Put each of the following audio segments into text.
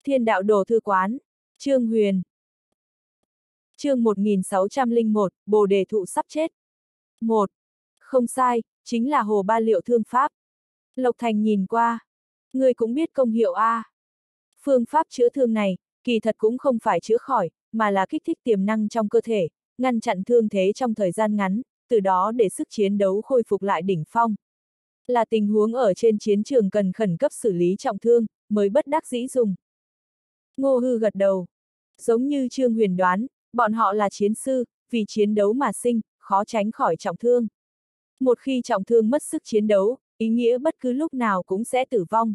Thiên đạo đồ thư quán. Trương Huyền. Chương 1601, Bồ đề thụ sắp chết. 1. Không sai, chính là hồ ba liệu thương pháp. Lộc Thành nhìn qua. Người cũng biết công hiệu A. Phương pháp chữa thương này, kỳ thật cũng không phải chữa khỏi, mà là kích thích tiềm năng trong cơ thể, ngăn chặn thương thế trong thời gian ngắn, từ đó để sức chiến đấu khôi phục lại đỉnh phong. Là tình huống ở trên chiến trường cần khẩn cấp xử lý trọng thương, mới bất đắc dĩ dùng. Ngô Hư gật đầu. Giống như Trương Huyền đoán, bọn họ là chiến sư, vì chiến đấu mà sinh, khó tránh khỏi trọng thương. Một khi trọng thương mất sức chiến đấu, ý nghĩa bất cứ lúc nào cũng sẽ tử vong.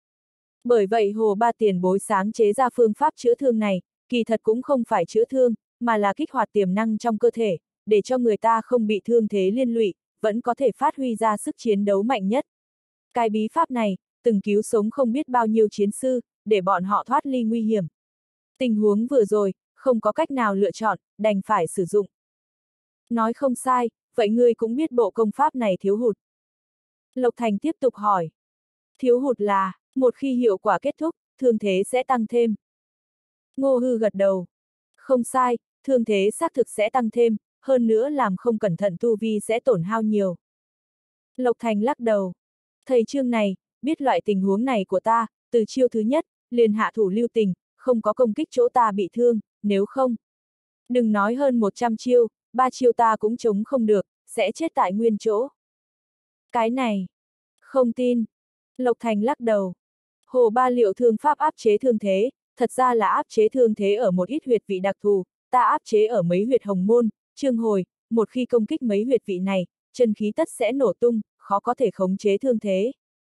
Bởi vậy Hồ Ba tiền bối sáng chế ra phương pháp chữa thương này, kỳ thật cũng không phải chữa thương, mà là kích hoạt tiềm năng trong cơ thể, để cho người ta không bị thương thế liên lụy, vẫn có thể phát huy ra sức chiến đấu mạnh nhất. Cái bí pháp này, từng cứu sống không biết bao nhiêu chiến sư, để bọn họ thoát ly nguy hiểm. Tình huống vừa rồi, không có cách nào lựa chọn, đành phải sử dụng. Nói không sai, vậy ngươi cũng biết bộ công pháp này thiếu hụt. Lộc Thành tiếp tục hỏi. Thiếu hụt là, một khi hiệu quả kết thúc, thương thế sẽ tăng thêm. Ngô Hư gật đầu. Không sai, thương thế xác thực sẽ tăng thêm, hơn nữa làm không cẩn thận tu vi sẽ tổn hao nhiều. Lộc Thành lắc đầu. Thầy Trương này, biết loại tình huống này của ta, từ chiêu thứ nhất, liền hạ thủ lưu tình, không có công kích chỗ ta bị thương, nếu không. Đừng nói hơn 100 chiêu, 3 chiêu ta cũng chống không được, sẽ chết tại nguyên chỗ. Cái này, không tin. Lộc Thành lắc đầu. Hồ Ba liệu thương pháp áp chế thương thế, thật ra là áp chế thương thế ở một ít huyệt vị đặc thù, ta áp chế ở mấy huyệt hồng môn, trương hồi, một khi công kích mấy huyệt vị này, chân khí tất sẽ nổ tung, khó có thể khống chế thương thế.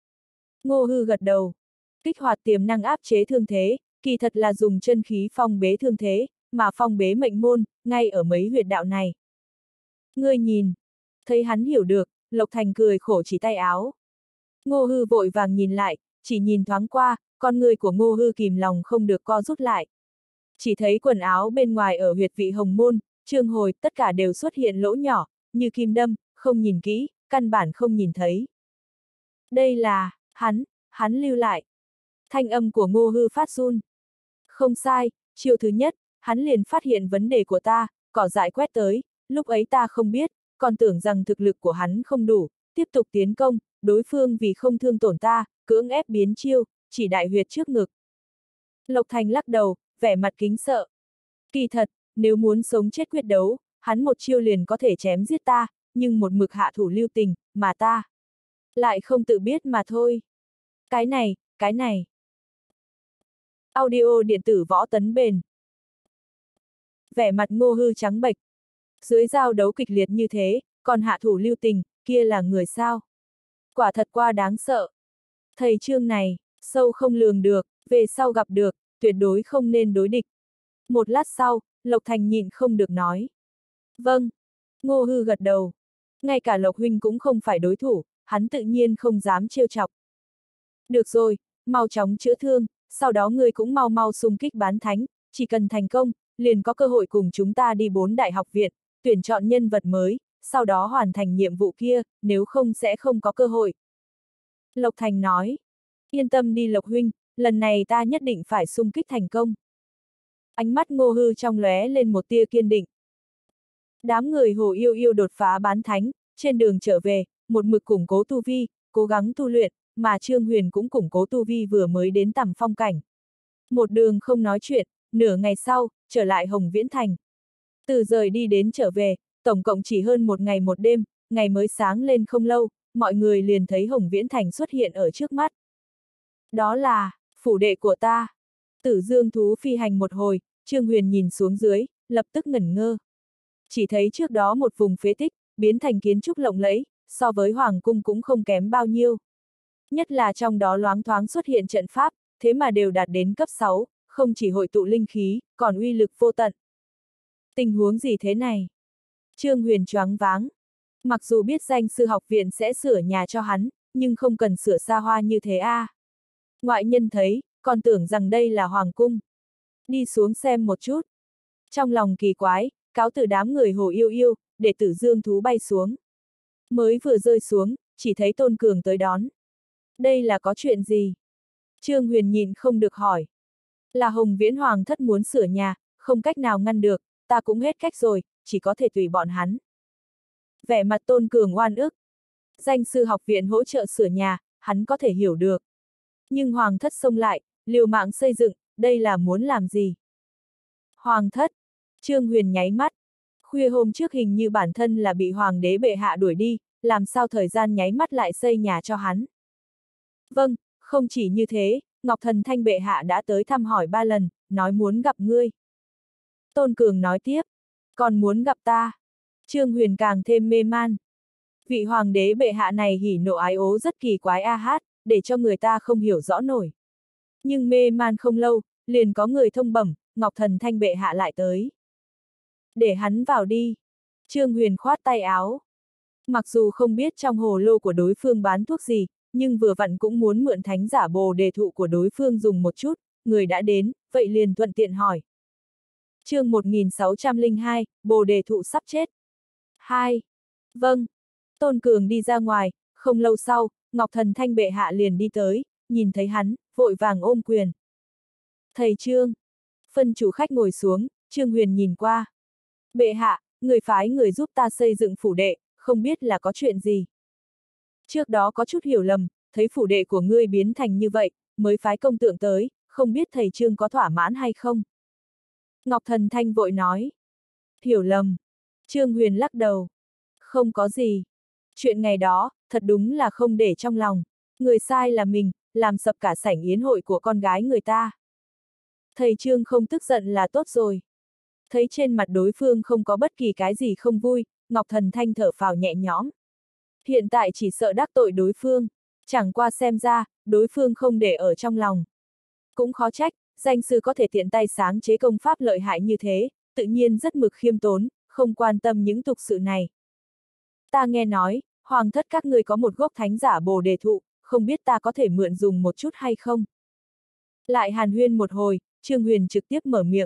Ngô Hư gật đầu. Kích hoạt tiềm năng áp chế thương thế, kỳ thật là dùng chân khí phong bế thương thế, mà phong bế mệnh môn, ngay ở mấy huyệt đạo này. Ngươi nhìn. Thấy hắn hiểu được, Lộc Thành cười khổ chỉ tay áo. Ngô Hư vội vàng nhìn lại, chỉ nhìn thoáng qua, con người của Ngô Hư kìm lòng không được co rút lại. Chỉ thấy quần áo bên ngoài ở huyệt vị hồng môn, trương hồi, tất cả đều xuất hiện lỗ nhỏ, như kim đâm, không nhìn kỹ, căn bản không nhìn thấy. Đây là, hắn lưu lại. Thanh âm của Ngô Hư phát run. Không sai, chiêu thứ nhất, hắn liền phát hiện vấn đề của ta, cỏ dại quét tới, lúc ấy ta không biết, còn tưởng rằng thực lực của hắn không đủ, tiếp tục tiến công, đối phương vì không thương tổn ta, cưỡng ép biến chiêu, chỉ đại huyệt trước ngực. Lộc Thành lắc đầu, vẻ mặt kính sợ. Kỳ thật, nếu muốn sống chết quyết đấu, hắn một chiêu liền có thể chém giết ta, nhưng một mực hạ thủ lưu tình, mà ta lại không tự biết mà thôi. Cái này. Audio điện tử võ tấn bền. Vẻ mặt Ngô Hư trắng bệch. Dưới giao đấu kịch liệt như thế, còn hạ thủ lưu tình, kia là người sao? Quả thật quá đáng sợ. Thầy Trương này, sâu không lường được, về sau gặp được, tuyệt đối không nên đối địch. Một lát sau, Lộc Thành nhịn không được nói. Vâng. Ngô Hư gật đầu. Ngay cả Lộc Huynh cũng không phải đối thủ, hắn tự nhiên không dám trêu chọc. Được rồi, mau chóng chữa thương, sau đó ngươi cũng mau mau xung kích bán thánh, chỉ cần thành công, liền có cơ hội cùng chúng ta đi 4 đại học viện, tuyển chọn nhân vật mới, sau đó hoàn thành nhiệm vụ kia, nếu không sẽ không có cơ hội. Lộc Thành nói. Yên tâm đi Lộc Huynh, lần này ta nhất định phải xung kích thành công. Ánh mắt Ngô Hư trong lóe lên một tia kiên định. Đám người Hồ Yêu Yêu đột phá bán thánh, trên đường trở về, một mực củng cố tu vi, cố gắng tu luyện, mà Trương Huyền cũng củng cố tu vi vừa mới đến tầm phong cảnh. Một đường không nói chuyện, nửa ngày sau, trở lại Hồng Viễn Thành. Từ rời đi đến trở về, tổng cộng chỉ hơn 1 ngày 1 đêm, ngày mới sáng lên không lâu, mọi người liền thấy Hồng Viễn Thành xuất hiện ở trước mắt. Đó là, phủ đệ của ta. Tử Dương thú phi hành một hồi, Trương Huyền nhìn xuống dưới, lập tức ngẩn ngơ. Chỉ thấy trước đó một vùng phế tích, biến thành kiến trúc lộng lẫy, so với Hoàng cung cũng không kém bao nhiêu. Nhất là trong đó loáng thoáng xuất hiện trận pháp, thế mà đều đạt đến cấp 6, không chỉ hội tụ linh khí, còn uy lực vô tận. Tình huống gì thế này? Trương Huyền choáng váng. Mặc dù biết danh sư học viện sẽ sửa nhà cho hắn, nhưng không cần sửa xa hoa như thế a. Ngoại nhân thấy, còn tưởng rằng đây là hoàng cung. Đi xuống xem một chút. Trong lòng kỳ quái, cáo từ đám người Hồ Yêu Yêu, để Tử Dương thú bay xuống. Mới vừa rơi xuống, chỉ thấy Tôn Cường tới đón. Đây là có chuyện gì? Trương Huyền nhìn không được hỏi. Là Hồng Viễn Hoàng thất muốn sửa nhà, không cách nào ngăn được, ta cũng hết cách rồi, chỉ có thể tùy bọn hắn. Vẻ mặt Tôn Cường oan ức. Danh sư học viện hỗ trợ sửa nhà, hắn có thể hiểu được. Nhưng Hoàng thất xông lại, liều mạng xây dựng, đây là muốn làm gì? Hoàng thất. Trương Huyền nháy mắt. Khuya hôm trước hình như bản thân là bị Hoàng đế bệ hạ đuổi đi, làm sao thời gian nháy mắt lại xây nhà cho hắn? Vâng, không chỉ như thế, Ngọc Thần Thanh bệ hạ đã tới thăm hỏi 3 lần, nói muốn gặp ngươi. Tôn Cường nói tiếp, còn muốn gặp ta. Trương Huyền càng thêm mê man. Vị Hoàng đế bệ hạ này hỉ nộ ái ố rất kỳ quái a hát, để cho người ta không hiểu rõ nổi. Nhưng mê man không lâu, liền có người thông bẩm, Ngọc Thần Thanh bệ hạ lại tới. Để hắn vào đi. Trương Huyền khoát tay áo. Mặc dù không biết trong hồ lô của đối phương bán thuốc gì, nhưng vừa vặn cũng muốn mượn thánh giả bồ đề thụ của đối phương dùng một chút, người đã đến, vậy liền thuận tiện hỏi. Chương 1602, bồ đề thụ sắp chết. 2. Vâng. Tôn Cường đi ra ngoài, không lâu sau, Ngọc Thần Thanh bệ hạ liền đi tới, nhìn thấy hắn, vội vàng ôm quyền. Thầy Trương. Phân chủ khách ngồi xuống, Trương Huyền nhìn qua. Bệ hạ, người phái người giúp ta xây dựng phủ đệ, không biết là có chuyện gì. Trước đó có chút hiểu lầm, thấy phủ đệ của ngươi biến thành như vậy, mới phái công tượng tới, không biết thầy Trương có thỏa mãn hay không. Ngọc Thần Thanh vội nói. Hiểu lầm. Trương Huyền lắc đầu. Không có gì. Chuyện ngày đó, thật đúng là không để trong lòng. Người sai là mình, làm sập cả sảnh yến hội của con gái người ta. Thầy Trương không tức giận là tốt rồi. Thấy trên mặt đối phương không có bất kỳ cái gì không vui, Ngọc Thần Thanh thở phào nhẹ nhõm. Hiện tại chỉ sợ đắc tội đối phương, chẳng qua xem ra, đối phương không để ở trong lòng. Cũng khó trách, danh sư có thể tiện tay sáng chế công pháp lợi hại như thế, tự nhiên rất mực khiêm tốn, không quan tâm những tục sự này. Ta nghe nói, hoàng thất các ngươi có một gốc thánh giả bồ đề thụ, không biết ta có thể mượn dùng một chút hay không? Lại hàn huyên một hồi, Trương Huyền trực tiếp mở miệng.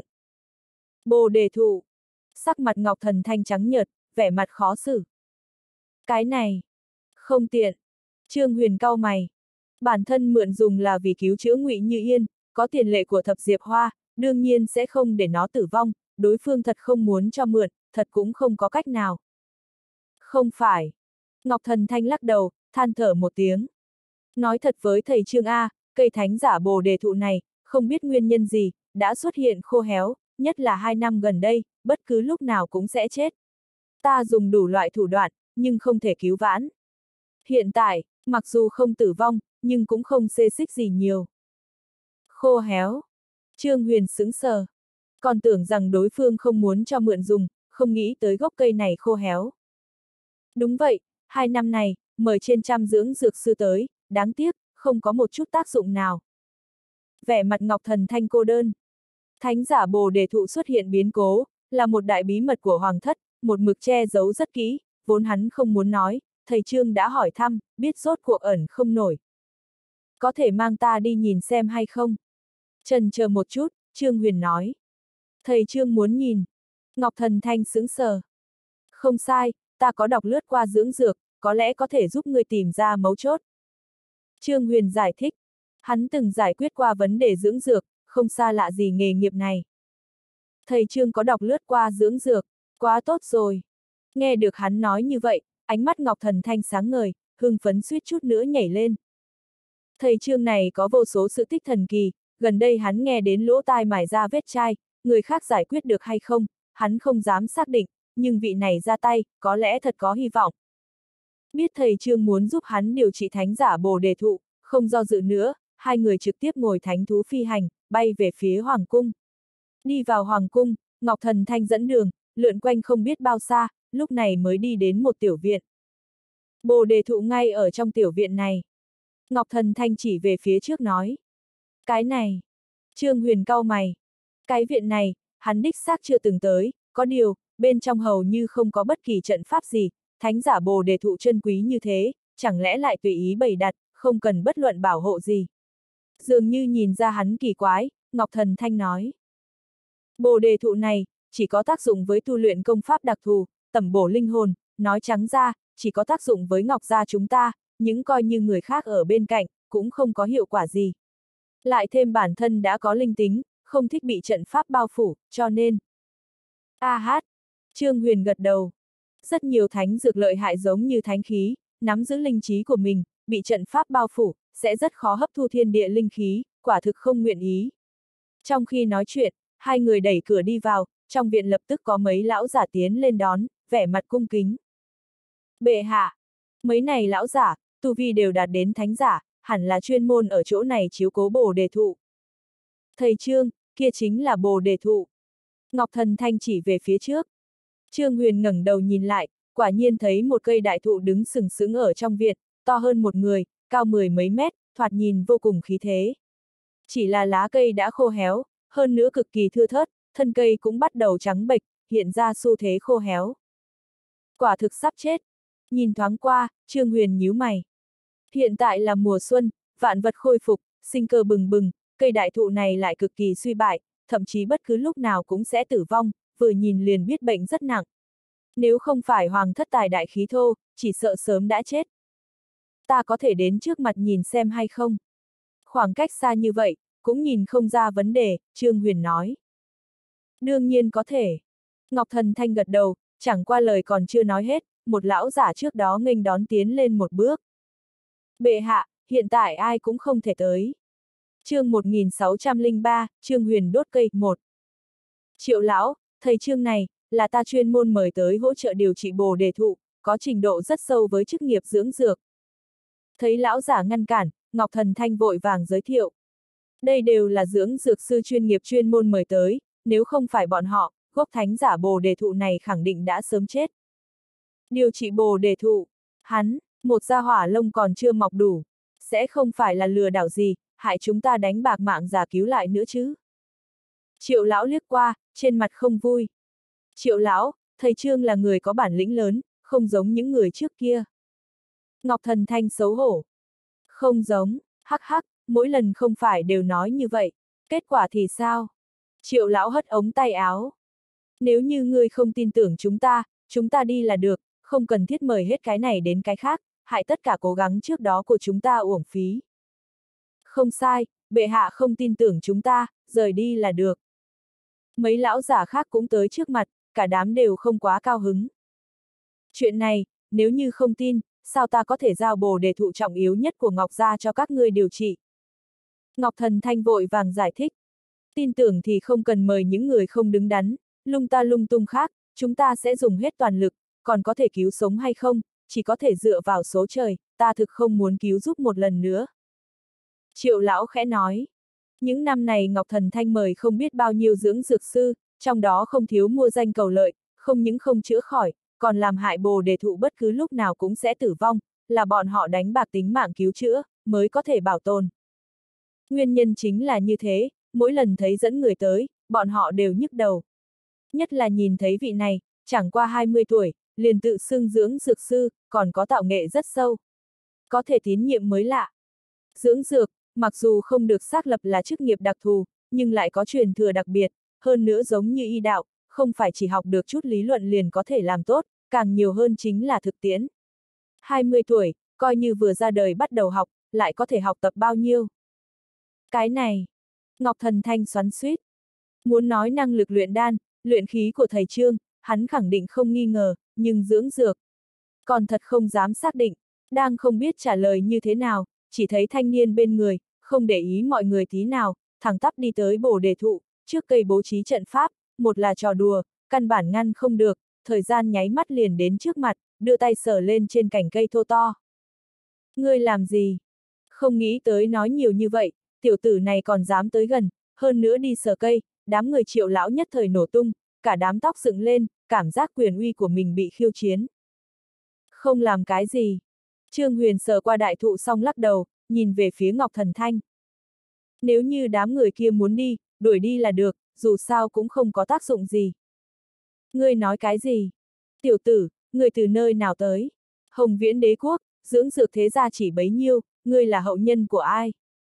Bồ đề thụ. Sắc mặt Ngọc Thần Thanh trắng nhợt, vẻ mặt khó xử. Cái này, không tiện. Trương Huyền cau mày. Bản thân mượn dùng là vì cứu chữa Ngụy Như Yên, có tiền lệ của Thập Diệp Hoa, đương nhiên sẽ không để nó tử vong, đối phương thật không muốn cho mượn, thật cũng không có cách nào. Không phải. Ngọc Thần Thanh lắc đầu, than thở một tiếng. Nói thật với thầy Trương A, cây thánh giả bồ đề thụ này, không biết nguyên nhân gì, đã xuất hiện khô héo, nhất là 2 năm gần đây, bất cứ lúc nào cũng sẽ chết. Ta dùng đủ loại thủ đoạn, nhưng không thể cứu vãn. Hiện tại, mặc dù không tử vong, nhưng cũng không xê xích gì nhiều. Khô héo. Trương Huyền sững sờ. Còn tưởng rằng đối phương không muốn cho mượn dùng, không nghĩ tới gốc cây này khô héo. Đúng vậy, 2 năm này, mời trên trăm dưỡng dược sư tới, đáng tiếc, không có một chút tác dụng nào. Vẻ mặt Ngọc Thần Thanh cô đơn. Thánh giả bồ đề thụ xuất hiện biến cố, là một đại bí mật của Hoàng thất, một mực che giấu rất kỹ, vốn hắn không muốn nói, thầy Trương đã hỏi thăm, biết rốt cuộc ẩn không nổi. Có thể mang ta đi nhìn xem hay không? Chần chờ một chút, Trương Huyền nói. Thầy Trương muốn nhìn. Ngọc Thần Thanh sững sờ. Không sai, ta có đọc lướt qua dưỡng dược, có lẽ có thể giúp ngươi tìm ra mấu chốt. Trương Huyền giải thích. Hắn từng giải quyết qua vấn đề dưỡng dược, không xa lạ gì nghề nghiệp này. Thầy Trương có đọc lướt qua dưỡng dược, quá tốt rồi. Nghe được hắn nói như vậy, ánh mắt Ngọc Thần Thanh sáng ngời, hưng phấn suýt chút nữa nhảy lên. Thầy Trương này có vô số sự tích thần kỳ, gần đây hắn nghe đến lỗ tai mài ra vết chai, người khác giải quyết được hay không, hắn không dám xác định, nhưng vị này ra tay, có lẽ thật có hy vọng. Biết thầy Trương muốn giúp hắn điều trị thánh giả bồ đề thụ, không do dự nữa, hai người trực tiếp ngồi thánh thú phi hành, bay về phía Hoàng cung. Đi vào Hoàng cung, Ngọc Thần Thanh dẫn đường, lượn quanh không biết bao xa, lúc này mới đi đến một tiểu viện. Bồ đề thụ ngay ở trong tiểu viện này. Ngọc Thần Thanh chỉ về phía trước nói. Cái này. Trương Huyền cau mày. Cái viện này, hắn đích xác chưa từng tới, có điều, bên trong hầu như không có bất kỳ trận pháp gì, thánh giả bồ đề thụ chân quý như thế, chẳng lẽ lại tùy ý bày đặt, không cần bất luận bảo hộ gì. Dường như nhìn ra hắn kỳ quái, Ngọc Thần Thanh nói. Bồ đề thụ này, chỉ có tác dụng với tu luyện công pháp đặc thù, tẩm bổ linh hồn, nói trắng ra, chỉ có tác dụng với Ngọc gia chúng ta, những coi như người khác ở bên cạnh, cũng không có hiệu quả gì. Lại thêm bản thân đã có linh tính, không thích bị trận pháp bao phủ, cho nên. A hát, Trương Huyền gật đầu. Rất nhiều thánh dược lợi hại giống như thánh khí, nắm giữ linh trí của mình, bị trận pháp bao phủ, sẽ rất khó hấp thu thiên địa linh khí, quả thực không nguyện ý. Trong khi nói chuyện, hai người đẩy cửa đi vào, trong viện lập tức có mấy lão giả tiến lên đón, vẻ mặt cung kính. Bệ hạ, mấy này lão giả, tu vi đều đạt đến thánh giả, hẳn là chuyên môn ở chỗ này chiếu cố Bồ Đề thụ. Thầy Trương, kia chính là Bồ Đề thụ. Ngọc Thần Thanh chỉ về phía trước. Trương Huyền ngẩng đầu nhìn lại, quả nhiên thấy một cây đại thụ đứng sừng sững ở trong viện, to hơn một người, cao 10 mấy mét, thoạt nhìn vô cùng khí thế. Chỉ là lá cây đã khô héo, hơn nữa cực kỳ thưa thớt, thân cây cũng bắt đầu trắng bệch, hiện ra xu thế khô héo. Quả thực sắp chết. Nhìn thoáng qua, Trương Huyền nhíu mày. Hiện tại là mùa xuân, vạn vật khôi phục, sinh cơ bừng bừng, cây đại thụ này lại cực kỳ suy bại, thậm chí bất cứ lúc nào cũng sẽ tử vong, vừa nhìn liền biết bệnh rất nặng. Nếu không phải hoàng thất tài đại khí thô, chỉ sợ sớm đã chết. Ta có thể đến trước mặt nhìn xem hay không? Khoảng cách xa như vậy, cũng nhìn không ra vấn đề, Trương Huyền nói. Đương nhiên có thể. Ngọc Thần Thanh gật đầu, chẳng qua lời còn chưa nói hết, một lão giả trước đó nghênh đón tiến lên một bước. Bệ hạ, hiện tại ai cũng không thể tới. Chương 1603, Trương Huyền đốt cây, 1. Triệu lão, thầy Trương này, là ta chuyên môn mời tới hỗ trợ điều trị Bồ Đề thụ, có trình độ rất sâu với chức nghiệp dưỡng dược. Thấy lão giả ngăn cản, Ngọc Thần Thanh vội vàng giới thiệu. Đây đều là dưỡng dược sư chuyên nghiệp chuyên môn mời tới, nếu không phải bọn họ, gốc thánh giả Bồ Đề thụ này khẳng định đã sớm chết. Điều trị Bồ Đề thụ, hắn, một gia hỏa lông còn chưa mọc đủ, sẽ không phải là lừa đảo gì, hại chúng ta đánh bạc mạng giả cứu lại nữa chứ. Triệu lão liếc qua, trên mặt không vui. Triệu lão, thầy Trương là người có bản lĩnh lớn, không giống những người trước kia. Ngọc Thần Thanh xấu hổ. Không giống, hắc hắc, mỗi lần không phải đều nói như vậy, kết quả thì sao? Triệu lão hất ống tay áo. Nếu như ngươi không tin tưởng chúng ta đi là được, không cần thiết mời hết cái này đến cái khác, hại tất cả cố gắng trước đó của chúng ta uổng phí. Không sai, bệ hạ không tin tưởng chúng ta, rời đi là được. Mấy lão giả khác cũng tới trước mặt, cả đám đều không quá cao hứng. Chuyện này, nếu như không tin, sao ta có thể giao Bồ Đề thụ trọng yếu nhất của Ngọc gia cho các ngươi điều trị? Ngọc Thần Thanh vội vàng giải thích. Tin tưởng thì không cần mời những người không đứng đắn, lung ta lung tung khác, chúng ta sẽ dùng hết toàn lực, còn có thể cứu sống hay không, chỉ có thể dựa vào số trời, ta thực không muốn cứu giúp một lần nữa. Triệu lão khẽ nói. Những năm này Ngọc Thần Thanh mời không biết bao nhiêu dưỡng dược sư, trong đó không thiếu mua danh cầu lợi, không những không chữa khỏi, còn làm hại Bồ Đề thụ bất cứ lúc nào cũng sẽ tử vong, là bọn họ đánh bạc tính mạng cứu chữa, mới có thể bảo tồn. Nguyên nhân chính là như thế, mỗi lần thấy dẫn người tới, bọn họ đều nhức đầu. Nhất là nhìn thấy vị này, chẳng qua 20 tuổi, liền tự xưng dưỡng dược sư, còn có tạo nghệ rất sâu. Có thể tín nhiệm mới lạ. Dưỡng dược, mặc dù không được xác lập là chức nghiệp đặc thù, nhưng lại có truyền thừa đặc biệt, hơn nữa giống như y đạo, không phải chỉ học được chút lý luận liền có thể làm tốt, càng nhiều hơn chính là thực tiễn. 20 tuổi, coi như vừa ra đời bắt đầu học, lại có thể học tập bao nhiêu. Cái này, Ngọc Thần Thanh xoắn xuýt. Muốn nói năng lực luyện đan, luyện khí của thầy Trương, hắn khẳng định không nghi ngờ, nhưng dưỡng dược. Còn thật không dám xác định, đang không biết trả lời như thế nào, chỉ thấy thanh niên bên người, không để ý mọi người tí nào, thẳng tắp đi tới Bồ Đề thụ, trước cây bố trí trận pháp, một là trò đùa, căn bản ngăn không được, thời gian nháy mắt liền đến trước mặt, đưa tay sờ lên trên cành cây thô to. Ngươi làm gì? Không nghĩ tới nói nhiều như vậy, tiểu tử này còn dám tới gần, hơn nữa đi sờ cây, đám người Triệu lão nhất thời nổ tung, cả đám tóc dựng lên, cảm giác quyền uy của mình bị khiêu chiến. Không làm cái gì. Trương Huyền sờ qua đại thụ xong lắc đầu, nhìn về phía Ngọc Thần Thanh. Nếu như đám người kia muốn đi, đuổi đi là được, dù sao cũng không có tác dụng gì. Ngươi nói cái gì? Tiểu tử, ngươi từ nơi nào tới? Hồng Viễn Đế quốc, dưỡng dược thế gia chỉ bấy nhiêu, ngươi là hậu nhân của ai?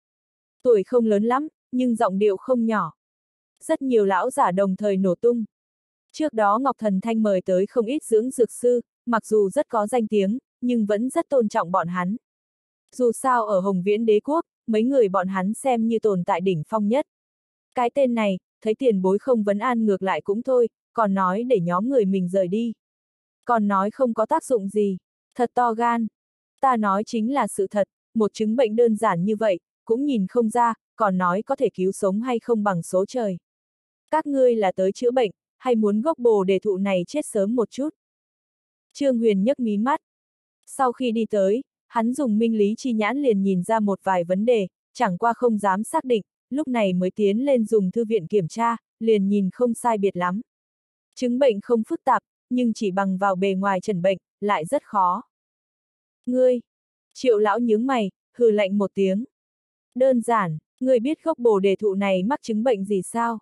Tuổi không lớn lắm, nhưng giọng điệu không nhỏ. Rất nhiều lão giả đồng thời nổ tung. Trước đó Ngọc Thần Thanh mời tới không ít dưỡng dược sư, mặc dù rất có danh tiếng, nhưng vẫn rất tôn trọng bọn hắn. Dù sao ở Hồng Viễn Đế quốc, mấy người bọn hắn xem như tồn tại đỉnh phong nhất. Cái tên này, thấy tiền bối không vấn an ngược lại cũng thôi, còn nói để nhóm người mình rời đi. Còn nói không có tác dụng gì, thật to gan. Ta nói chính là sự thật, một chứng bệnh đơn giản như vậy, cũng nhìn không ra, còn nói có thể cứu sống hay không bằng số trời. Các ngươi là tới chữa bệnh, hay muốn gốc bồ đề thụ này chết sớm một chút? Trương Huyền nhấc mí mắt. Sau khi đi tới, hắn dùng minh lý chi nhãn liền nhìn ra một vài vấn đề, chẳng qua không dám xác định, lúc này mới tiến lên dùng thư viện kiểm tra, liền nhìn không sai biệt lắm. Chứng bệnh không phức tạp, nhưng chỉ bằng vào bề ngoài trần bệnh, lại rất khó. Ngươi! Triệu lão nhướng mày, hừ lạnh một tiếng. Đơn giản, ngươi biết gốc bồ đề thụ này mắc chứng bệnh gì sao?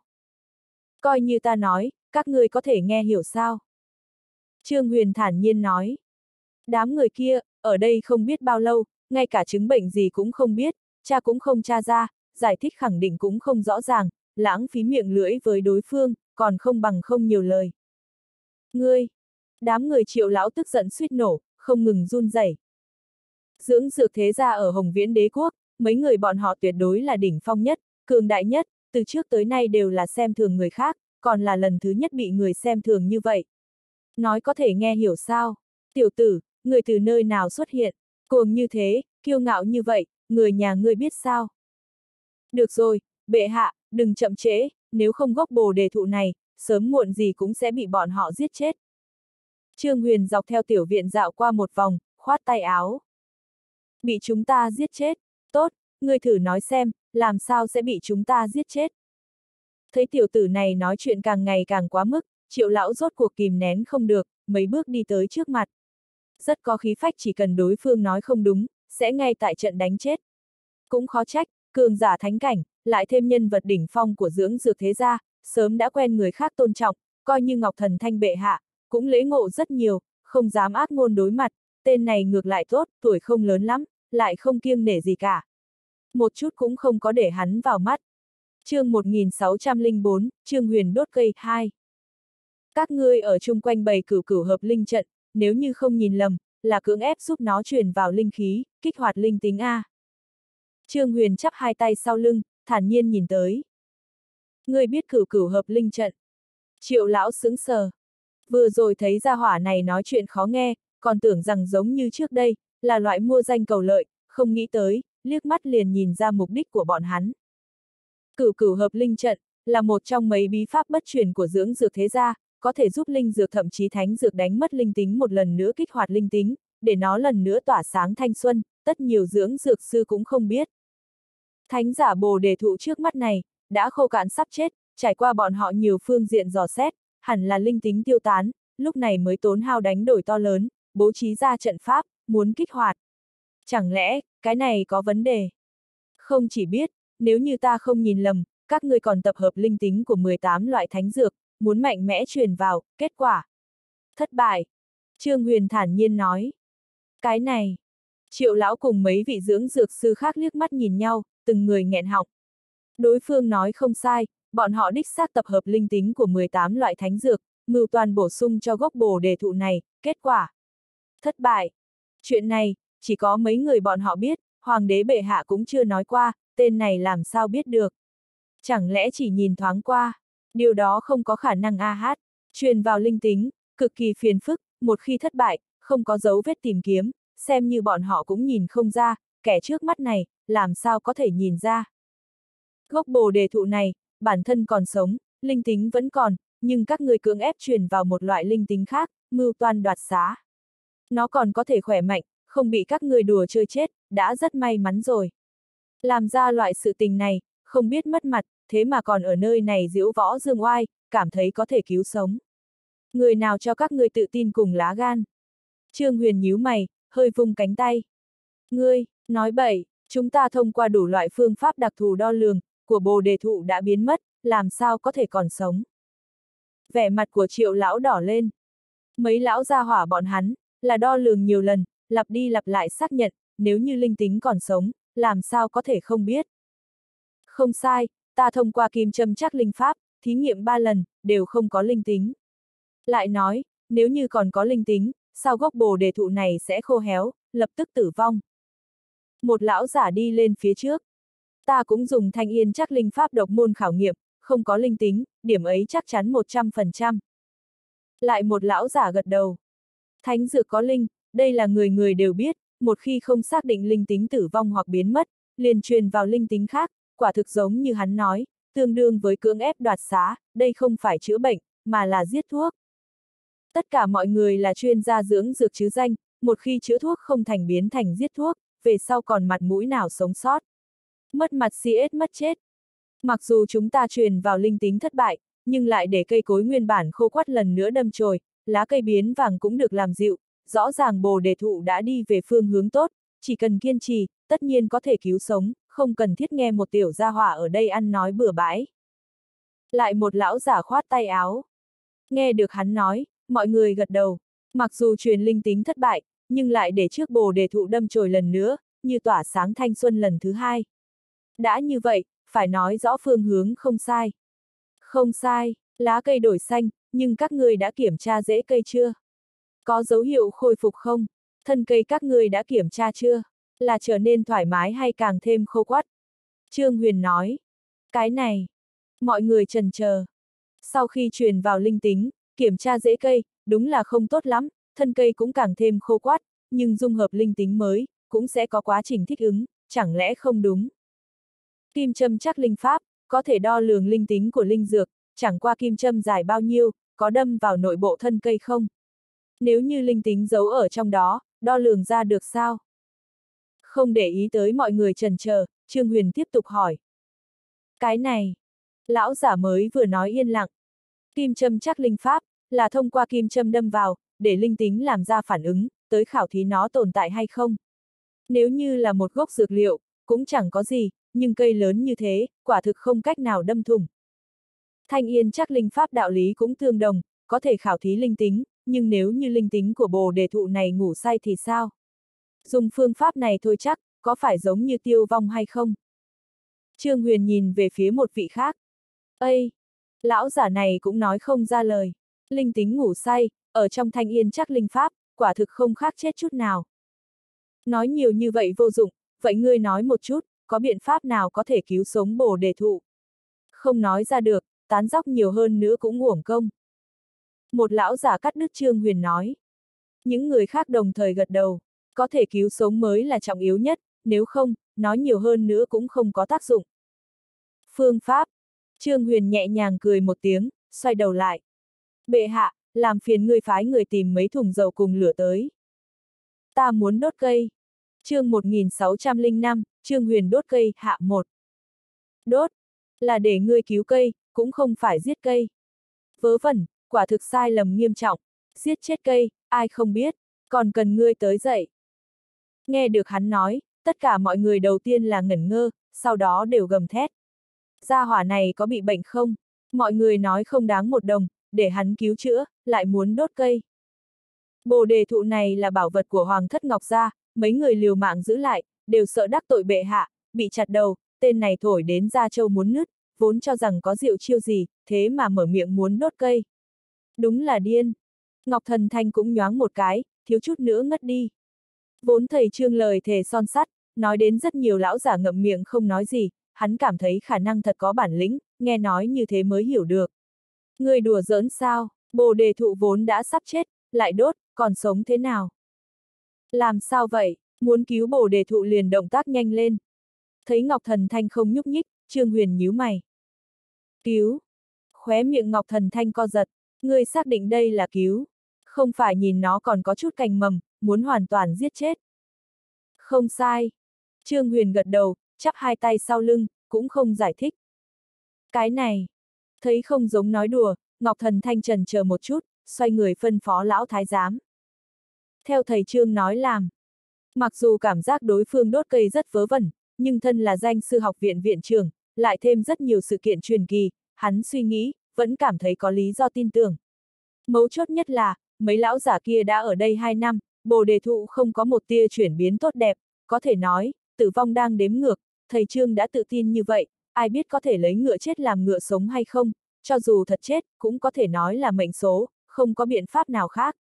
Coi như ta nói, các ngươi có thể nghe hiểu sao? Trương Huyền thản nhiên nói. Đám người kia, ở đây không biết bao lâu, ngay cả chứng bệnh gì cũng không biết, cha cũng không tra ra, giải thích khẳng định cũng không rõ ràng, lãng phí miệng lưỡi với đối phương, còn không bằng không nhiều lời. Ngươi! Đám người Triệu lão tức giận suýt nổ, không ngừng run rẩy. Dưỡng dược thế gia ở Hồng Viễn Đế quốc, mấy người bọn họ tuyệt đối là đỉnh phong nhất, cường đại nhất, từ trước tới nay đều là xem thường người khác, còn là lần thứ nhất bị người xem thường như vậy. Nói có thể nghe hiểu sao? Tiểu tử, người từ nơi nào xuất hiện? Cuồng như thế, kiêu ngạo như vậy, người nhà ngươi biết sao? Được rồi, bệ hạ, đừng chậm trễ, nếu không gốc bồ đề thụ này, sớm muộn gì cũng sẽ bị bọn họ giết chết. Trương Huyền dọc theo tiểu viện dạo qua một vòng, khoát tay áo. Bị chúng ta giết chết, tốt, ngươi thử nói xem, làm sao sẽ bị chúng ta giết chết? Thấy tiểu tử này nói chuyện càng ngày càng quá mức, Triệu lão rốt cuộc kìm nén không được, mấy bước đi tới trước mặt. Rất có khí phách, chỉ cần đối phương nói không đúng, sẽ ngay tại trận đánh chết. Cũng khó trách, cường giả thánh cảnh, lại thêm nhân vật đỉnh phong của dưỡng dược thế gia, sớm đã quen người khác tôn trọng, coi như Ngọc Thần Thanh bệ hạ, cũng lễ ngộ rất nhiều, không dám ác ngôn đối mặt, tên này ngược lại tốt, tuổi không lớn lắm, lại không kiêng nể gì cả. Một chút cũng không có để hắn vào mắt. Chương 1604, Trương Huyền đốt cây 2. Các ngươi ở chung quanh bày cửu cửu hợp linh trận, nếu như không nhìn lầm, là cưỡng ép giúp nó truyền vào linh khí, kích hoạt linh tính A. Trương Huyền chắp hai tay sau lưng, thản nhiên nhìn tới. Ngươi biết cửu cửu hợp linh trận. Triệu lão sững sờ. Vừa rồi thấy gia hỏa này nói chuyện khó nghe, còn tưởng rằng giống như trước đây, là loại mua danh cầu lợi, không nghĩ tới, liếc mắt liền nhìn ra mục đích của bọn hắn. Cửu cửu hợp linh trận, là một trong mấy bí pháp bất truyền của dưỡng dược thế gia, có thể giúp linh dược thậm chí thánh dược đánh mất linh tính một lần nữa kích hoạt linh tính, để nó lần nữa tỏa sáng thanh xuân, tất nhiều dưỡng dược sư cũng không biết. Thánh giả bồ đề thụ trước mắt này, đã khô cạn sắp chết, trải qua bọn họ nhiều phương diện dò xét, hẳn là linh tính tiêu tán, lúc này mới tốn hao đánh đổi to lớn, bố trí ra trận pháp, muốn kích hoạt. Chẳng lẽ, cái này có vấn đề? Không chỉ biết, nếu như ta không nhìn lầm, các ngươi còn tập hợp linh tính của 18 loại thánh dược, muốn mạnh mẽ truyền vào, kết quả. Thất bại. Trương Huyền thản nhiên nói. Cái này. Triệu lão cùng mấy vị dưỡng dược sư khác liếc mắt nhìn nhau, từng người nghẹn họng. Đối phương nói không sai, bọn họ đích xác tập hợp linh tính của 18 loại thánh dược, mưu toàn bổ sung cho gốc bồ đề thụ này, kết quả. Thất bại. Chuyện này, chỉ có mấy người bọn họ biết, hoàng đế bệ hạ cũng chưa nói qua, tên này làm sao biết được. Chẳng lẽ chỉ nhìn thoáng qua, điều đó không có khả năng truyền vào linh tính, cực kỳ phiền phức, một khi thất bại, không có dấu vết tìm kiếm, xem như bọn họ cũng nhìn không ra, kẻ trước mắt này, làm sao có thể nhìn ra. Gốc bồ đề thụ này, bản thân còn sống, linh tính vẫn còn, nhưng các người cưỡng ép truyền vào một loại linh tính khác, mưu toan đoạt xá. Nó còn có thể khỏe mạnh, không bị các người đùa chơi chết, đã rất may mắn rồi. Làm ra loại sự tình này, không biết mất mặt, thế mà còn ở nơi này diễu võ dương oai, cảm thấy có thể cứu sống. Người nào cho các ngươi tự tin cùng lá gan? Trương Huyền nhíu mày, hơi vung cánh tay. Ngươi, nói bậy, chúng ta thông qua đủ loại phương pháp đặc thù đo lường, của bồ đề thụ đã biến mất, làm sao có thể còn sống? Vẻ mặt của Triệu lão đỏ lên. Mấy lão gia hỏa bọn hắn, là đo lường nhiều lần, lặp đi lặp lại xác nhận, nếu như linh tính còn sống, làm sao có thể không biết. Không sai, ta thông qua kim châm chắc linh pháp, thí nghiệm 3 lần, đều không có linh tính. Lại nói, nếu như còn có linh tính, sao gốc bồ đề thụ này sẽ khô héo, lập tức tử vong. Một lão giả đi lên phía trước. Ta cũng dùng Thanh Yên Trắc Linh Pháp độc môn khảo nghiệm, không có linh tính, điểm ấy chắc chắn 100%. Lại một lão giả gật đầu. Thánh dược có linh, đây là người người đều biết, một khi không xác định linh tính tử vong hoặc biến mất, liền truyền vào linh tính khác, quả thực giống như hắn nói, tương đương với cưỡng ép đoạt xá, đây không phải chữa bệnh, mà là giết thuốc. Tất cả mọi người là chuyên gia dưỡng dược chứ danh, một khi chữa thuốc không thành biến thành giết thuốc, về sau còn mặt mũi nào sống sót. Mất mặt CS mất chết. Mặc dù chúng ta truyền vào linh tính thất bại, nhưng lại để cây cối nguyên bản khô quắt lần nữa đâm chồi, lá cây biến vàng cũng được làm dịu, rõ ràng Bồ Đề thụ đã đi về phương hướng tốt, chỉ cần kiên trì, tất nhiên có thể cứu sống, không cần thiết nghe một tiểu gia hỏa ở đây ăn nói bừa bãi. Lại một lão giả khoát tay áo. Nghe được hắn nói, mọi người gật đầu, mặc dù truyền linh tính thất bại, nhưng lại để trước Bồ Đề thụ đâm chồi lần nữa, như tỏa sáng thanh xuân lần thứ hai. Đã như vậy, phải nói rõ phương hướng không sai. Không sai, lá cây đổi xanh, nhưng các ngươi đã kiểm tra rễ cây chưa? Có dấu hiệu khôi phục không? Thân cây các ngươi đã kiểm tra chưa? Là trở nên thoải mái hay càng thêm khô quắt? Trương Huyền nói. Cái này, mọi người chần chờ. Sau khi truyền vào linh tính, kiểm tra rễ cây, đúng là không tốt lắm, thân cây cũng càng thêm khô quắt, nhưng dung hợp linh tính mới, cũng sẽ có quá trình thích ứng, chẳng lẽ không đúng? Kim châm chắc linh pháp, có thể đo lường linh tính của linh dược, chẳng qua kim châm dài bao nhiêu, có đâm vào nội bộ thân cây không? Nếu như linh tính giấu ở trong đó, đo lường ra được sao? Không để ý tới mọi người chần chờ, Trương Huyền tiếp tục hỏi. Cái này, lão giả mới vừa nói yên lặng. Kim châm chắc linh pháp, là thông qua kim châm đâm vào, để linh tính làm ra phản ứng, tới khảo thí nó tồn tại hay không. Nếu như là một gốc dược liệu, cũng chẳng có gì, nhưng cây lớn như thế, quả thực không cách nào đâm thủng. Thanh Yên chắc linh pháp đạo lý cũng tương đồng, có thể khảo thí linh tính, nhưng nếu như linh tính của Bồ Đề thụ này ngủ say thì sao? Dùng phương pháp này thôi chắc, có phải giống như tiêu vong hay không? Trương Huyền nhìn về phía một vị khác. Ây! Lão giả này cũng nói không ra lời. Linh tính ngủ say, ở trong Thanh Yên chắc linh pháp, quả thực không khác chết chút nào. Nói nhiều như vậy vô dụng, vậy ngươi nói một chút, có biện pháp nào có thể cứu sống Bồ Đề thụ? Không nói ra được, tán dóc nhiều hơn nữa cũng uổng công. Một lão giả cắt đứt Trương Huyền nói. Những người khác đồng thời gật đầu, có thể cứu sống mới là trọng yếu nhất, nếu không, nói nhiều hơn nữa cũng không có tác dụng. Phương pháp. Trương Huyền nhẹ nhàng cười một tiếng, xoay đầu lại. Bệ hạ, làm phiền ngươi phái người tìm mấy thùng dầu cùng lửa tới. Ta muốn đốt cây. Chương 1605, Trương Huyền đốt cây, hạ 1. Đốt, là để ngươi cứu cây, cũng không phải giết cây. Vớ vẩn, quả thực sai lầm nghiêm trọng. Giết chết cây, ai không biết, còn cần ngươi tới dậy. Nghe được hắn nói, tất cả mọi người đầu tiên là ngẩn ngơ, sau đó đều gầm thét. Gia hỏa này có bị bệnh không? Mọi người nói không đáng một đồng, để hắn cứu chữa, lại muốn đốt cây. Bồ đề thụ này là bảo vật của Hoàng thất Ngọc Gia, mấy người liều mạng giữ lại, đều sợ đắc tội bệ hạ, bị chặt đầu, tên này thổi đến Gia Châu muốn nứt, vốn cho rằng có diệu chiêu gì, thế mà mở miệng muốn đốt cây. Đúng là điên. Ngọc Thần Thanh cũng nhoáng một cái, thiếu chút nữa ngất đi. Vốn thầy Trương lời thề son sắt, nói đến rất nhiều lão giả ngậm miệng không nói gì, hắn cảm thấy khả năng thật có bản lĩnh, nghe nói như thế mới hiểu được. Người đùa giỡn sao, Bồ đề thụ vốn đã sắp chết, lại đốt, còn sống thế nào? Làm sao vậy, muốn cứu Bồ đề thụ liền động tác nhanh lên. Thấy Ngọc Thần Thanh không nhúc nhích, Trương Huyền nhíu mày. Cứu. Khóe miệng Ngọc Thần Thanh co giật, ngươi xác định đây là cứu. Không phải nhìn nó còn có chút cành mầm, muốn hoàn toàn giết chết. Không sai. Trương Huyền gật đầu, chắp hai tay sau lưng, cũng không giải thích. Cái này, thấy không giống nói đùa, Ngọc Thần Thanh trần chờ một chút, xoay người phân phó lão thái giám. Theo thầy Trương nói làm. Mặc dù cảm giác đối phương đốt cây rất vớ vẩn, nhưng thân là danh sư học viện viện trưởng, lại thêm rất nhiều sự kiện truyền kỳ, hắn suy nghĩ, vẫn cảm thấy có lý do tin tưởng. Mấu chốt nhất là, mấy lão giả kia đã ở đây 2 năm, Bồ đề thụ không có một tia chuyển biến tốt đẹp, có thể nói, tử vong đang đếm ngược, thầy Trương đã tự tin như vậy, ai biết có thể lấy ngựa chết làm ngựa sống hay không, cho dù thật chết, cũng có thể nói là mệnh số, không có biện pháp nào khác.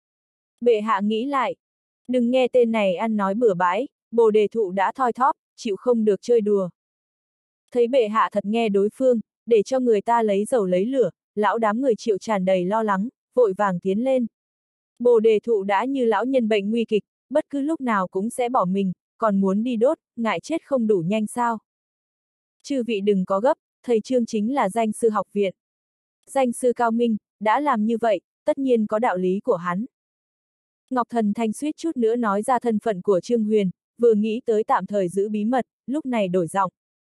Bệ hạ nghĩ lại, đừng nghe tên này ăn nói bừa bãi, Bồ đề thụ đã thoi thóp, chịu không được chơi đùa. Thấy bệ hạ thật nghe đối phương, để cho người ta lấy dầu lấy lửa, lão đám người Triệu tràn đầy lo lắng, vội vàng tiến lên. Bồ đề thụ đã như lão nhân bệnh nguy kịch, bất cứ lúc nào cũng sẽ bỏ mình, còn muốn đi đốt, ngại chết không đủ nhanh sao. Chư vị đừng có gấp, thầy Trương chính là danh sư học viện. Danh sư cao minh, đã làm như vậy, tất nhiên có đạo lý của hắn. Ngọc Thần Thanh suýt chút nữa nói ra thân phận của Trương Huyền, vừa nghĩ tới tạm thời giữ bí mật, lúc này đổi giọng.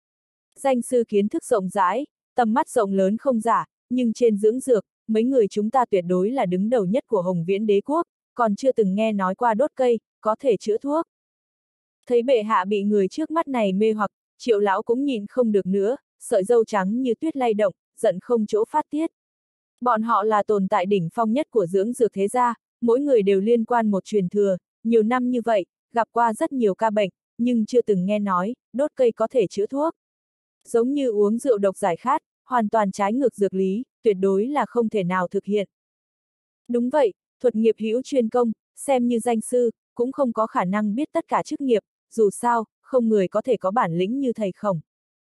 Danh sư kiến thức rộng rãi, tầm mắt rộng lớn không giả, nhưng trên dưỡng dược, mấy người chúng ta tuyệt đối là đứng đầu nhất của Hồng Viễn Đế quốc, còn chưa từng nghe nói qua đốt cây, có thể chữa thuốc. Thấy bệ hạ bị người trước mắt này mê hoặc, Triệu lão cũng nhìn không được nữa, sợi râu trắng như tuyết lay động, giận không chỗ phát tiết. Bọn họ là tồn tại đỉnh phong nhất của dưỡng dược thế gia, mỗi người đều liên quan một truyền thừa, nhiều năm như vậy, gặp qua rất nhiều ca bệnh, nhưng chưa từng nghe nói, đốt cây có thể chữa thuốc. Giống như uống rượu độc giải khát, hoàn toàn trái ngược dược lý, tuyệt đối là không thể nào thực hiện. Đúng vậy, thuật nghiệp hữu chuyên công, xem như danh sư, cũng không có khả năng biết tất cả chức nghiệp, dù sao, không người có thể có bản lĩnh như thầy Khổng.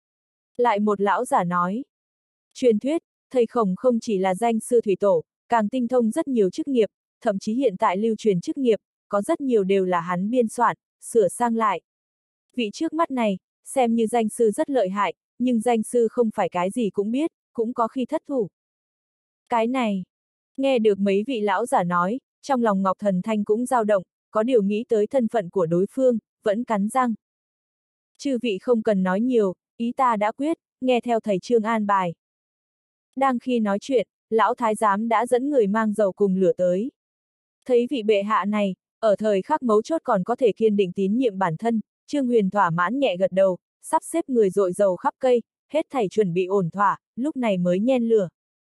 Lại một lão giả nói. Truyền thuyết, thầy Khổng không chỉ là danh sư thủy tổ, càng tinh thông rất nhiều chức nghiệp, thậm chí hiện tại lưu truyền chức nghiệp, có rất nhiều đều là hắn biên soạn, sửa sang lại. Vị trước mắt này, xem như danh sư rất lợi hại, nhưng danh sư không phải cái gì cũng biết, cũng có khi thất thủ. Cái này, nghe được mấy vị lão giả nói, trong lòng Ngọc Thần Thanh cũng dao động, có điều nghĩ tới thân phận của đối phương, vẫn cắn răng. Chư vị không cần nói nhiều, ý ta đã quyết, nghe theo thầy Trương an bài. Đang khi nói chuyện, lão thái giám đã dẫn người mang dầu cùng lửa tới. Thấy vị bệ hạ này, ở thời khắc mấu chốt còn có thể kiên định tín nhiệm bản thân, Trương Huyền thỏa mãn nhẹ gật đầu, sắp xếp người dội dầu khắp cây, hết thảy chuẩn bị ổn thỏa, lúc này mới nhen lửa.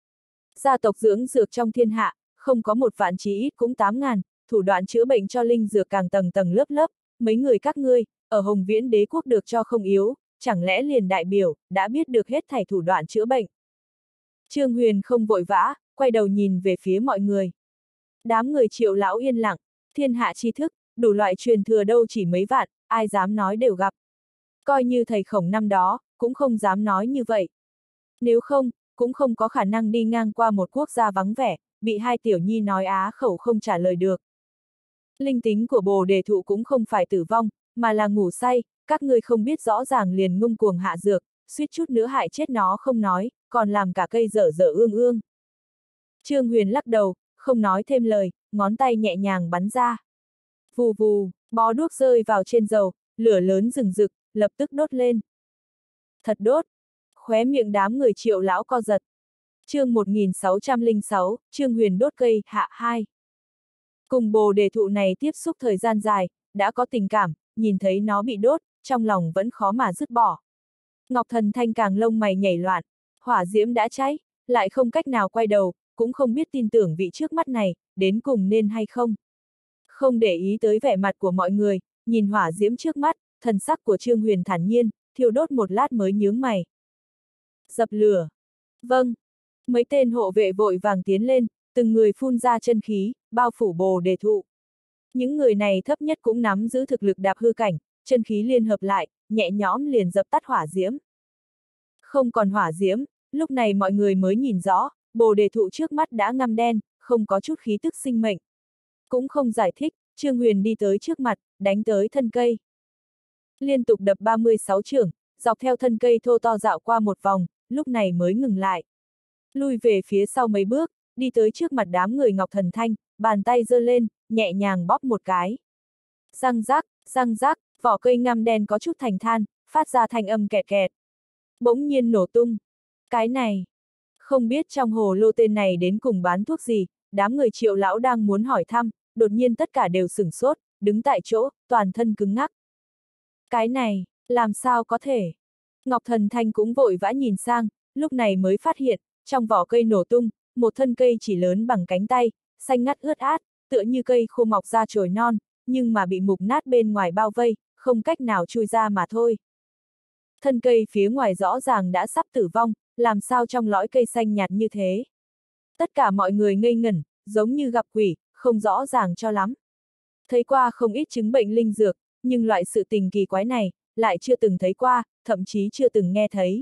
Gia tộc dưỡng dược trong thiên hạ, không có một vạn chí ít cũng 8.000, thủ đoạn chữa bệnh cho linh dược càng tầng tầng lớp lớp, mấy người các ngươi, ở Hồng Viễn Đế quốc được cho không yếu, chẳng lẽ liền đại biểu, đã biết được hết thảy thủ đoạn chữa bệnh. Trương Huyền không vội vã, quay đầu nhìn về phía mọi người. Đám người Triệu lão yên lặng, thiên hạ tri thức, đủ loại truyền thừa đâu chỉ mấy vạn, ai dám nói đều gặp. Coi như thầy Khổng năm đó, cũng không dám nói như vậy. Nếu không, cũng không có khả năng đi ngang qua một quốc gia vắng vẻ, bị hai tiểu nhi nói á khẩu không trả lời được. Linh tính của Bồ đề thụ cũng không phải tử vong, mà là ngủ say, các ngươi không biết rõ ràng liền ngông cuồng hạ dược, suýt chút nữa hại chết nó không nói, còn làm cả cây dở dở ương ương. Trương Huyền lắc đầu, không nói thêm lời, ngón tay nhẹ nhàng bắn ra. Vù vù, bó đuốc rơi vào trên dầu, lửa lớn rừng rực, lập tức đốt lên. Thật đốt! Khóe miệng đám người Triệu lão co giật. Chương 1606, Trương Huyền đốt cây, hạ 2. Cùng Bồ đề thụ này tiếp xúc thời gian dài, đã có tình cảm, nhìn thấy nó bị đốt, trong lòng vẫn khó mà dứt bỏ. Ngọc Thần Thanh càng lông mày nhảy loạn, hỏa diễm đã cháy, lại không cách nào quay đầu, cũng không biết tin tưởng vị trước mắt này, đến cùng nên hay không. Không để ý tới vẻ mặt của mọi người, nhìn hỏa diễm trước mắt, thần sắc của Trương Huyền thản nhiên, thiêu đốt một lát mới nhướng mày. Dập lửa. Vâng. Mấy tên hộ vệ vội vàng tiến lên, từng người phun ra chân khí, bao phủ Bồ đề thụ. Những người này thấp nhất cũng nắm giữ thực lực đạp hư cảnh, chân khí liên hợp lại, nhẹ nhõm liền dập tắt hỏa diễm. Không còn hỏa diễm, lúc này mọi người mới nhìn rõ, Bồ đề thụ trước mắt đã ngăm đen, không có chút khí tức sinh mệnh. Cũng không giải thích, Trương Huyền đi tới trước mặt, đánh tới thân cây. Liên tục đập 36 chưởng, dọc theo thân cây thô to dạo qua một vòng, lúc này mới ngừng lại. Lui về phía sau mấy bước, đi tới trước mặt đám người Ngọc Thần Thanh, bàn tay giơ lên, nhẹ nhàng bóp một cái. Răng rác, vỏ cây ngăm đen có chút thành than, phát ra thanh âm kẹt kẹt. Bỗng nhiên nổ tung. Cái này, không biết trong hồ lô tên này đến cùng bán thuốc gì, đám người Triệu lão đang muốn hỏi thăm, đột nhiên tất cả đều sửng sốt, đứng tại chỗ, toàn thân cứng ngắc. Cái này, làm sao có thể? Ngọc Thần Thanh cũng vội vã nhìn sang, lúc này mới phát hiện, trong vỏ cây nổ tung, một thân cây chỉ lớn bằng cánh tay, xanh ngắt ướt át, tựa như cây khô mọc ra chồi non, nhưng mà bị mục nát bên ngoài bao vây, không cách nào chui ra mà thôi. Thân cây phía ngoài rõ ràng đã sắp tử vong, làm sao trong lõi cây xanh nhạt như thế? Tất cả mọi người ngây ngẩn, giống như gặp quỷ, không rõ ràng cho lắm. Thấy qua không ít chứng bệnh linh dược, nhưng loại sự tình kỳ quái này, lại chưa từng thấy qua, thậm chí chưa từng nghe thấy.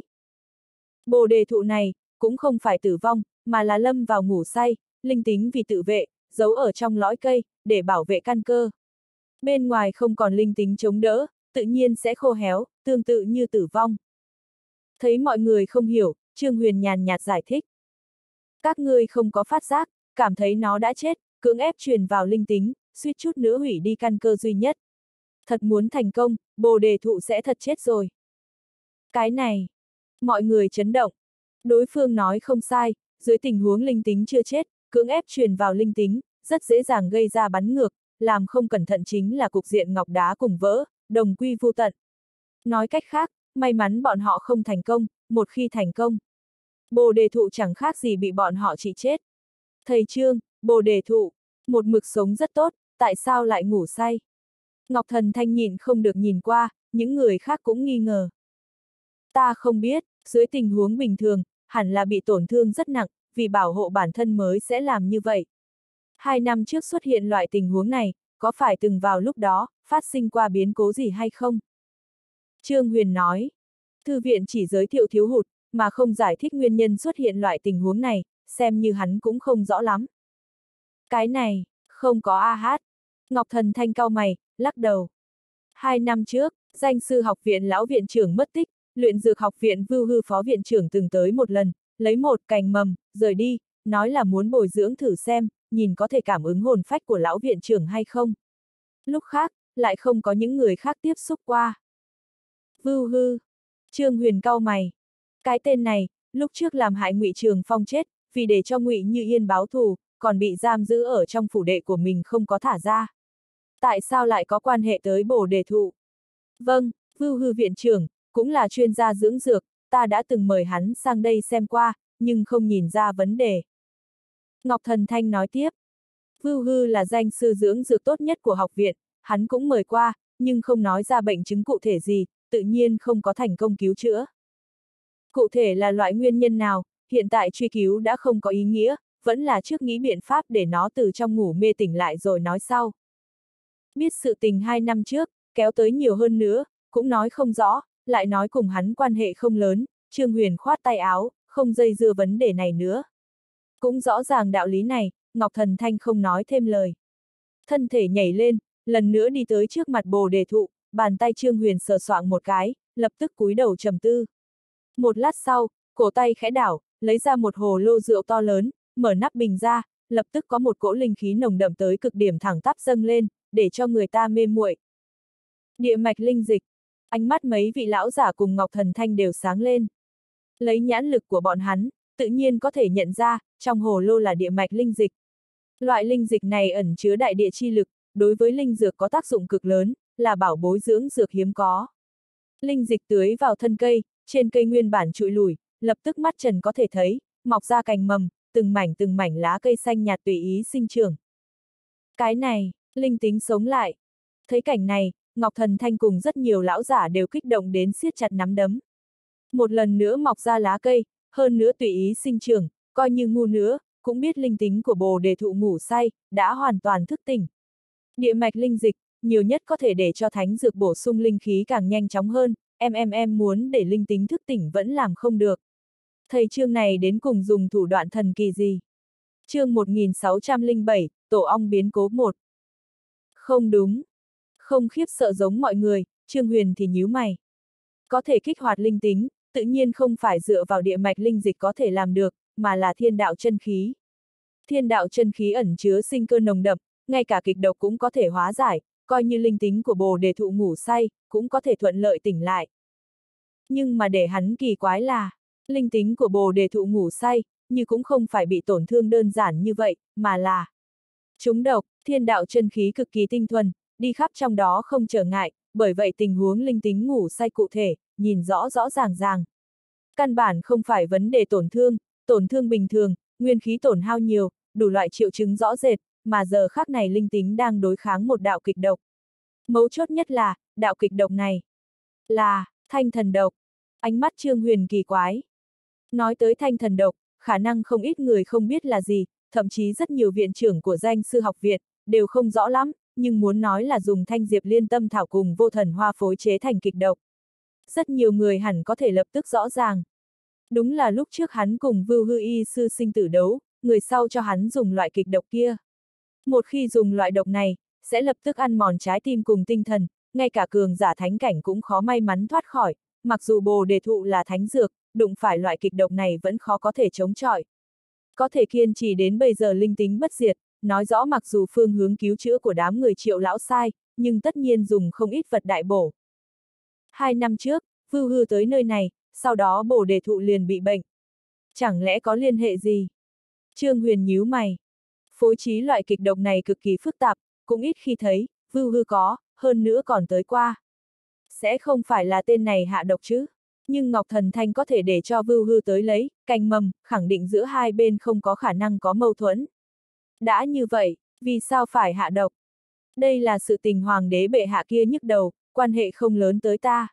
Bồ đề thụ này, cũng không phải tử vong, mà là lâm vào ngủ say, linh tính vì tự vệ, giấu ở trong lõi cây, để bảo vệ căn cơ. Bên ngoài không còn linh tính chống đỡ, tự nhiên sẽ khô héo, tương tự như tử vong. Thấy mọi người không hiểu, Trương Huyền nhàn nhạt giải thích. Các ngươi không có phát giác, cảm thấy nó đã chết, cưỡng ép truyền vào linh tính, suýt chút nữa hủy đi căn cơ duy nhất. Thật muốn thành công, bồ đề thụ sẽ thật chết rồi. Cái này, mọi người chấn động. Đối phương nói không sai, dưới tình huống linh tính chưa chết, cưỡng ép truyền vào linh tính, rất dễ dàng gây ra bắn ngược, làm không cẩn thận chính là cục diện ngọc đá cùng vỡ, đồng quy vu tận. Nói cách khác, may mắn bọn họ không thành công, một khi thành công, bồ đề thụ chẳng khác gì bị bọn họ trị chết. Thầy Trương, bồ đề thụ, một mực sống rất tốt, tại sao lại ngủ say? Ngọc Thần Thanh nhìn không được nhìn qua, những người khác cũng nghi ngờ. Ta không biết, dưới tình huống bình thường, hẳn là bị tổn thương rất nặng, vì bảo hộ bản thân mới sẽ làm như vậy. 2 năm trước xuất hiện loại tình huống này, có phải từng vào lúc đó, phát sinh qua biến cố gì hay không? Trương Huyền nói, thư viện chỉ giới thiệu thiếu hụt, mà không giải thích nguyên nhân xuất hiện loại tình huống này, xem như hắn cũng không rõ lắm. Cái này, không có a hát. Ngọc Thần Thanh cau mày, lắc đầu. 2 năm trước, danh sư học viện lão viện trưởng mất tích, luyện dược học viện Vưu Hư phó viện trưởng từng tới một lần, lấy một cành mầm, rời đi, nói là muốn bồi dưỡng thử xem, nhìn có thể cảm ứng hồn phách của lão viện trưởng hay không. Lúc khác, lại không có những người khác tiếp xúc qua. Vưu Hư. Trương Huyền cau mày. Cái tên này, lúc trước làm hại Ngụy Trường Phong chết, vì để cho Ngụy Như Yên báo thù, còn bị giam giữ ở trong phủ đệ của mình không có thả ra. Tại sao lại có quan hệ tới bồ đề thụ? Vâng, Vưu Hư viện trưởng, cũng là chuyên gia dưỡng dược, ta đã từng mời hắn sang đây xem qua, nhưng không nhìn ra vấn đề. Ngọc Thần Thanh nói tiếp. Vưu Hư là danh sư dưỡng dược tốt nhất của học viện, hắn cũng mời qua, nhưng không nói ra bệnh chứng cụ thể gì, tự nhiên không có thành công cứu chữa. Cụ thể là loại nguyên nhân nào, hiện tại truy cứu đã không có ý nghĩa, vẫn là trước nghĩ biện pháp để nó từ trong ngủ mê tỉnh lại rồi nói sau. Biết sự tình 2 năm trước, kéo tới nhiều hơn nữa, cũng nói không rõ, lại nói cùng hắn quan hệ không lớn, Trương Huyền khoát tay áo, không dây dưa vấn đề này nữa. Cũng rõ ràng đạo lý này, Ngọc Thần Thanh không nói thêm lời. Thân thể nhảy lên, lần nữa đi tới trước mặt bồ đề thụ, bàn tay Trương Huyền sờ soạng một cái, lập tức cúi đầu trầm tư. Một lát sau, cổ tay khẽ đảo, lấy ra một hồ lô rượu to lớn, mở nắp bình ra, lập tức có một cỗ linh khí nồng đậm tới cực điểm thẳng tắp dâng lên, để cho người ta mê muội. Địa mạch linh dịch. Ánh mắt mấy vị lão giả cùng Ngọc Thần Thanh đều sáng lên. Lấy nhãn lực của bọn hắn, tự nhiên có thể nhận ra, trong hồ lô là địa mạch linh dịch. Loại linh dịch này ẩn chứa đại địa chi lực, đối với linh dược có tác dụng cực lớn, là bảo bối dưỡng dược hiếm có. Linh dịch tưới vào thân cây, trên cây nguyên bản trụi lủi, lập tức mắt trần có thể thấy, mọc ra cành mầm, từng mảnh lá cây xanh nhạt tùy ý sinh trưởng. Cái này, linh tính sống lại. Thấy cảnh này, Ngọc Thần Thanh cùng rất nhiều lão giả đều kích động đến siết chặt nắm đấm. Một lần nữa mọc ra lá cây, hơn nữa tùy ý sinh trưởng, coi như ngu nữa, cũng biết linh tính của bồ đề thụ ngủ say, đã hoàn toàn thức tỉnh. Địa mạch linh dịch, nhiều nhất có thể để cho thánh dược bổ sung linh khí càng nhanh chóng hơn, em muốn để linh tính thức tỉnh vẫn làm không được. Thầy Trương này đến cùng dùng thủ đoạn thần kỳ gì? Chương 1607, Tổ ong biến cố 1. Không đúng. Không khiếp sợ giống mọi người, Trương Huyền thì nhíu mày. Có thể kích hoạt linh tính, tự nhiên không phải dựa vào địa mạch linh dịch có thể làm được, mà là thiên đạo chân khí. Thiên đạo chân khí ẩn chứa sinh cơ nồng đậm, ngay cả kịch độc cũng có thể hóa giải, coi như linh tính của bồ đề thụ ngủ say, cũng có thể thuận lợi tỉnh lại. Nhưng mà để hắn kỳ quái là, linh tính của bồ đề thụ ngủ say, như cũng không phải bị tổn thương đơn giản như vậy, mà là trúng độc. Thiên đạo chân khí cực kỳ tinh thuần, đi khắp trong đó không trở ngại, bởi vậy tình huống linh tính ngủ say cụ thể, nhìn rõ ràng. Căn bản không phải vấn đề tổn thương bình thường, nguyên khí tổn hao nhiều, đủ loại triệu chứng rõ rệt, mà giờ khắc này linh tính đang đối kháng một đạo kịch độc. Mấu chốt nhất là, đạo kịch độc này là thanh thần độc. Ánh mắt Trương Huyền kỳ quái. Nói tới thanh thần độc, khả năng không ít người không biết là gì, thậm chí rất nhiều viện trưởng của danh sư học viện, đều không rõ lắm, nhưng muốn nói là dùng thanh diệp liên tâm thảo cùng vô thần hoa phối chế thành kịch độc. Rất nhiều người hẳn có thể lập tức rõ ràng. Đúng là lúc trước hắn cùng Vưu Hư Y sư sinh tử đấu, người sau cho hắn dùng loại kịch độc kia. Một khi dùng loại độc này, sẽ lập tức ăn mòn trái tim cùng tinh thần, ngay cả cường giả thánh cảnh cũng khó may mắn thoát khỏi, mặc dù Bồ Đề Thụ là thánh dược, đụng phải loại kịch độc này vẫn khó có thể chống chọi. Có thể kiên trì đến bây giờ linh tính bất diệt, nói rõ mặc dù phương hướng cứu chữa của đám người Triệu lão sai, nhưng tất nhiên dùng không ít vật đại bổ. 2 năm trước, Vưu Hư tới nơi này, sau đó Bồ Đề Thụ liền bị bệnh. Chẳng lẽ có liên hệ gì? Trương Huyền nhíu mày. Phối trí loại kịch độc này cực kỳ phức tạp, cũng ít khi thấy, Vưu Hư có, hơn nữa còn tới qua. Sẽ không phải là tên này hạ độc chứ? Nhưng Ngọc Thần Thanh có thể để cho Vưu Hư tới lấy, canh mầm, khẳng định giữa hai bên không có khả năng có mâu thuẫn. Đã như vậy, vì sao phải hạ độc? Đây là sự tình hoàng đế bệ hạ kia nhức đầu, quan hệ không lớn tới ta.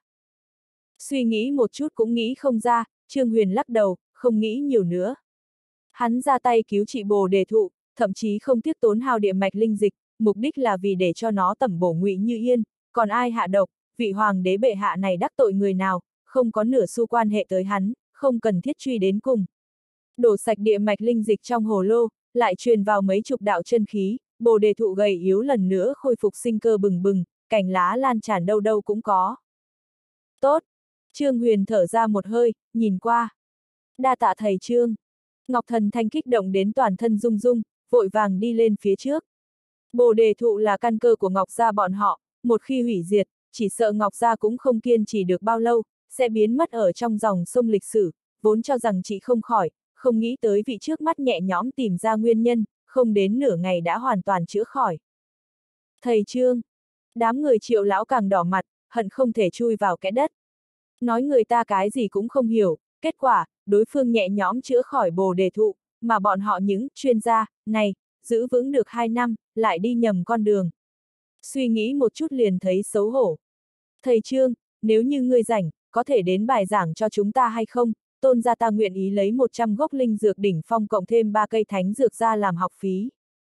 Suy nghĩ một chút cũng nghĩ không ra, Trương Huyền lắc đầu, không nghĩ nhiều nữa. Hắn ra tay cứu trị Bồ Đề Thụ, thậm chí không tiếc tốn hao địa mạch linh dịch, mục đích là vì để cho nó tẩm bổ Ngụy Như Yên, còn ai hạ độc, vị hoàng đế bệ hạ này đắc tội người nào, không có nửa xu quan hệ tới hắn, không cần thiết truy đến cùng. Đổ sạch địa mạch linh dịch trong hồ lô, lại truyền vào mấy chục đạo chân khí, Bồ Đề Thụ gầy yếu lần nữa khôi phục sinh cơ bừng bừng, cành lá lan tràn đâu đâu cũng có. Tốt! Trương Huyền thở ra một hơi, nhìn qua. Đa tạ thầy Trương. Ngọc Thần Thanh kích động đến toàn thân rung rung, vội vàng đi lên phía trước. Bồ Đề Thụ là căn cơ của Ngọc gia bọn họ, một khi hủy diệt, chỉ sợ Ngọc gia cũng không kiên trì được bao lâu, sẽ biến mất ở trong dòng sông lịch sử, vốn cho rằng chị không khỏi, không nghĩ tới vị trước mắt nhẹ nhõm tìm ra nguyên nhân, không đến nửa ngày đã hoàn toàn chữa khỏi. Thầy Trương! Đám người Triệu lão càng đỏ mặt, hận không thể chui vào kẽ đất. Nói người ta cái gì cũng không hiểu, kết quả, đối phương nhẹ nhõm chữa khỏi Bồ Đề Thụ, mà bọn họ những chuyên gia này, giữ vững được 2 năm, lại đi nhầm con đường. Suy nghĩ một chút liền thấy xấu hổ. Thầy Trương, nếu như ngươi rảnh, có thể đến bài giảng cho chúng ta hay không? Tôn gia ta nguyện ý lấy 100 gốc linh dược đỉnh phong cộng thêm 3 cây thánh dược ra làm học phí.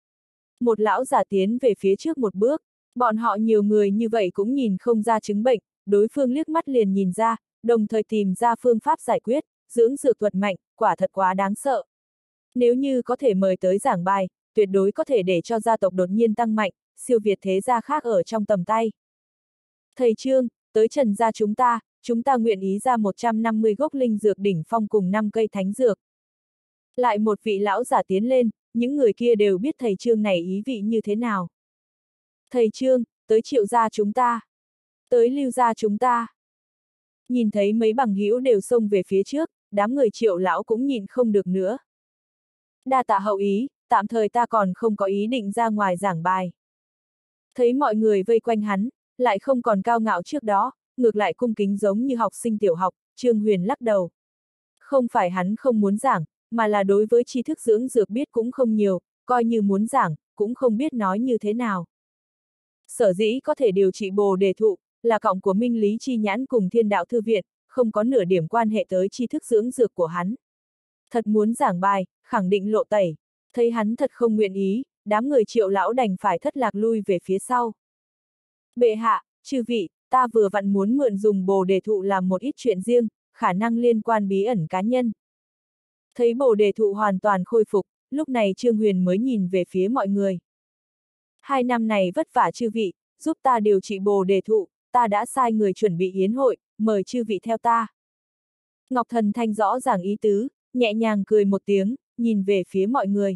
Một lão giả tiến về phía trước một bước, bọn họ nhiều người như vậy cũng nhìn không ra chứng bệnh, đối phương liếc mắt liền nhìn ra, đồng thời tìm ra phương pháp giải quyết, dưỡng dược thuật mạnh, quả thật quá đáng sợ. Nếu như có thể mời tới giảng bài, tuyệt đối có thể để cho gia tộc đột nhiên tăng mạnh, siêu việt thế gia khác ở trong tầm tay. Thầy Trương, tới Trần gia chúng ta nguyện ý ra 150 gốc linh dược đỉnh phong cùng 5 cây thánh dược. Lại một vị lão giả tiến lên, những người kia đều biết thầy Trương này ý vị như thế nào. Thầy Trương, tới Triệu gia chúng ta. Tới Lưu gia chúng ta. Nhìn thấy mấy bằng hữu đều xông về phía trước, đám người Triệu lão cũng nhịn không được nữa. Đa tạ hậu ý, tạm thời ta còn không có ý định ra ngoài giảng bài. Thấy mọi người vây quanh hắn, lại không còn cao ngạo trước đó, ngược lại cung kính giống như học sinh tiểu học, Trương Huyền lắc đầu. Không phải hắn không muốn giảng, mà là đối với tri thức dưỡng dược biết cũng không nhiều, coi như muốn giảng, cũng không biết nói như thế nào. Sở dĩ có thể điều trị Bồ Đề Thụ, là cọng của Minh Lý Chi Nhãn cùng Thiên Đạo Thư Viện, không có nửa điểm quan hệ tới tri thức dưỡng dược của hắn. Thật muốn giảng bài, khẳng định lộ tẩy, thấy hắn thật không nguyện ý, đám người Triệu lão đành phải thất lạc lui về phía sau. Bệ hạ, chư vị, ta vừa vặn muốn mượn dùng Bồ Đề Thụ làm một ít chuyện riêng, khả năng liên quan bí ẩn cá nhân. Thấy Bồ Đề Thụ hoàn toàn khôi phục, lúc này Trương Huyền mới nhìn về phía mọi người. 2 năm này vất vả chư vị, giúp ta điều trị Bồ Đề Thụ, ta đã sai người chuẩn bị yến hội, mời chư vị theo ta. Ngọc Thần Thanh rõ ràng ý tứ, nhẹ nhàng cười một tiếng, nhìn về phía mọi người.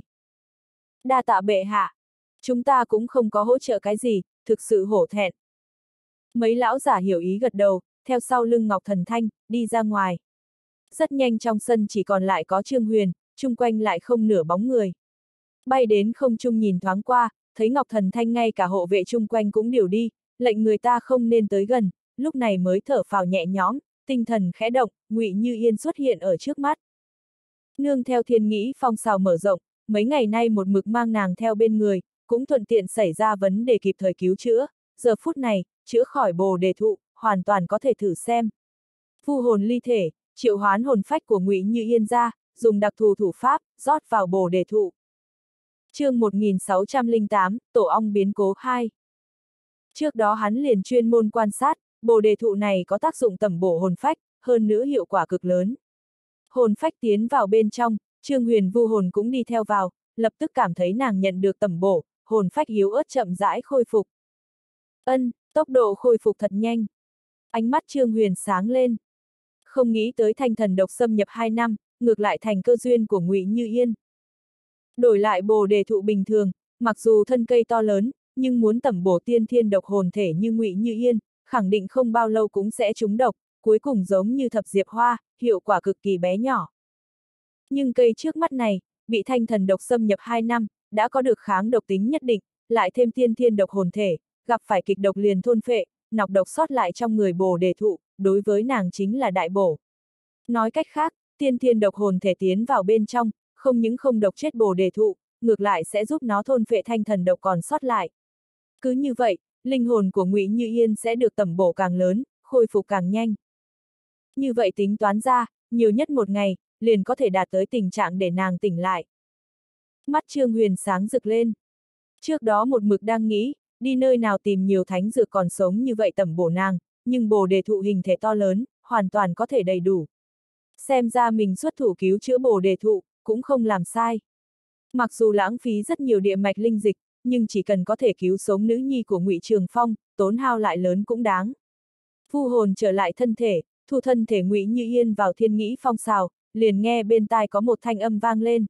Đa tạ bệ hạ, chúng ta cũng không có hỗ trợ cái gì, thực sự hổ thẹn. Mấy lão giả hiểu ý gật đầu, theo sau lưng Ngọc Thần Thanh, đi ra ngoài. Rất nhanh trong sân chỉ còn lại có Trương Huyền, chung quanh lại không nửa bóng người. Bay đến không trung nhìn thoáng qua, thấy Ngọc Thần Thanh ngay cả hộ vệ chung quanh cũng điều đi, lệnh người ta không nên tới gần, lúc này mới thở phào nhẹ nhõm, tinh thần khẽ động, Ngụy Như Yên xuất hiện ở trước mắt. Nương theo thiên nghĩ phong sào mở rộng, mấy ngày nay một mực mang nàng theo bên người, cũng thuận tiện xảy ra vấn đề kịp thời cứu chữa, giờ phút này, chữa khỏi Bồ Đề Thụ, hoàn toàn có thể thử xem. Vu hồn ly thể, triệu hoán hồn phách của Ngụy Như Yên ra, dùng đặc thù thủ pháp, rót vào Bồ Đề Thụ. Chương 1608, Tổ ong biến cố 2. Trước đó hắn liền chuyên môn quan sát, bồ đề thụ này có tác dụng tẩm bổ hồn phách, hơn nữa hiệu quả cực lớn. Hồn phách tiến vào bên trong, Trương Huyền vu hồn cũng đi theo vào, lập tức cảm thấy nàng nhận được tẩm bổ, hồn phách yếu ớt chậm rãi khôi phục. Tốc độ khôi phục thật nhanh. Ánh mắt Trương Huyền sáng lên. Không nghĩ tới thanh thần độc xâm nhập 2 năm, ngược lại thành cơ duyên của Ngụy Như Yên. Đổi lại bồ đề thụ bình thường, mặc dù thân cây to lớn, nhưng muốn tẩm bổ tiên thiên độc hồn thể như Ngụy Như Yên, khẳng định không bao lâu cũng sẽ trúng độc, cuối cùng giống như thập diệp hoa, hiệu quả cực kỳ bé nhỏ. Nhưng cây trước mắt này, bị thanh thần độc xâm nhập 2 năm, đã có được kháng độc tính nhất định, lại thêm tiên thiên độc hồn thể, gặp phải kịch độc liền thôn phệ, nọc độc sót lại trong người bồ đề thụ, đối với nàng chính là đại bổ. Nói cách khác, tiên thiên độc hồn thể tiến vào bên trong, không những không độc chết bồ đề thụ, ngược lại sẽ giúp nó thôn phệ thanh thần độc còn sót lại. Cứ như vậy, linh hồn của Ngụy Như Yên sẽ được tẩm bổ càng lớn, khôi phục càng nhanh. Như vậy tính toán ra, nhiều nhất một ngày, liền có thể đạt tới tình trạng để nàng tỉnh lại. Mắt Trương Huyền sáng rực lên. Trước đó một mực đang nghĩ, đi nơi nào tìm nhiều thánh dược còn sống như vậy tẩm bổ nàng, nhưng bồ đề thụ hình thể to lớn, hoàn toàn có thể đầy đủ. Xem ra mình xuất thủ cứu chữa bồ đề thụ, cũng không làm sai. Mặc dù lãng phí rất nhiều địa mạch linh dịch, nhưng chỉ cần có thể cứu sống nữ nhi của Ngụy Trường Phong, tốn hao lại lớn cũng đáng. Vu hồn trở lại thân thể, thu thân thể Ngụy Như Yên vào thiên nghĩ phong xào, liền nghe bên tai có một thanh âm vang lên.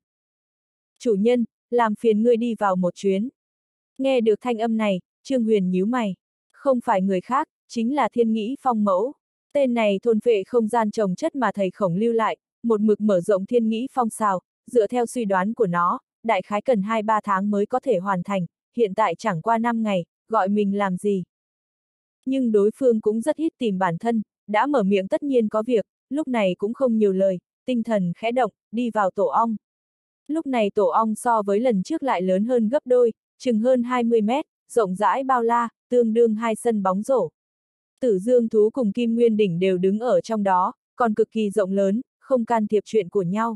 Chủ nhân, làm phiền ngươi đi vào một chuyến. Nghe được thanh âm này, Trương Huyền nhíu mày. Không phải người khác, chính là thiên nghĩ phong mẫu. Tên này thôn phệ không gian trồng chất mà thầy Khổng lưu lại, một mực mở rộng thiên nghĩ phong xào, dựa theo suy đoán của nó, đại khái cần 2-3 tháng mới có thể hoàn thành, hiện tại chẳng qua 5 ngày, gọi mình làm gì. Nhưng đối phương cũng rất ít tìm bản thân, đã mở miệng tất nhiên có việc, lúc này cũng không nhiều lời, tinh thần khẽ động, đi vào tổ ong. Lúc này tổ ong so với lần trước lại lớn hơn gấp đôi, chừng hơn 20 mét, rộng rãi bao la, tương đương 2 sân bóng rổ. Tử Dương thú cùng Kim Nguyên đỉnh đều đứng ở trong đó, còn cực kỳ rộng lớn, không can thiệp chuyện của nhau.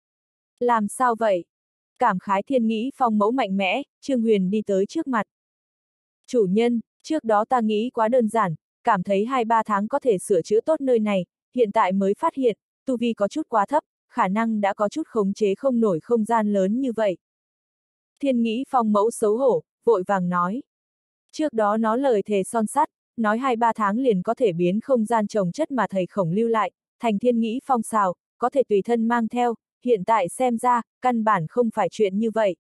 Làm sao vậy? Cảm khái thiên nghĩ phong mẫu mạnh mẽ, Trương Huyền đi tới trước mặt. Chủ nhân, trước đó ta nghĩ quá đơn giản, cảm thấy 2-3 tháng có thể sửa chữa tốt nơi này, hiện tại mới phát hiện, tu vi có chút quá thấp, khả năng đã có chút khống chế không nổi không gian lớn như vậy. Thiên nghĩ phong mẫu xấu hổ, vội vàng nói. Trước đó nó lời thề son sắt, nói 2-3 tháng liền có thể biến không gian trồng chất mà thầy Khổng lưu lại, thành thiên nghĩ phong xào, có thể tùy thân mang theo, hiện tại xem ra, căn bản không phải chuyện như vậy.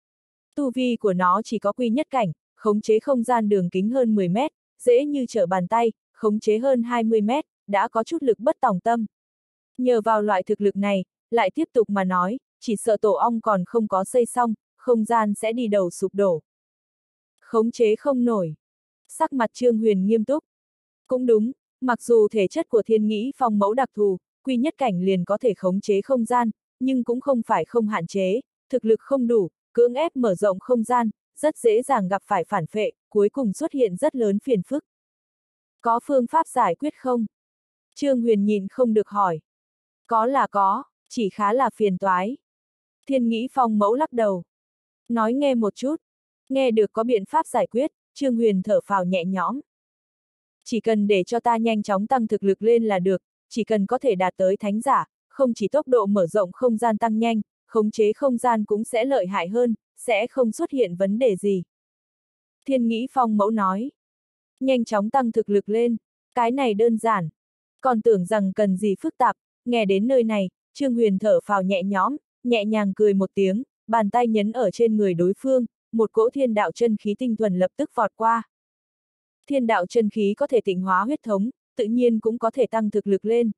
Tu vi của nó chỉ có quy nhất cảnh, khống chế không gian đường kính hơn 10 mét, dễ như trở bàn tay, khống chế hơn 20 mét, đã có chút lực bất tòng tâm. Nhờ vào loại thực lực này, lại tiếp tục mà nói, chỉ sợ tổ ong còn không có xây xong, không gian sẽ đi đầu sụp đổ. Khống chế không nổi. Sắc mặt Trương Huyền nghiêm túc. Cũng đúng, mặc dù thể chất của thiên nghĩ phong mẫu đặc thù, quy nhất cảnh liền có thể khống chế không gian, nhưng cũng không phải không hạn chế, thực lực không đủ, cưỡng ép mở rộng không gian, rất dễ dàng gặp phải phản phệ, cuối cùng xuất hiện rất lớn phiền phức. Có phương pháp giải quyết không? Trương Huyền nhìn không được hỏi. Có là có, chỉ khá là phiền toái. Thiên nghĩ phong mẫu lắc đầu. Nói nghe một chút. Nghe được có biện pháp giải quyết, Trương Huyền thở phào nhẹ nhõm. Chỉ cần để cho ta nhanh chóng tăng thực lực lên là được, chỉ cần có thể đạt tới thánh giả, không chỉ tốc độ mở rộng không gian tăng nhanh, khống chế không gian cũng sẽ lợi hại hơn, sẽ không xuất hiện vấn đề gì. Thiên nghĩ phong mẫu nói. Nhanh chóng tăng thực lực lên, cái này đơn giản. Còn tưởng rằng cần gì phức tạp, nghe đến nơi này, Trương Huyền thở phào nhẹ nhõm, nhẹ nhàng cười một tiếng, bàn tay nhấn ở trên người đối phương, một cỗ thiên đạo chân khí tinh thuần lập tức vọt qua. Thiên đạo chân khí có thể tịnh hóa huyết thống, tự nhiên cũng có thể tăng thực lực lên.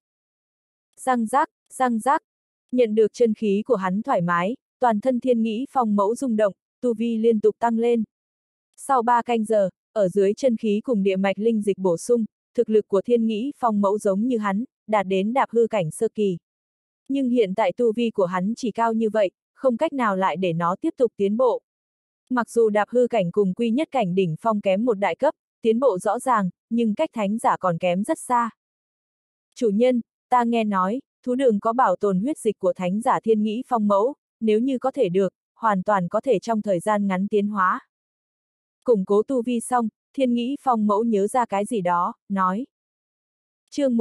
Răng rác, nhận được chân khí của hắn thoải mái, toàn thân thiên nghĩ phong mẫu rung động, tu vi liên tục tăng lên. Sau 3 canh giờ, ở dưới chân khí cùng địa mạch linh dịch bổ sung, thực lực của thiên nghĩ phong mẫu giống như hắn, đạt đến đạp hư cảnh sơ kỳ. Nhưng hiện tại tu vi của hắn chỉ cao như vậy, không cách nào lại để nó tiếp tục tiến bộ. Mặc dù đạp hư cảnh cùng quy nhất cảnh đỉnh phong kém một đại cấp, tiến bộ rõ ràng, nhưng cách thánh giả còn kém rất xa. Chủ nhân, ta nghe nói, thú đường có bảo tồn huyết dịch của thánh giả thiên nghĩ phong mẫu, nếu như có thể được, hoàn toàn có thể trong thời gian ngắn tiến hóa. Củng cố tu vi xong, Thiên Nghĩ Phong mẫu nhớ ra cái gì đó, nói. Chương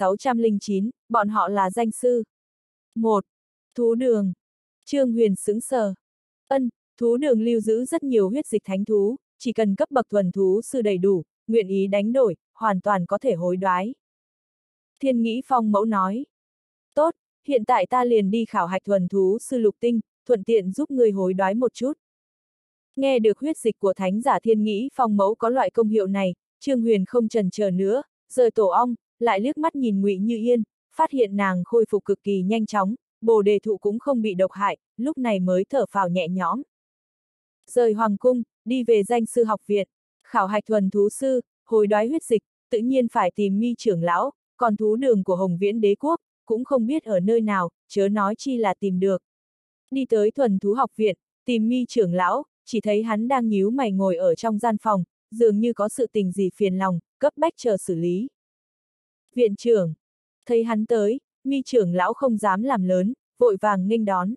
1609, bọn họ là danh sư. 1. Thú đường. Trương Huyền sững sờ. Thú đường lưu giữ rất nhiều huyết dịch thánh thú, chỉ cần cấp bậc thuần thú sư đầy đủ, nguyện ý đánh đổi, hoàn toàn có thể hối đoái. Thiên Nghĩ Phong mẫu nói. Tốt, hiện tại ta liền đi khảo hạch thuần thú sư lục tinh, thuận tiện giúp người hối đoái một chút. Nghe được huyết dịch của thánh giả Thiên Nghĩ Phong mẫu có loại công hiệu này, Trương Huyền không chần chờ nữa, rời tổ ong, lại liếc mắt nhìn Ngụy Như Yên, phát hiện nàng khôi phục cực kỳ nhanh chóng, bồ đề thụ cũng không bị độc hại, lúc này mới thở phào nhẹ nhõm. Rời hoàng cung, đi về danh sư học viện, khảo hạch thuần thú sư, hối đoái huyết dịch, tự nhiên phải tìm Mi trưởng lão, còn thú đường của Hồng Viễn đế quốc, cũng không biết ở nơi nào, chớ nói chi là tìm được. Đi tới thuần thú học viện, tìm Mi trưởng lão, chỉ thấy hắn đang nhíu mày ngồi ở trong gian phòng, dường như có sự tình gì phiền lòng, cấp bách chờ xử lý. Viện trưởng, thấy hắn tới, Mi trưởng lão không dám làm lớn, vội vàng nghênh đón.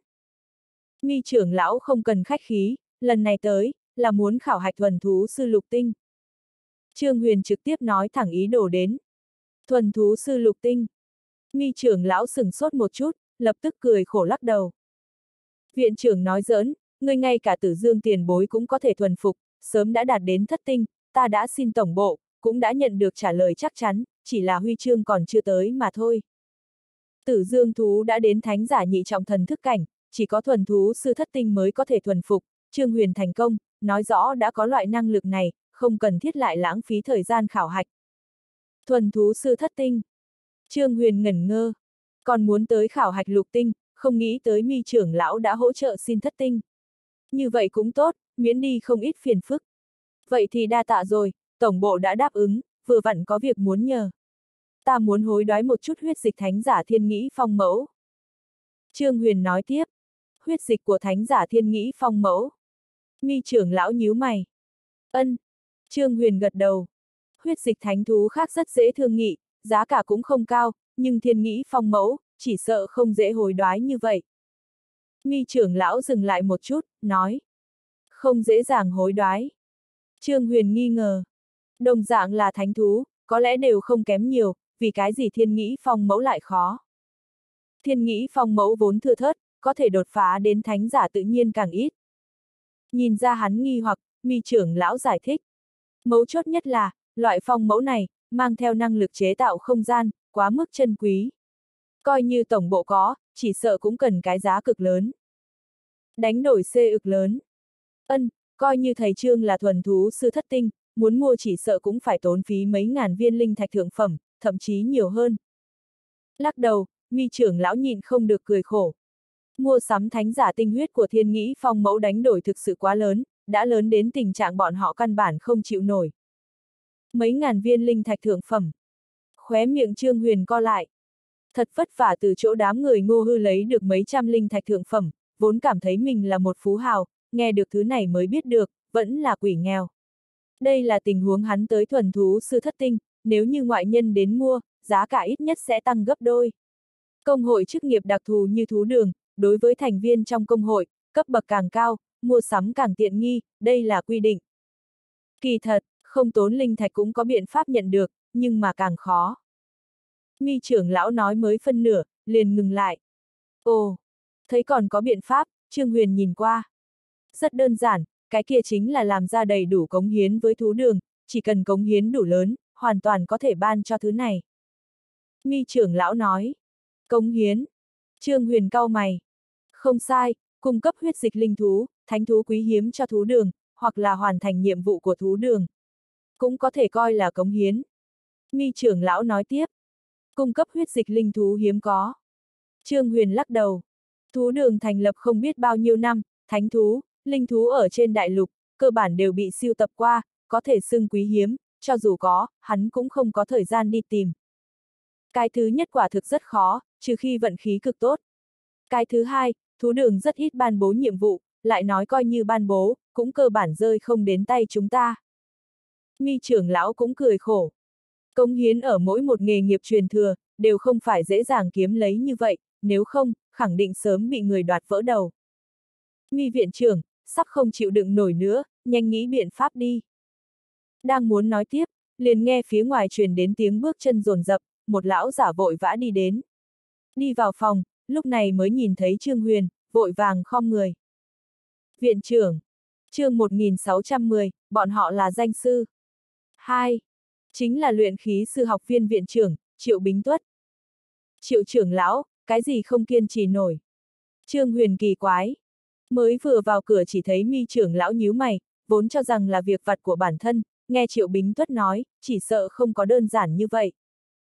Mi trưởng lão không cần khách khí, lần này tới, là muốn khảo hạch thuần thú sư lục tinh. Trương Huyền trực tiếp nói thẳng ý đồ đến. Thuần thú sư lục tinh. Mi trưởng lão sửng sốt một chút, lập tức cười khổ lắc đầu. Viện trưởng nói giỡn, ngươi ngay cả Tử Dương tiền bối cũng có thể thuần phục, sớm đã đạt đến thất tinh, ta đã xin tổng bộ, cũng đã nhận được trả lời chắc chắn, chỉ là huy chương còn chưa tới mà thôi. Tử Dương thú đã đến thánh giả nhị trọng thần thức cảnh, chỉ có thuần thú sư thất tinh mới có thể thuần phục, Trương Huyền thành công, nói rõ đã có loại năng lực này, không cần thiết lại lãng phí thời gian khảo hạch. Thuần thú sư thất tinh. Trương Huyền ngẩn ngơ, còn muốn tới khảo hạch lục tinh, không nghĩ tới Mi trưởng lão đã hỗ trợ xin thất tinh. Như vậy cũng tốt, miễn đi không ít phiền phức. Vậy thì đa tạ rồi, tổng bộ đã đáp ứng, vừa vặn có việc muốn nhờ. Ta muốn hối đoái một chút huyết dịch thánh giả Thiên Nghĩ Phong mẫu. Trương Huyền nói tiếp, huyết dịch của thánh giả Thiên Nghĩ Phong mẫu. Mi trưởng lão nhíu mày. Trương Huyền gật đầu. Huyết dịch thánh thú khác rất dễ thương nghị, giá cả cũng không cao, nhưng Thiên Nghĩ Phong mẫu, chỉ sợ không dễ hối đoái như vậy. Mi trưởng lão dừng lại một chút, nói. Không dễ dàng hối đoái. Trương Huyền nghi ngờ. Đồng dạng là thánh thú, có lẽ đều không kém nhiều, vì cái gì Thiên Nghĩ Phong mẫu lại khó. Thiên Nghĩ Phong mẫu vốn thưa thớt, có thể đột phá đến thánh giả tự nhiên càng ít. Nhìn ra hắn nghi hoặc, Mi trưởng lão giải thích. Mấu chốt nhất là, loại phong mẫu này, mang theo năng lực chế tạo không gian, quá mức chân quý. Coi như tổng bộ có, chỉ sợ cũng cần cái giá cực lớn. Đánh đổi C ực lớn. Coi như thầy Trương là thuần thú sư thất tinh, muốn mua chỉ sợ cũng phải tốn phí mấy ngàn viên linh thạch thượng phẩm, thậm chí nhiều hơn. Lắc đầu, Mi trưởng lão nhịn không được cười khổ. Mua sắm thánh giả tinh huyết của Thiên Nghĩ Phong mẫu đánh đổi thực sự quá lớn, đã lớn đến tình trạng bọn họ căn bản không chịu nổi. Mấy ngàn viên linh thạch thượng phẩm. Khóe miệng Trương Huyền co lại. Thật vất vả từ chỗ đám người Ngô Hư lấy được mấy trăm linh thạch thượng phẩm, vốn cảm thấy mình là một phú hào, nghe được thứ này mới biết được, vẫn là quỷ nghèo. Đây là tình huống hắn tới thuần thú sư thất tinh, nếu như ngoại nhân đến mua, giá cả ít nhất sẽ tăng gấp đôi. Công hội chức nghiệp đặc thù như thú đường, đối với thành viên trong công hội, cấp bậc càng cao, mua sắm càng tiện nghi, đây là quy định. Kỳ thật, không tốn linh thạch cũng có biện pháp nhận được, nhưng mà càng khó. Mi trưởng lão nói mới phân nửa, liền ngừng lại. Ồ, thấy còn có biện pháp, Trương Huyền nhìn qua. Rất đơn giản, cái kia chính là làm ra đầy đủ cống hiến với thú đường, chỉ cần cống hiến đủ lớn, hoàn toàn có thể ban cho thứ này. Mi trưởng lão nói. Cống hiến. Trương Huyền cau mày. Không sai, cung cấp huyết dịch linh thú, thánh thú quý hiếm cho thú đường, hoặc là hoàn thành nhiệm vụ của thú đường. Cũng có thể coi là cống hiến. Mi trưởng lão nói tiếp. Cung cấp huyết dịch linh thú hiếm có. Trương Huyền lắc đầu. Thú đường thành lập không biết bao nhiêu năm, thánh thú, linh thú ở trên đại lục, cơ bản đều bị siêu tập qua, có thể xưng quý hiếm, cho dù có, hắn cũng không có thời gian đi tìm. Cái thứ nhất quả thực rất khó, trừ khi vận khí cực tốt. Cái thứ hai, thú đường rất ít ban bố nhiệm vụ, lại nói coi như ban bố, cũng cơ bản rơi không đến tay chúng ta. Mi trưởng lão cũng cười khổ. Cống hiến ở mỗi một nghề nghiệp truyền thừa, đều không phải dễ dàng kiếm lấy như vậy, nếu không, khẳng định sớm bị người đoạt vỡ đầu. Mi viện trưởng, sắp không chịu đựng nổi nữa, nhanh nghĩ biện pháp đi. Đang muốn nói tiếp, liền nghe phía ngoài truyền đến tiếng bước chân dồn dập, một lão giả vội vã đi đến. Đi vào phòng, lúc này mới nhìn thấy Trương Huyền, vội vàng khom người. Viện trưởng. Chương 1610, bọn họ là danh sư. 2. Chính là luyện khí sư học viên viện trưởng, Triệu Bính Tuất. Triệu trưởng lão, cái gì không kiên trì nổi? Trương Huyền kỳ quái. Mới vừa vào cửa chỉ thấy Mi trưởng lão nhíu mày, vốn cho rằng là việc vặt của bản thân, nghe Triệu Bính Tuất nói, chỉ sợ không có đơn giản như vậy.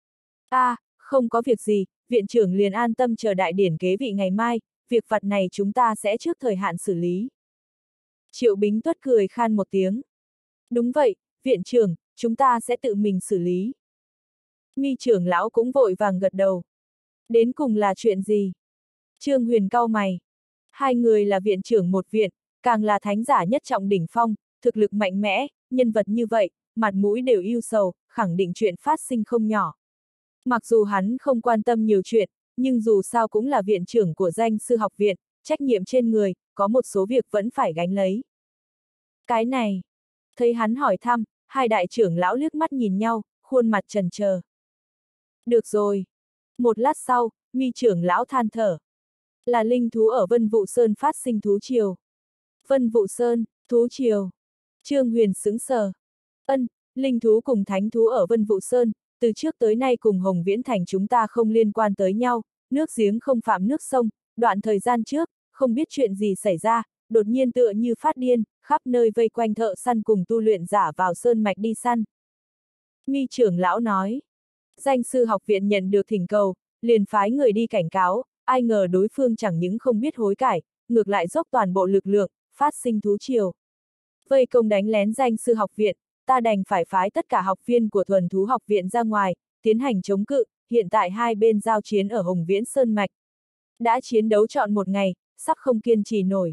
Không có việc gì, viện trưởng liền an tâm chờ đại điển kế vị ngày mai, việc vặt này chúng ta sẽ trước thời hạn xử lý. Triệu Bính Tuất cười khan một tiếng. Đúng vậy, viện trưởng, chúng ta sẽ tự mình xử lý. Mi trưởng lão cũng vội vàng gật đầu. Đến cùng là chuyện gì? Trương Huyền cau mày. Hai người là viện trưởng một viện, càng là thánh giả nhất trọng đỉnh phong, thực lực mạnh mẽ, nhân vật như vậy, mặt mũi đều ưu sầu, khẳng định chuyện phát sinh không nhỏ. Mặc dù hắn không quan tâm nhiều chuyện, nhưng dù sao cũng là viện trưởng của danh sư học viện, trách nhiệm trên người, có một số việc vẫn phải gánh lấy. Cái này, thấy hắn hỏi thăm, hai đại trưởng lão liếc mắt nhìn nhau, khuôn mặt chần chờ. Được rồi. Một lát sau, Mi trưởng lão than thở. Là linh thú ở Vân Vụ Sơn phát sinh thú triều. Vân Vụ Sơn, thú triều. Trương Huyền sững sờ. Linh thú cùng thánh thú ở Vân Vụ Sơn, từ trước tới nay cùng Hồng Viễn Thành chúng ta không liên quan tới nhau, nước giếng không phạm nước sông, đoạn thời gian trước, không biết chuyện gì xảy ra, đột nhiên tựa như phát điên, khắp nơi vây quanh thợ săn cùng tu luyện giả vào sơn mạch đi săn. Mi trưởng lão nói, danh sư học viện nhận được thỉnh cầu, liền phái người đi cảnh cáo, ai ngờ đối phương chẳng những không biết hối cải, ngược lại dốc toàn bộ lực lượng, phát sinh thú triều. Vây công đánh lén danh sư học viện, ta đành phải phái tất cả học viên của thuần thú học viện ra ngoài, tiến hành chống cự, hiện tại hai bên giao chiến ở Hồng Viễn Sơn Mạch. Đã chiến đấu trọn một ngày, sắp không kiên trì nổi.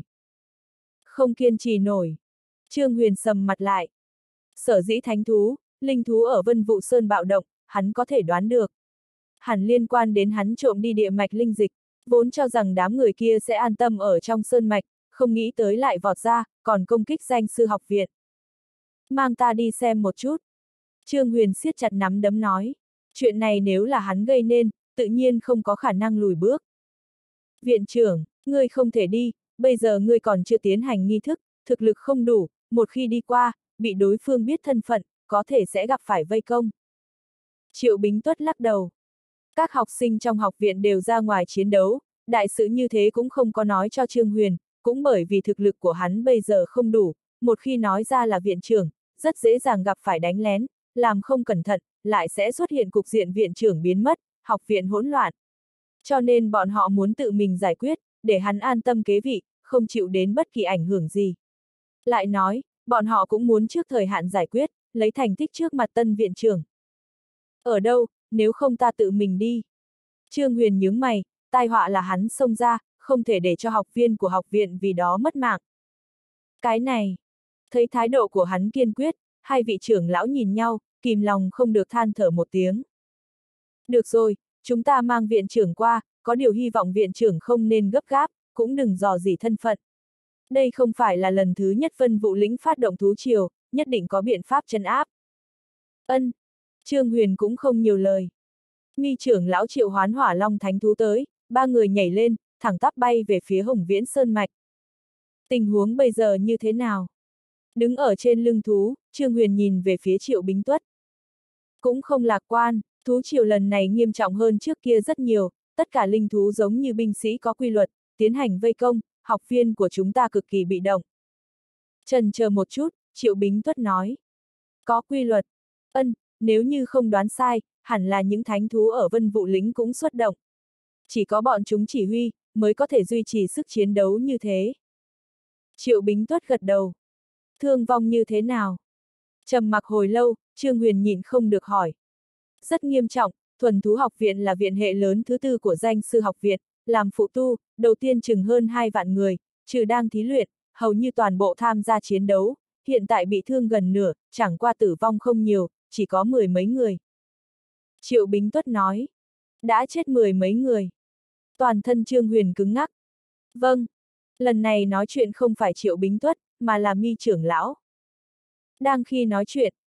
Không kiên trì nổi. Trương Huyền sầm mặt lại. Sở dĩ thánh thú, linh thú ở Vân Vụ Sơn bạo động, hắn có thể đoán được. Hẳn liên quan đến hắn trộm đi địa mạch linh dịch, vốn cho rằng đám người kia sẽ an tâm ở trong sơn mạch, không nghĩ tới lại vọt ra, còn công kích danh sư học viện. Mang ta đi xem một chút. Trương Huyền siết chặt nắm đấm nói. Chuyện này nếu là hắn gây nên, tự nhiên không có khả năng lùi bước. Viện trưởng, ngươi không thể đi, bây giờ ngươi còn chưa tiến hành nghi thức, thực lực không đủ, một khi đi qua, bị đối phương biết thân phận, có thể sẽ gặp phải vây công. Triệu Bính Tuất lắc đầu. Các học sinh trong học viện đều ra ngoài chiến đấu, đại sự như thế cũng không có nói cho Trương Huyền, cũng bởi vì thực lực của hắn bây giờ không đủ, một khi nói ra là viện trưởng, rất dễ dàng gặp phải đánh lén, làm không cẩn thận, lại sẽ xuất hiện cục diện viện trưởng biến mất, học viện hỗn loạn. Cho nên bọn họ muốn tự mình giải quyết, để hắn an tâm kế vị, không chịu đến bất kỳ ảnh hưởng gì. Lại nói, bọn họ cũng muốn trước thời hạn giải quyết, lấy thành tích trước mặt tân viện trưởng. Ở đâu, nếu không ta tự mình đi. Trương Huyền nhướng mày, tai họa là hắn xông ra, không thể để cho học viên của học viện vì đó mất mạng. Cái này, thấy thái độ của hắn kiên quyết, hai vị trưởng lão nhìn nhau, kìm lòng không được than thở một tiếng. Được rồi, chúng ta mang viện trưởng qua, có điều hy vọng viện trưởng không nên gấp gáp, cũng đừng dò dỉ thân phận. Đây không phải là lần thứ nhất Vân Vụ lĩnh phát động thú triều, nhất định có biện pháp trấn áp. Trương Huyền cũng không nhiều lời. Mi trưởng lão triệu hoán hỏa long thánh thú tới, ba người nhảy lên, thẳng tắp bay về phía Hồng Viễn Sơn Mạch. Tình huống bây giờ như thế nào? Đứng ở trên lưng thú, Trương Huyền nhìn về phía Triệu Bính Tuất. Cũng không lạc quan, thú triều lần này nghiêm trọng hơn trước kia rất nhiều, tất cả linh thú giống như binh sĩ có quy luật, tiến hành vây công, học viên của chúng ta cực kỳ bị động. Chần chờ một chút, Triệu Bính Tuất nói. Có quy luật. Nếu như không đoán sai, hẳn là những thánh thú ở Vân Vụ lĩnh cũng xuất động. Chỉ có bọn chúng chỉ huy, mới có thể duy trì sức chiến đấu như thế. Triệu Bính Tuất gật đầu. Thương vong như thế nào? Trầm mặc hồi lâu, Trương Huyền nhịn không được hỏi. Rất nghiêm trọng, thuần thú học viện là viện hệ lớn thứ tư của danh sư học viện, làm phụ tu, đầu tiên chừng hơn 2 vạn người, trừ đang thí luyện, hầu như toàn bộ tham gia chiến đấu, hiện tại bị thương gần nửa, chẳng qua tử vong không nhiều, chỉ có 10 mấy người. Triệu Bính Tuất nói. Đã chết 10 mấy người. Toàn thân Trương Huyền cứng ngắc. Vâng. Lần này nói chuyện không phải Triệu Bính Tuất, mà là Mi trưởng lão. Đang khi nói chuyện,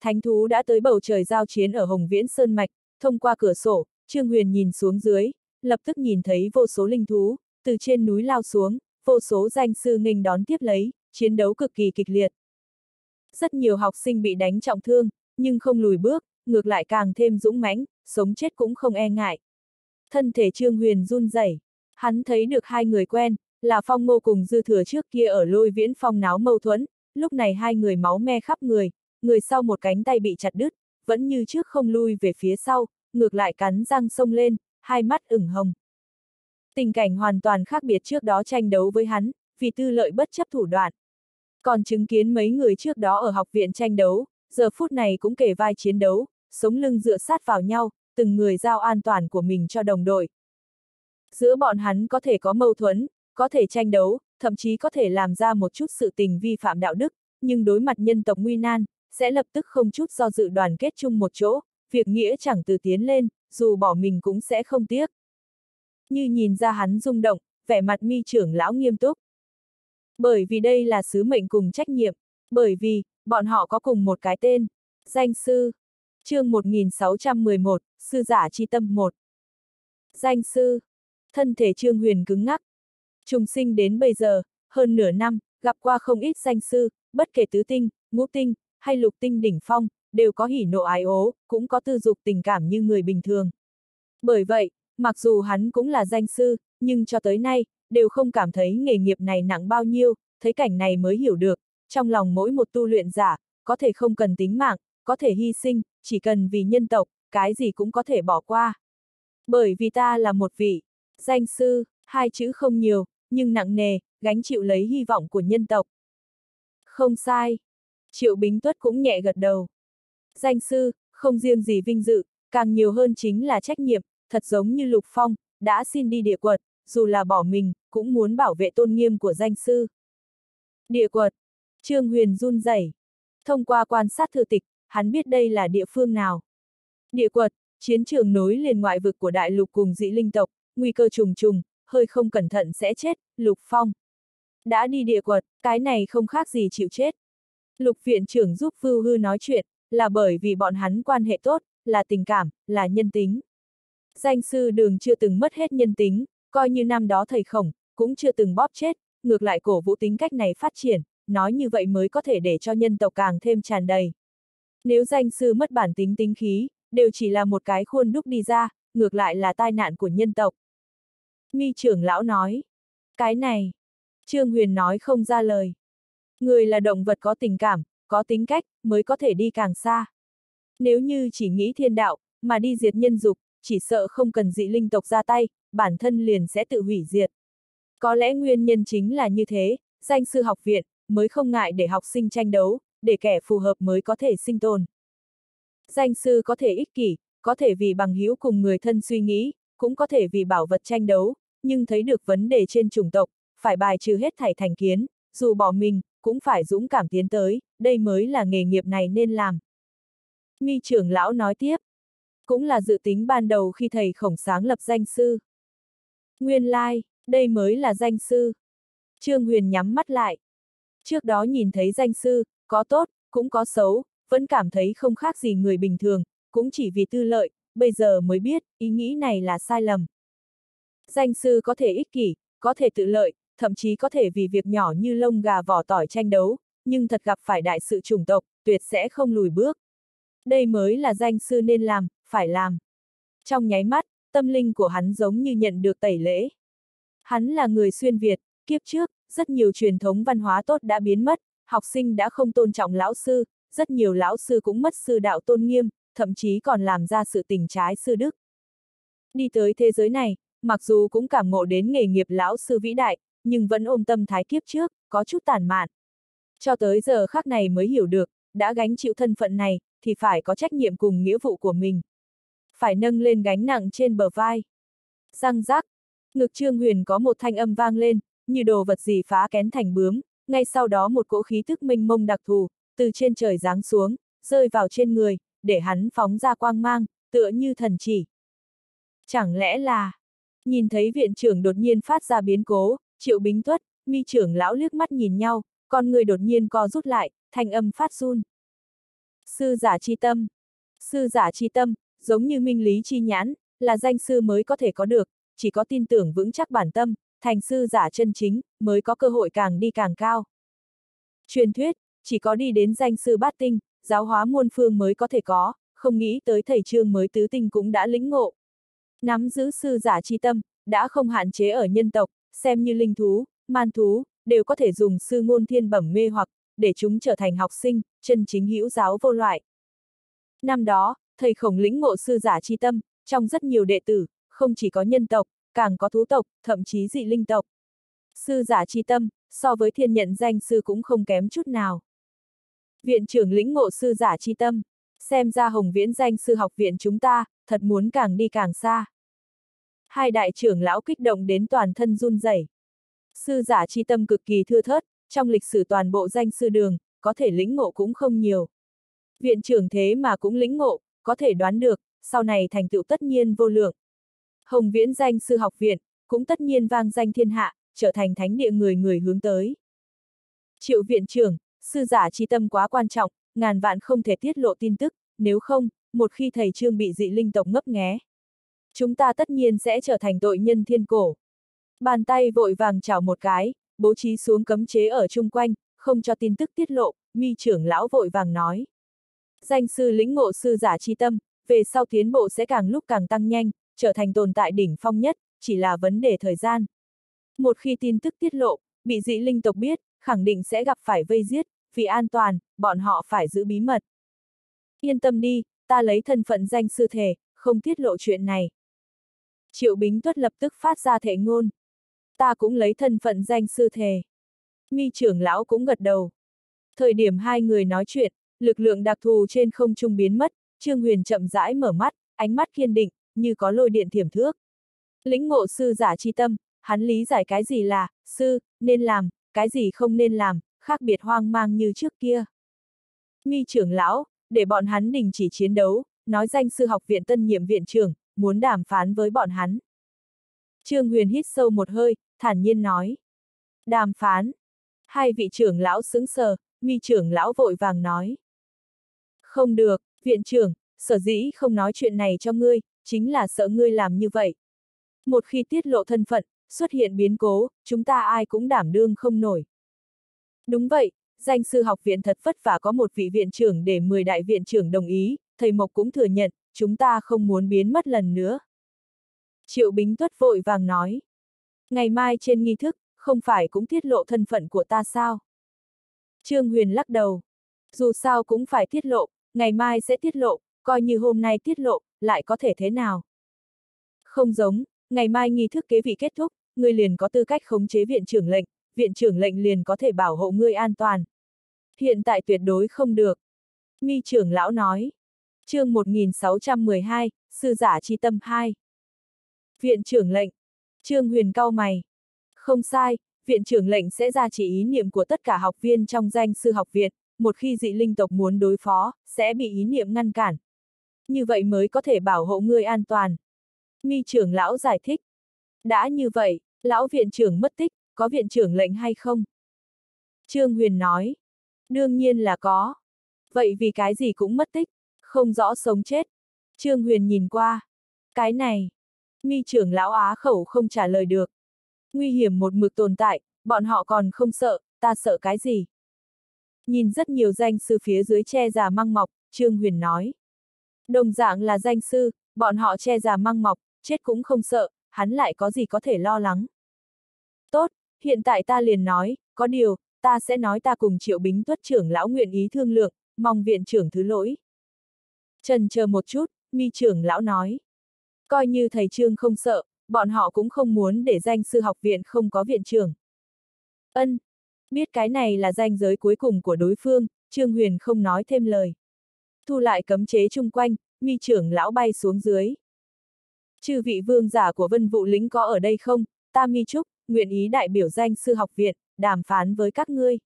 Thánh thú đã tới bầu trời giao chiến ở Hồng Viễn Sơn Mạch, thông qua cửa sổ, Trương Huyền nhìn xuống dưới, lập tức nhìn thấy vô số linh thú, từ trên núi lao xuống, vô số danh sư nghênh đón tiếp lấy, chiến đấu cực kỳ kịch liệt. Rất nhiều học sinh bị đánh trọng thương, nhưng không lùi bước, ngược lại càng thêm dũng mãnh, sống chết cũng không e ngại. Thân thể Trương Huyền run rẩy, hắn thấy được hai người quen, là Phong Ngô cùng Dư Thừa trước kia ở Lôi Viễn Phong náo mâu thuẫn, lúc này hai người máu me khắp người sau một cánh tay bị chặt đứt, vẫn như trước không lui về phía sau, ngược lại cắn răng xông lên, hai mắt ửng hồng. Tình cảnh hoàn toàn khác biệt trước đó tranh đấu với hắn, vì tư lợi bất chấp thủ đoạn. Còn chứng kiến mấy người trước đó ở học viện tranh đấu, giờ phút này cũng kề vai chiến đấu, sống lưng dựa sát vào nhau, từng người giao an toàn của mình cho đồng đội. Giữa bọn hắn có thể có mâu thuẫn, có thể tranh đấu, thậm chí có thể làm ra một chút sự tình vi phạm đạo đức, nhưng đối mặt nhân tộc nguy nan, sẽ lập tức không chút do dự đoàn kết chung một chỗ, việc nghĩa chẳng từ tiến lên, dù bỏ mình cũng sẽ không tiếc. Như nhìn ra hắn rung động, vẻ mặt Mi trưởng lão nghiêm túc. Bởi vì đây là sứ mệnh cùng trách nhiệm, bởi vì, bọn họ có cùng một cái tên, danh sư. Chương 1611, Sư giả chi tâm 1. Danh sư. Thân thể Trương Huyền cứng ngắc. Trùng sinh đến bây giờ, hơn nửa năm, gặp qua không ít danh sư, bất kể tứ tinh, ngũ tinh, hay lục tinh đỉnh phong, đều có hỉ nộ ái ố, cũng có tư dục tình cảm như người bình thường. Bởi vậy, mặc dù hắn cũng là danh sư, nhưng cho tới nay, đều không cảm thấy nghề nghiệp này nặng bao nhiêu, thấy cảnh này mới hiểu được, trong lòng mỗi một tu luyện giả, có thể không cần tính mạng, có thể hy sinh, chỉ cần vì nhân tộc, cái gì cũng có thể bỏ qua. Bởi vì ta là một vị danh sư, hai chữ không nhiều, nhưng nặng nề, gánh chịu lấy hy vọng của nhân tộc. Không sai. Triệu Bính Tuất cũng nhẹ gật đầu. Danh sư, không riêng gì vinh dự, càng nhiều hơn chính là trách nhiệm, thật giống như Lục Phong, đã xin đi địa quật, dù là bỏ mình, cũng muốn bảo vệ tôn nghiêm của danh sư. Địa quật. Trương Huyền run rẩy. Thông qua quan sát thư tịch, hắn biết đây là địa phương nào. Địa quật, chiến trường nối liền ngoại vực của đại lục cùng dị linh tộc, nguy cơ trùng trùng, hơi không cẩn thận sẽ chết, Lục Phong. Đã đi địa quật, cái này không khác gì chịu chết. Lục viện trưởng giúp Vưu Hư nói chuyện, là bởi vì bọn hắn quan hệ tốt, là tình cảm, là nhân tính. Danh sư Đường chưa từng mất hết nhân tính, coi như năm đó thầy Khổng, cũng chưa từng bóp chết, ngược lại cổ vũ tính cách này phát triển, nói như vậy mới có thể để cho nhân tộc càng thêm tràn đầy. Nếu danh sư mất bản tính tính khí, đều chỉ là một cái khuôn đúc đi ra, ngược lại là tai nạn của nhân tộc. Mi trưởng lão nói, cái này, Trương Huyền nói không ra lời. Người là động vật có tình cảm, có tính cách, mới có thể đi càng xa. Nếu như chỉ nghĩ thiên đạo, mà đi diệt nhân dục, chỉ sợ không cần dị linh tộc ra tay, bản thân liền sẽ tự hủy diệt. Có lẽ nguyên nhân chính là như thế, danh sư học viện, mới không ngại để học sinh tranh đấu, để kẻ phù hợp mới có thể sinh tồn. Danh sư có thể ích kỷ, có thể vì bằng hữu cùng người thân suy nghĩ, cũng có thể vì bảo vật tranh đấu, nhưng thấy được vấn đề trên chủng tộc, phải bài trừ hết thảy thành kiến, dù bỏ mình, cũng phải dũng cảm tiến tới, đây mới là nghề nghiệp này nên làm. Mi trưởng lão nói tiếp, cũng là dự tính ban đầu khi thầy Khổng sáng lập danh sư. Nguyên lai, đây mới là danh sư. Trương Huyền nhắm mắt lại. Trước đó nhìn thấy danh sư, có tốt, cũng có xấu, vẫn cảm thấy không khác gì người bình thường, cũng chỉ vì tư lợi, bây giờ mới biết, ý nghĩ này là sai lầm. Danh sư có thể ích kỷ, có thể tự lợi, thậm chí có thể vì việc nhỏ như lông gà vỏ tỏi tranh đấu, nhưng thật gặp phải đại sự chủng tộc, tuyệt sẽ không lùi bước. Đây mới là danh sư nên làm, phải làm. Trong nháy mắt, tâm linh của hắn giống như nhận được tẩy lễ. Hắn là người xuyên Việt, kiếp trước, rất nhiều truyền thống văn hóa tốt đã biến mất, học sinh đã không tôn trọng lão sư, rất nhiều lão sư cũng mất sư đạo tôn nghiêm, thậm chí còn làm ra sự tình trái sư đức. Đi tới thế giới này, mặc dù cũng cảm ngộ đến nghề nghiệp lão sư vĩ đại, nhưng vẫn ôm tâm thái kiếp trước, có chút tàn mạn. Cho tới giờ khắc này mới hiểu được, đã gánh chịu thân phận này, thì phải có trách nhiệm cùng nghĩa vụ của mình. Phải nâng lên gánh nặng trên bờ vai. Răng rắc, ngực Trương Huyền có một thanh âm vang lên, như đồ vật gì phá kén thành bướm, ngay sau đó một cỗ khí thức mênh mông đặc thù, từ trên trời giáng xuống, rơi vào trên người, để hắn phóng ra quang mang, tựa như thần chỉ. Chẳng lẽ là, nhìn thấy viện trưởng đột nhiên phát ra biến cố, Triệu Bính Tuất, Mi trưởng lão liếc mắt nhìn nhau, con người đột nhiên co rút lại, thanh âm phát run. Sư giả chi tâm. Sư giả chi tâm, giống như minh lý chi nhãn, là danh sư mới có thể có được, chỉ có tin tưởng vững chắc bản tâm, thành sư giả chân chính, mới có cơ hội càng đi càng cao. Truyền thuyết, chỉ có đi đến danh sư bát tinh, giáo hóa muôn phương mới có thể có, không nghĩ tới thầy Trương mới tứ tinh cũng đã lĩnh ngộ. Nắm giữ sư giả chi tâm, đã không hạn chế ở nhân tộc, xem như linh thú, man thú, đều có thể dùng sư ngôn thiên bẩm mê hoặc, để chúng trở thành học sinh, chân chính hữu giáo vô loại. Năm đó, thầy Khổng lĩnh ngộ sư giả chi tâm, trong rất nhiều đệ tử, không chỉ có nhân tộc, càng có thú tộc, thậm chí dị linh tộc. Sư giả chi tâm, so với thiên nhận danh sư cũng không kém chút nào. Viện trưởng lĩnh ngộ sư giả chi tâm, xem ra Hồng Viễn danh sư học viện chúng ta, thật muốn càng đi càng xa. Hai đại trưởng lão kích động đến toàn thân run rẩy. Sư giả chi tâm cực kỳ thưa thớt, trong lịch sử toàn bộ danh sư đường, có thể lĩnh ngộ cũng không nhiều. Viện trưởng thế mà cũng lĩnh ngộ, có thể đoán được, sau này thành tựu tất nhiên vô lượng. Hồng Viễn danh sư học viện, cũng tất nhiên vang danh thiên hạ, trở thành thánh địa người người hướng tới. Triệu viện trưởng, sư giả chi tâm quá quan trọng, ngàn vạn không thể tiết lộ tin tức, nếu không, một khi thầy Trương bị dị linh tộc ngấp nghé, chúng ta tất nhiên sẽ trở thành tội nhân thiên cổ. Bàn tay vội vàng chảo một cái, bố trí xuống cấm chế ở chung quanh, không cho tin tức tiết lộ, Mi trưởng lão vội vàng nói. Danh sư lĩnh ngộ sư giả chi tâm, về sau tiến bộ sẽ càng lúc càng tăng nhanh, trở thành tồn tại đỉnh phong nhất, chỉ là vấn đề thời gian. Một khi tin tức tiết lộ, bị dị linh tộc biết, khẳng định sẽ gặp phải vây giết, vì an toàn, bọn họ phải giữ bí mật. Yên tâm đi, ta lấy thân phận danh sư thề, không tiết lộ chuyện này. Triệu Bính Tuất lập tức phát ra thệ ngôn. Ta cũng lấy thân phận danh sư thề. Mi trưởng lão cũng gật đầu. Thời điểm hai người nói chuyện, lực lượng đặc thù trên không trung biến mất, Trương Huyền chậm rãi mở mắt, ánh mắt kiên định, như có lôi điện thiểm thước. Lĩnh ngộ sư giả chi tâm, hắn lý giải cái gì là sư nên làm, cái gì không nên làm, khác biệt hoang mang như trước kia. Mi trưởng lão, để bọn hắn đình chỉ chiến đấu, nói danh sư học viện tân nhiệm viện trưởng, muốn đàm phán với bọn hắn. Trương Huyền hít sâu một hơi, thản nhiên nói. Đàm phán. Hai vị trưởng lão sững sờ, Mi trưởng lão vội vàng nói. Không được, viện trưởng, sở dĩ không nói chuyện này cho ngươi, chính là sợ ngươi làm như vậy. Một khi tiết lộ thân phận, xuất hiện biến cố, chúng ta ai cũng đảm đương không nổi. Đúng vậy, danh sư học viện thật vất vả có một vị viện trưởng để 10 đại viện trưởng đồng ý, thầy Mộc cũng thừa nhận, chúng ta không muốn biến mất lần nữa. Triệu Bính Tuất vội vàng nói. Ngày mai trên nghi thức, không phải cũng tiết lộ thân phận của ta sao? Trương Huyền lắc đầu. Dù sao cũng phải tiết lộ, ngày mai sẽ tiết lộ, coi như hôm nay tiết lộ, lại có thể thế nào? Không giống, ngày mai nghi thức kế vị kết thúc, ngươi liền có tư cách khống chế viện trưởng lệnh liền có thể bảo hộ ngươi an toàn. Hiện tại tuyệt đối không được. Mi trưởng lão nói. Chương 1612, sư giả chi tâm 2. Viện trưởng lệnh. Trương Huyền cau mày. Không sai, viện trưởng lệnh sẽ ra chỉ ý niệm của tất cả học viên trong danh sư học viện, một khi dị linh tộc muốn đối phó, sẽ bị ý niệm ngăn cản. Như vậy mới có thể bảo hộ ngươi an toàn. Mi trưởng lão giải thích. Đã như vậy, lão viện trưởng mất tích, có viện trưởng lệnh hay không? Trương Huyền nói. Đương nhiên là có. Vậy vì cái gì cũng mất tích, không rõ sống chết. Trương Huyền nhìn qua. Cái này. Mi trưởng lão á khẩu không trả lời được. Nguy hiểm một mực tồn tại, bọn họ còn không sợ, ta sợ cái gì? Nhìn rất nhiều danh sư phía dưới che già măng mọc, Trương Huyền nói. Đồng dạng là danh sư, bọn họ che già măng mọc, chết cũng không sợ, hắn lại có gì có thể lo lắng. Tốt, hiện tại ta liền nói, có điều, ta sẽ nói ta cùng Triệu Bính Tuất trưởng lão nguyện ý thương lượng, mong viện trưởng thứ lỗi. Trần chờ một chút, Mi trưởng lão nói. Coi như thầy Trương không sợ, bọn họ cũng không muốn để danh sư học viện không có viện trưởng. Ân, biết cái này là ranh giới cuối cùng của đối phương, Trương Huyền không nói thêm lời. Thu lại cấm chế chung quanh, Mi trưởng lão bay xuống dưới. Chư vị vương giả của Vân Vũ lĩnh có ở đây không? Ta Mi Trúc, nguyện ý đại biểu danh sư học viện, đàm phán với các ngươi.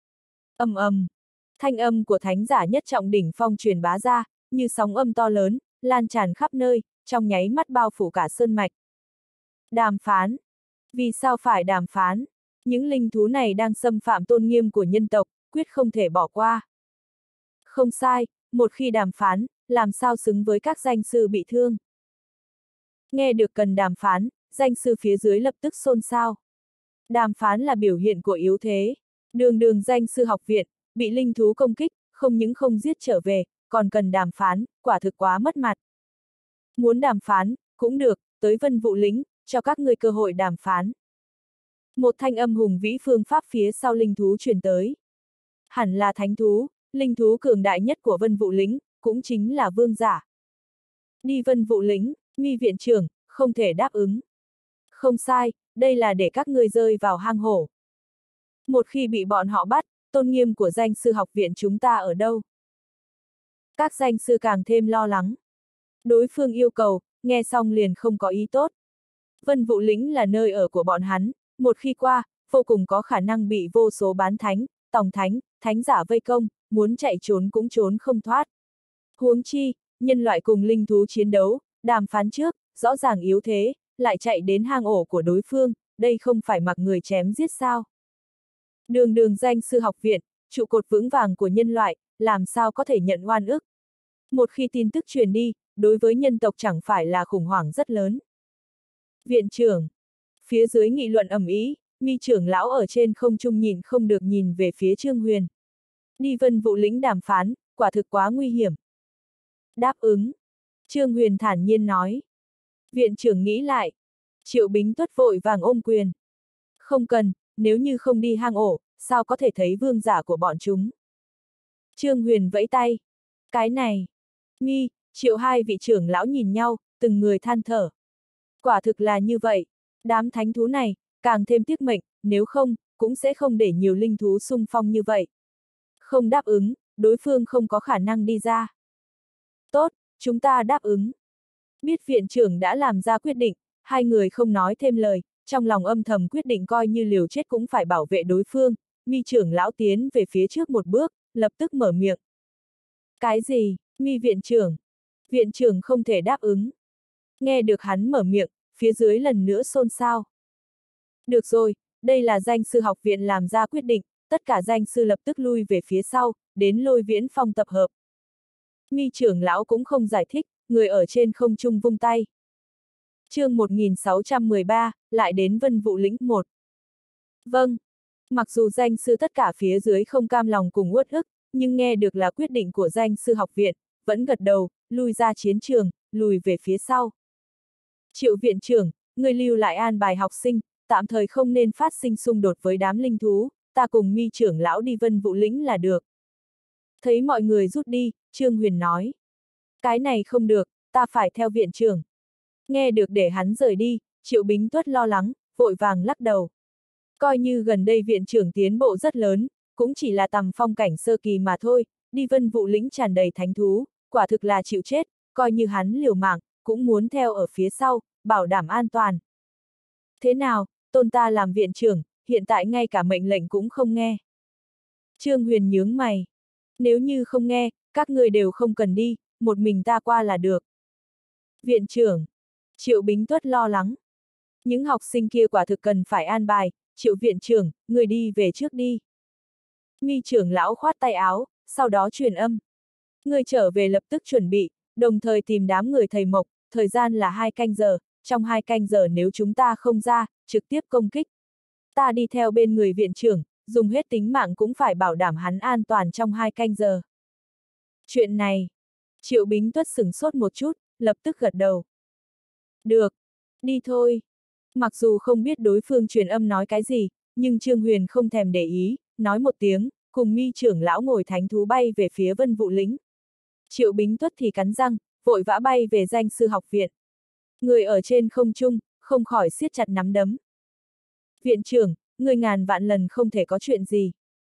Ầm ầm, thanh âm của thánh giả nhất trọng đỉnh phong truyền bá ra, như sóng âm to lớn, lan tràn khắp nơi, trong nháy mắt bao phủ cả sơn mạch. Đàm phán. Vì sao phải đàm phán? Những linh thú này đang xâm phạm tôn nghiêm của nhân tộc, quyết không thể bỏ qua. Không sai, một khi đàm phán, làm sao xứng với các danh sư bị thương. Nghe được cần đàm phán, danh sư phía dưới lập tức xôn xao. Đàm phán là biểu hiện của yếu thế. Đường đường danh sư học viện, bị linh thú công kích, không những không giết trở về, còn cần đàm phán, quả thực quá mất mặt. Muốn đàm phán, cũng được, tới Vân Vũ lĩnh, cho các ngươi cơ hội đàm phán. Một thanh âm hùng vĩ phương pháp phía sau linh thú truyền tới. Hẳn là thánh thú, linh thú cường đại nhất của Vân Vũ lĩnh, cũng chính là vương giả. Đi Vân Vũ lĩnh, Mi viện trưởng, không thể đáp ứng. Không sai, đây là để các ngươi rơi vào hang hổ. Một khi bị bọn họ bắt, tôn nghiêm của danh sư học viện chúng ta ở đâu? Các danh sư càng thêm lo lắng. Đối phương yêu cầu, nghe xong liền không có ý tốt. Vân Vũ lĩnh là nơi ở của bọn hắn, một khi qua, vô cùng có khả năng bị vô số bán thánh, tòng thánh, thánh giả vây công, muốn chạy trốn cũng trốn không thoát. Huống chi, nhân loại cùng linh thú chiến đấu, đàm phán trước, rõ ràng yếu thế, lại chạy đến hang ổ của đối phương, đây không phải mặc người chém giết sao. Đường đường danh sư học viện, trụ cột vững vàng của nhân loại, làm sao có thể nhận oan ức. Một khi tin tức truyền đi, đối với nhân tộc chẳng phải là khủng hoảng rất lớn. Viện trưởng, phía dưới nghị luận ầm ĩ, Mi trưởng lão ở trên không trung nhìn không được nhìn về phía Trương Huyền. Đi Vân Vũ lĩnh đàm phán, quả thực quá nguy hiểm. Đáp ứng. Trương Huyền thản nhiên nói. Viện trưởng nghĩ lại. Triệu Bính Tuất vội vàng ôm quyền. Không cần, nếu như không đi hang ổ, sao có thể thấy vương giả của bọn chúng. Trương Huyền vẫy tay. Cái này. Mi, Triệu hai vị trưởng lão nhìn nhau, từng người than thở. Quả thực là như vậy. Đám thánh thú này, càng thêm tiếc mệnh, nếu không, cũng sẽ không để nhiều linh thú xung phong như vậy. Không đáp ứng, đối phương không có khả năng đi ra. Tốt, chúng ta đáp ứng. Biết viện trưởng đã làm ra quyết định, hai người không nói thêm lời, trong lòng âm thầm quyết định coi như liều chết cũng phải bảo vệ đối phương. Mi trưởng lão tiến về phía trước một bước, lập tức mở miệng. Cái gì, Mi viện trưởng? Viện trưởng không thể đáp ứng. Nghe được hắn mở miệng, phía dưới lần nữa xôn xao. Được rồi, đây là danh sư học viện làm ra quyết định, tất cả danh sư lập tức lui về phía sau, đến Lôi Viễn Phong tập hợp. Mi trưởng lão cũng không giải thích, người ở trên không trung vung tay. Chương 1613, lại đến Vân Vũ lĩnh 1. Vâng. Mặc dù danh sư tất cả phía dưới không cam lòng cùng uất ức, nhưng nghe được là quyết định của danh sư học viện, vẫn gật đầu, lui ra chiến trường, lùi về phía sau. Triệu viện trưởng, người lưu lại an bài học sinh, tạm thời không nên phát sinh xung đột với đám linh thú, ta cùng Mi trưởng lão đi Vân Vũ lĩnh là được. Thấy mọi người rút đi, Trương Huyền nói. Cái này không được, ta phải theo viện trưởng. Nghe được để hắn rời đi, Triệu Bính Tuất lo lắng, vội vàng lắc đầu. Coi như gần đây viện trưởng tiến bộ rất lớn, cũng chỉ là tầm phong cảnh sơ kỳ mà thôi, đi Vân Vũ lĩnh tràn đầy thánh thú, quả thực là chịu chết, coi như hắn liều mạng, cũng muốn theo ở phía sau, bảo đảm an toàn. Thế nào, tôn ta làm viện trưởng, hiện tại ngay cả mệnh lệnh cũng không nghe. Trương Huyền nhướng mày. Nếu như không nghe, các người đều không cần đi, một mình ta qua là được. Viện trưởng. Triệu Bính Tuất lo lắng. Những học sinh kia quả thực cần phải an bài, Triệu viện trưởng, người đi về trước đi. Mi trưởng lão khoát tay áo, sau đó truyền âm. Người trở về lập tức chuẩn bị, đồng thời tìm đám người thầy Mộc, thời gian là 2 canh giờ, trong 2 canh giờ nếu chúng ta không ra, trực tiếp công kích. Ta đi theo bên người viện trưởng, dùng hết tính mạng cũng phải bảo đảm hắn an toàn trong 2 canh giờ. Chuyện này, Triệu Bính Tuất sửng sốt một chút, lập tức gật đầu. Được, đi thôi. Mặc dù không biết đối phương truyền âm nói cái gì, nhưng Trương Huyền không thèm để ý, nói một tiếng, cùng Mi trưởng lão ngồi thánh thú bay về phía Vân Vũ lĩnh. Triệu Bính Tuất thì cắn răng, vội vã bay về danh sư học viện. Người ở trên không trung, không khỏi siết chặt nắm đấm. Viện trưởng, người ngàn vạn lần không thể có chuyện gì.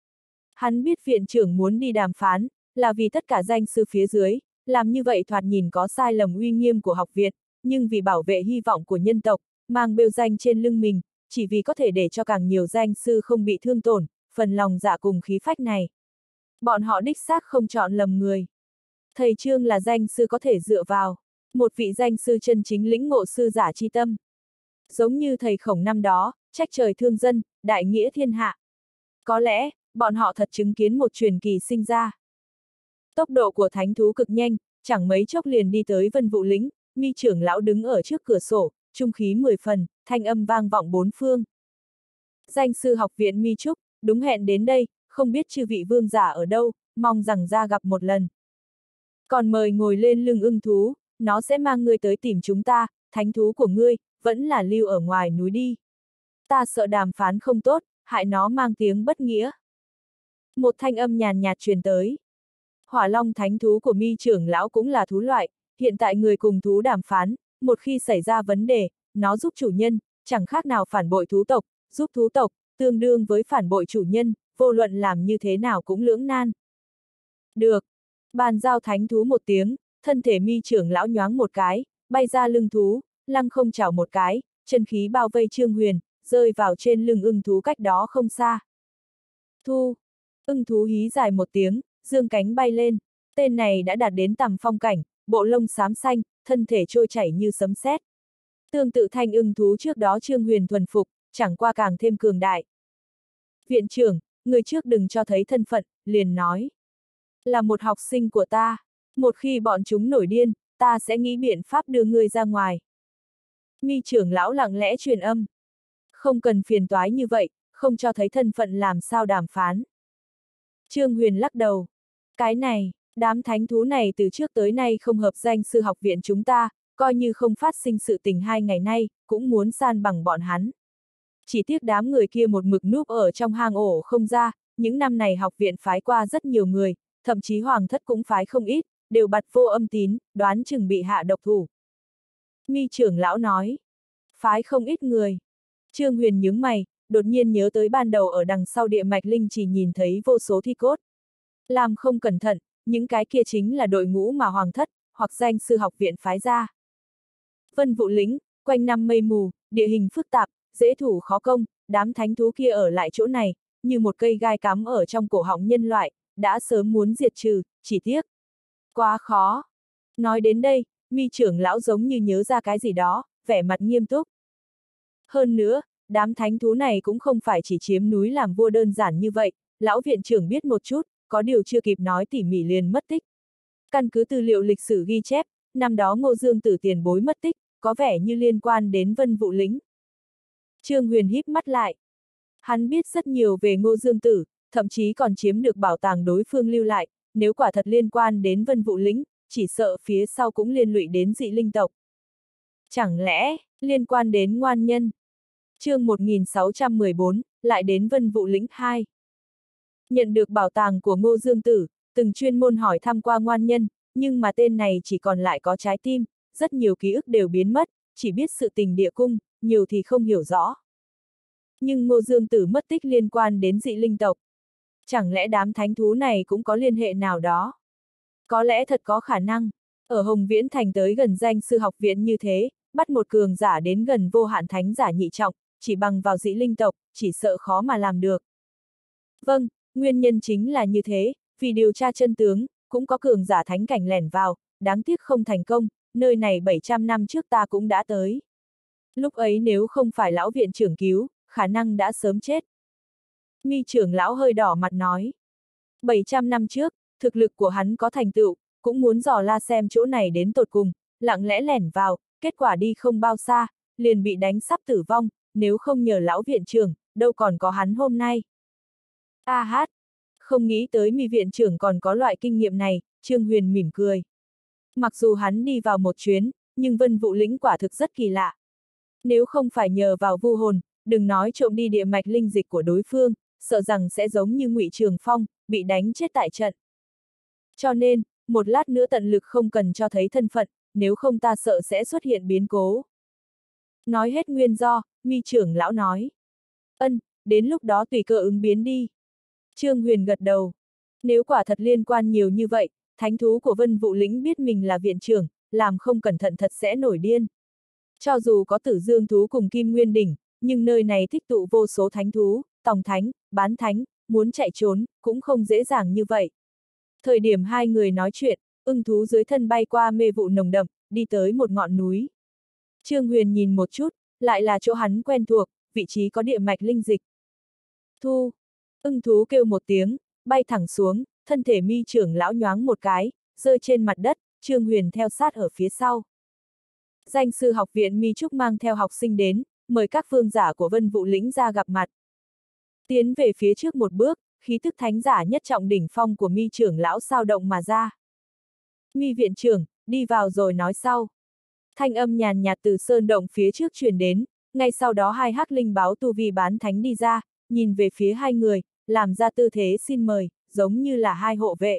Hắn biết viện trưởng muốn đi đàm phán, là vì tất cả danh sư phía dưới, làm như vậy thoạt nhìn có sai lầm uy nghiêm của học viện, nhưng vì bảo vệ hy vọng của nhân tộc, mang bêu danh trên lưng mình, chỉ vì có thể để cho càng nhiều danh sư không bị thương tổn, phần lòng dạ cùng khí phách này. Bọn họ đích xác không chọn lầm người. Thầy Trương là danh sư có thể dựa vào, một vị danh sư chân chính lĩnh ngộ sư giả chi tâm. Giống như thầy Khổng năm đó, trách trời thương dân, đại nghĩa thiên hạ. Có lẽ, bọn họ thật chứng kiến một truyền kỳ sinh ra. Tốc độ của thánh thú cực nhanh, chẳng mấy chốc liền đi tới Vân Vũ Lĩnh, Mi trưởng lão đứng ở trước cửa sổ, trung khí 10 phần, thanh âm vang vọng bốn phương. Danh sư học viện Mi Trúc, đúng hẹn đến đây, không biết chư vị vương giả ở đâu, mong rằng ra gặp một lần. Còn mời ngồi lên lưng ưng thú, nó sẽ mang ngươi tới tìm chúng ta, thánh thú của ngươi, vẫn là lưu ở ngoài núi đi. Ta sợ đàm phán không tốt, hại nó mang tiếng bất nghĩa. Một thanh âm nhàn nhạt truyền tới. Hỏa Long thánh thú của Mi trưởng lão cũng là thú loại, hiện tại người cùng thú đàm phán, một khi xảy ra vấn đề, nó giúp chủ nhân, chẳng khác nào phản bội thú tộc, giúp thú tộc, tương đương với phản bội chủ nhân, vô luận làm như thế nào cũng lưỡng nan. Được. Bàn giao thánh thú một tiếng, thân thể Mi trưởng lão nhoáng một cái, bay ra lưng thú, lăng không chảo một cái, chân khí bao vây Trương Huyền, rơi vào trên lưng ưng thú cách đó không xa. Thu. Ưng thú hí dài một tiếng, dương cánh bay lên, tên này đã đạt đến tầm phong cảnh, bộ lông xám xanh, thân thể trôi chảy như sấm sét. Tương tự thanh ưng thú trước đó Trương Huyền thuần phục, chẳng qua càng thêm cường đại. Viện trưởng, người trước đừng cho thấy thân phận, liền nói. Là một học sinh của ta, một khi bọn chúng nổi điên, ta sẽ nghĩ biện pháp đưa ngươi ra ngoài. Mi trưởng lão lặng lẽ truyền âm. Không cần phiền toái như vậy, không cho thấy thân phận làm sao đàm phán. Trương Huyền lắc đầu. Cái này, đám thánh thú này từ trước tới nay không hợp danh sư học viện chúng ta, coi như không phát sinh sự tình 2 ngày nay, cũng muốn san bằng bọn hắn. Chỉ tiếc đám người kia một mực núp ở trong hang ổ không ra, những năm này học viện phái qua rất nhiều người, thậm chí hoàng thất cũng phái không ít, đều bặt vô âm tín, đoán chừng bị hạ độc thủ. Mi trưởng lão nói. Phái không ít người. Trương Huyền nhướng mày, đột nhiên nhớ tới ban đầu ở đằng sau địa mạch linh chỉ nhìn thấy vô số thi cốt. Làm không cẩn thận, những cái kia chính là đội ngũ mà hoàng thất, hoặc danh sư học viện phái ra. Vân Vũ Lĩnh, quanh năm mây mù, địa hình phức tạp, dễ thủ khó công, đám thánh thú kia ở lại chỗ này, như một cây gai cắm ở trong cổ họng nhân loại, đã sớm muốn diệt trừ, chỉ tiếc. Quá khó. Nói đến đây, Mi trưởng lão giống như nhớ ra cái gì đó, vẻ mặt nghiêm túc. Hơn nữa, đám thánh thú này cũng không phải chỉ chiếm núi làm vua đơn giản như vậy, lão viện trưởng biết một chút, có điều chưa kịp nói tỉ mỉ liền mất tích. Căn cứ tư liệu lịch sử ghi chép, năm đó Ngô Dương Tử tiền bối mất tích, có vẻ như liên quan đến Vân Vũ Lĩnh. Trương Huyền híp mắt lại. Hắn biết rất nhiều về Ngô Dương Tử, thậm chí còn chiếm được bảo tàng đối phương lưu lại, nếu quả thật liên quan đến Vân Vũ Lĩnh, chỉ sợ phía sau cũng liên lụy đến dị linh tộc. Chẳng lẽ, liên quan đến ngoan nhân? Chương 1614, lại đến Vân Vũ Lĩnh 2. Nhận được bảo tàng của Ngô Dương Tử, từng chuyên môn hỏi thăm qua ngoan nhân, nhưng mà tên này chỉ còn lại có trái tim, rất nhiều ký ức đều biến mất, chỉ biết sự tình địa cung, nhiều thì không hiểu rõ. Nhưng Ngô Dương Tử mất tích liên quan đến dị linh tộc. Chẳng lẽ đám thánh thú này cũng có liên hệ nào đó? Có lẽ thật có khả năng, ở Hồng Viễn Thành tới gần danh sư học viện như thế, bắt một cường giả đến gần vô hạn thánh giả nhị trọng, chỉ bằng vào dị linh tộc, chỉ sợ khó mà làm được. Vâng, nguyên nhân chính là như thế, vì điều tra chân tướng, cũng có cường giả thánh cảnh lẻn vào, đáng tiếc không thành công, nơi này 700 năm trước ta cũng đã tới. Lúc ấy nếu không phải lão viện trưởng cứu, khả năng đã sớm chết. Mi trưởng lão hơi đỏ mặt nói. 700 năm trước, thực lực của hắn có thành tựu, cũng muốn dò la xem chỗ này đến tột cùng, lặng lẽ lẻn vào, kết quả đi không bao xa, liền bị đánh sắp tử vong, nếu không nhờ lão viện trưởng, đâu còn có hắn hôm nay. A hát, không nghĩ tới Mi viện trưởng còn có loại kinh nghiệm này, Trương Huyền mỉm cười. Mặc dù hắn đi vào một chuyến, nhưng Vân Vũ Lĩnh quả thực rất kỳ lạ. Nếu không phải nhờ vào vu hồn, đừng nói trộm đi địa mạch linh dịch của đối phương, sợ rằng sẽ giống như Ngụy Trường Phong, bị đánh chết tại trận. Cho nên, một lát nữa tận lực không cần cho thấy thân phận, nếu không ta sợ sẽ xuất hiện biến cố. Nói hết nguyên do, Mi trưởng lão nói. Ân, đến lúc đó tùy cơ ứng biến đi. Trương Huyền gật đầu. Nếu quả thật liên quan nhiều như vậy, thánh thú của Vân Vũ Lĩnh biết mình là viện trưởng, làm không cẩn thận thật sẽ nổi điên. Cho dù có Tử Dương thú cùng Kim Nguyên đỉnh, nhưng nơi này tích tụ vô số thánh thú, tòng thánh, bán thánh, muốn chạy trốn, cũng không dễ dàng như vậy. Thời điểm hai người nói chuyện, ưng thú dưới thân bay qua mê vụ nồng đậm, đi tới một ngọn núi. Trương Huyền nhìn một chút, lại là chỗ hắn quen thuộc, vị trí có địa mạch linh dịch. Thu! Ưng thú kêu một tiếng, bay thẳng xuống, thân thể Mi trưởng lão nhoáng một cái, rơi trên mặt đất, Trương Huyền theo sát ở phía sau. Danh sư học viện Mi Trúc mang theo học sinh đến, mời các vương giả của Vân Vũ lĩnh ra gặp mặt. Tiến về phía trước một bước, khí tức thánh giả nhất trọng đỉnh phong của Mi trưởng lão sao động mà ra. Mi viện trưởng, đi vào rồi nói sau. Thanh âm nhàn nhạt từ sơn động phía trước truyền đến, ngay sau đó hai hắc linh báo tu vi bán thánh đi ra, nhìn về phía hai người, làm ra tư thế xin mời, giống như là hai hộ vệ.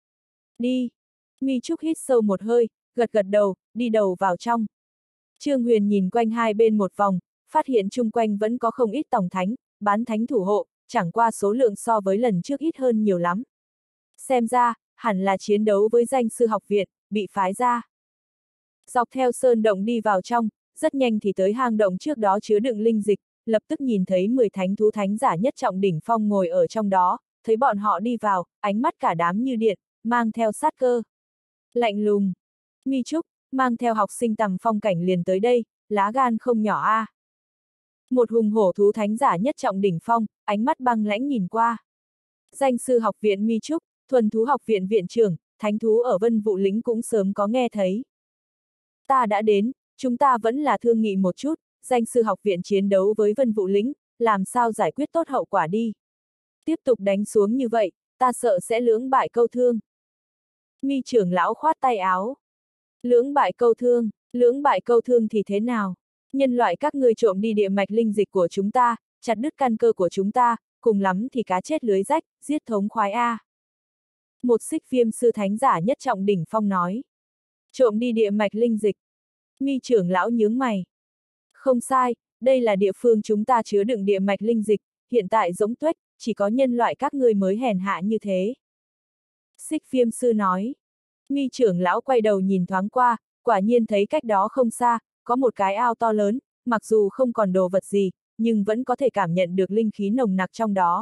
Đi! Mi Trúc hít sâu một hơi, gật gật đầu, đi đầu vào trong. Trương Huyền nhìn quanh hai bên một vòng, phát hiện chung quanh vẫn có không ít tổng thánh, bán thánh thủ hộ, chẳng qua số lượng so với lần trước ít hơn nhiều lắm. Xem ra, hẳn là chiến đấu với danh sư học viện, bị phái ra. Dọc theo sơn động đi vào trong, rất nhanh thì tới hang động trước đó chứa đựng linh dịch, lập tức nhìn thấy 10 thánh thú thánh giả nhất trọng đỉnh phong ngồi ở trong đó, thấy bọn họ đi vào, ánh mắt cả đám như điện, mang theo sát cơ. Lạnh lùng. Mi Trúc, mang theo học sinh tầm phong cảnh liền tới đây, lá gan không nhỏ a. Một hùng hổ thú thánh giả nhất trọng đỉnh phong, ánh mắt băng lãnh nhìn qua. Danh sư học viện Mi Trúc, thuần thú học viện viện trưởng, thánh thú ở Vân Vũ lĩnh cũng sớm có nghe thấy. Ta đã đến, chúng ta vẫn là thương nghị một chút, danh sư học viện chiến đấu với Vân Vũ lĩnh, làm sao giải quyết tốt hậu quả đi. Tiếp tục đánh xuống như vậy, ta sợ sẽ lưỡng bại câu thương. Mi trưởng lão khoát tay áo. Lưỡng bại câu thương thì thế nào? Nhân loại các ngươi trộm đi địa mạch linh dịch của chúng ta, chặt đứt căn cơ của chúng ta, cùng lắm thì cá chết lưới rách, giết thống khoái a. Một xích viêm sư thánh giả nhất trọng đỉnh phong nói. Trộm đi địa mạch linh dịch. Mi trưởng lão nhướng mày. Không sai, đây là địa phương chúng ta chứa đựng địa mạch linh dịch, hiện tại rỗng tuếch, chỉ có nhân loại các ngươi mới hèn hạ như thế. Xích viêm sư nói. Mi trưởng lão quay đầu nhìn thoáng qua, quả nhiên thấy cách đó không xa, có một cái ao to lớn, mặc dù không còn đồ vật gì, nhưng vẫn có thể cảm nhận được linh khí nồng nặc trong đó.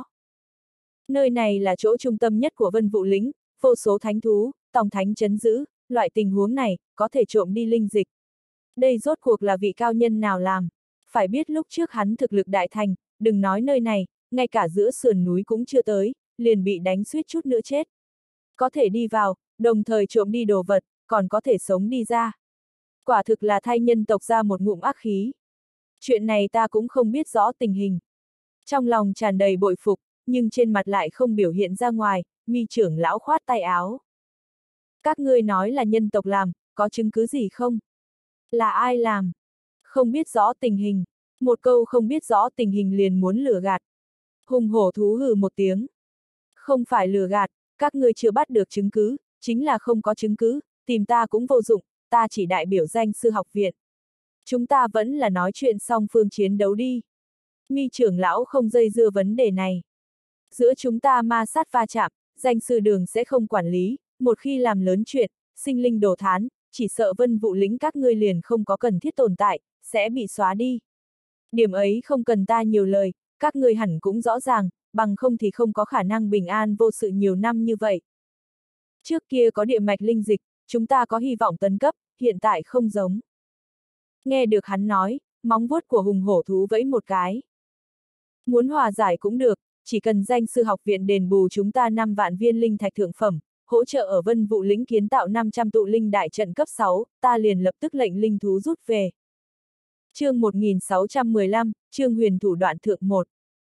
Nơi này là chỗ trung tâm nhất của Vân Vũ lĩnh, vô số thánh thú, tòng thánh trấn giữ, loại tình huống này, có thể trộm đi linh dịch. Đây rốt cuộc là vị cao nhân nào làm? Phải biết lúc trước hắn thực lực đại thành, đừng nói nơi này, ngay cả giữa sườn núi cũng chưa tới, liền bị đánh suýt chút nữa chết. Có thể đi vào, đồng thời trộm đi đồ vật, còn có thể sống đi ra. Quả thực là thay nhân tộc ra một ngụm ác khí. Chuyện này ta cũng không biết rõ tình hình. Trong lòng tràn đầy bội phục, nhưng trên mặt lại không biểu hiện ra ngoài, Mi trưởng lão khoát tay áo. Các ngươi nói là nhân tộc làm, có chứng cứ gì không? Là ai làm? Không biết rõ tình hình. Một câu không biết rõ tình hình liền muốn lừa gạt. Hùng hổ thú hừ một tiếng. Không phải lừa gạt, các ngươi chưa bắt được chứng cứ, chính là không có chứng cứ, tìm ta cũng vô dụng, ta chỉ đại biểu danh sư học viện. Chúng ta vẫn là nói chuyện song phương chiến đấu đi. Mi trưởng lão không dây dưa vấn đề này. Giữa chúng ta ma sát va chạm, danh sư đường sẽ không quản lý, một khi làm lớn chuyện, sinh linh đồ thán, chỉ sợ Vân Vũ lĩnh các ngươi liền không có cần thiết tồn tại, sẽ bị xóa đi. Điểm ấy không cần ta nhiều lời, các ngươi hẳn cũng rõ ràng, bằng không thì không có khả năng bình an vô sự nhiều năm như vậy. Trước kia có địa mạch linh dịch, chúng ta có hy vọng tấn cấp, hiện tại không giống. Nghe được hắn nói, móng vuốt của hùng hổ thú vẫy một cái. Muốn hòa giải cũng được, chỉ cần danh sư học viện đền bù chúng ta 5 vạn viên linh thạch thượng phẩm, hỗ trợ ở Vân Vũ lĩnh kiến tạo 500 tụ linh đại trận cấp 6, ta liền lập tức lệnh linh thú rút về. Chương 1615, Trương Huyền thủ đoạn thượng 1.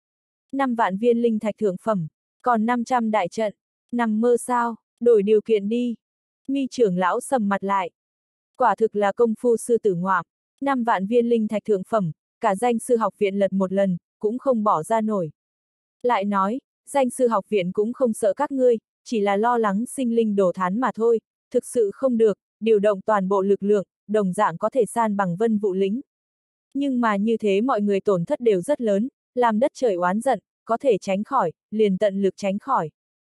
5 vạn viên linh thạch thượng phẩm, còn 500 đại trận, nằm mơ sao, đổi điều kiện đi. Mi trưởng lão sầm mặt lại. Quả thực là công phu sư tử ngoạm, 5 vạn viên linh thạch thượng phẩm, cả danh sư học viện lật một lần, cũng không bỏ ra nổi. Lại nói, danh sư học viện cũng không sợ các ngươi, chỉ là lo lắng sinh linh đổ thán mà thôi, thực sự không được, điều động toàn bộ lực lượng, đồng dạng có thể san bằng Vân Vũ lĩnh. Nhưng mà như thế mọi người tổn thất đều rất lớn, làm đất trời oán giận, có thể tránh khỏi, liền tận lực tránh khỏi.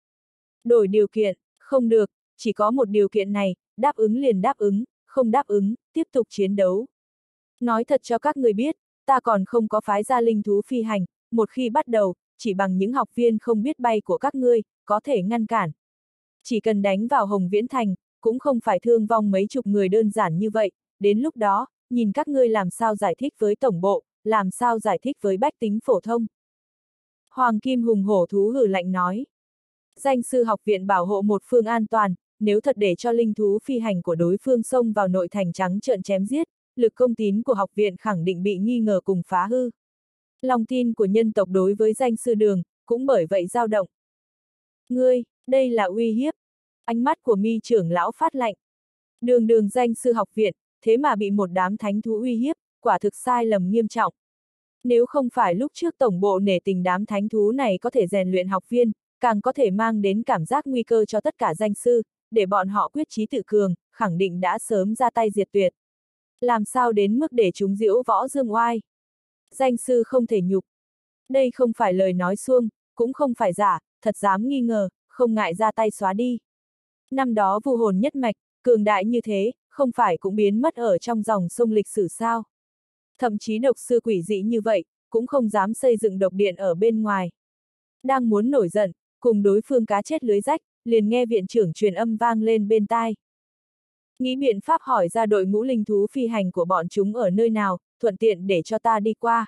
Đổi điều kiện, không được, chỉ có một điều kiện này, đáp ứng liền đáp ứng, không đáp ứng, tiếp tục chiến đấu. Nói thật cho các người biết, ta còn không có phái ra linh thú phi hành, một khi bắt đầu, chỉ bằng những học viên không biết bay của các ngươi, có thể ngăn cản. Chỉ cần đánh vào Hồng Viễn Thành, cũng không phải thương vong mấy chục người đơn giản như vậy, đến lúc đó, nhìn các ngươi làm sao giải thích với tổng bộ, làm sao giải thích với bách tính phổ thông. Hoàng Kim hùng hổ thú hừ lạnh nói. Danh sư học viện bảo hộ một phương an toàn, nếu thật để cho linh thú phi hành của đối phương xông vào nội thành trắng trợn chém giết, lực công tín của học viện khẳng định bị nghi ngờ cùng phá hư. Lòng tin của nhân tộc đối với danh sư Đường, cũng bởi vậy dao động. Ngươi, đây là uy hiếp. Ánh mắt của Mi trưởng lão phát lạnh. Đường danh sư học viện, thế mà bị một đám thánh thú uy hiếp, quả thực sai lầm nghiêm trọng. Nếu không phải lúc trước tổng bộ nể tình đám thánh thú này có thể rèn luyện học viên, càng có thể mang đến cảm giác nguy cơ cho tất cả danh sư, để bọn họ quyết chí tự cường, khẳng định đã sớm ra tay diệt tuyệt. Làm sao đến mức để chúng diễu võ dương oai? Danh sư không thể nhục. Đây không phải lời nói suông, cũng không phải giả, thật dám nghi ngờ, không ngại ra tay xóa đi. Năm đó vu hồn nhất mạch, cường đại như thế, không phải cũng biến mất ở trong dòng sông lịch sử sao? Thậm chí độc sư quỷ dị như vậy, cũng không dám xây dựng độc điện ở bên ngoài. Đang muốn nổi giận, cùng đối phương cá chết lưới rách, liền nghe viện trưởng truyền âm vang lên bên tai. Nghĩ biện pháp hỏi ra đội ngũ linh thú phi hành của bọn chúng ở nơi nào, thuận tiện để cho ta đi qua.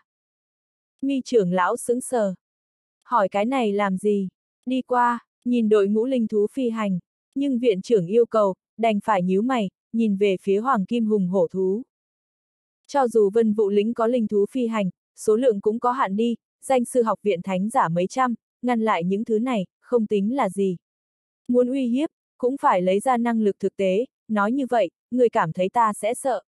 Mi trưởng lão sững sờ. Hỏi cái này làm gì? Đi qua, nhìn đội ngũ linh thú phi hành, nhưng viện trưởng yêu cầu, đành phải nhíu mày, nhìn về phía Hoàng Kim Hùng hổ thú. Cho dù Vân Vũ lĩnh có linh thú phi hành, số lượng cũng có hạn đi, danh sư học viện thánh giả mấy trăm, ngăn lại những thứ này, không tính là gì. Muốn uy hiếp, cũng phải lấy ra năng lực thực tế, nói như vậy, người cảm thấy ta sẽ sợ.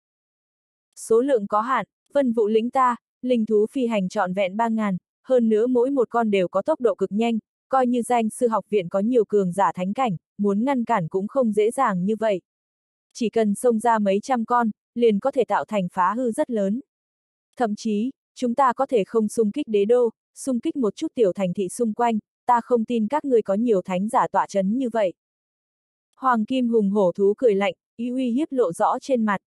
Số lượng có hạn, Vân Vũ lĩnh ta, linh thú phi hành trọn vẹn 3.000, hơn nữa mỗi một con đều có tốc độ cực nhanh, coi như danh sư học viện có nhiều cường giả thánh cảnh, muốn ngăn cản cũng không dễ dàng như vậy. Chỉ cần xông ra mấy trăm con, liền có thể tạo thành phá hư rất lớn. Thậm chí, chúng ta có thể không xung kích đế đô, xung kích một chút tiểu thành thị xung quanh, ta không tin các ngươi có nhiều thánh giả tọa chấn như vậy. Hoàng Kim Hùng hổ thú cười lạnh, ý uy hiếp lộ rõ trên mặt.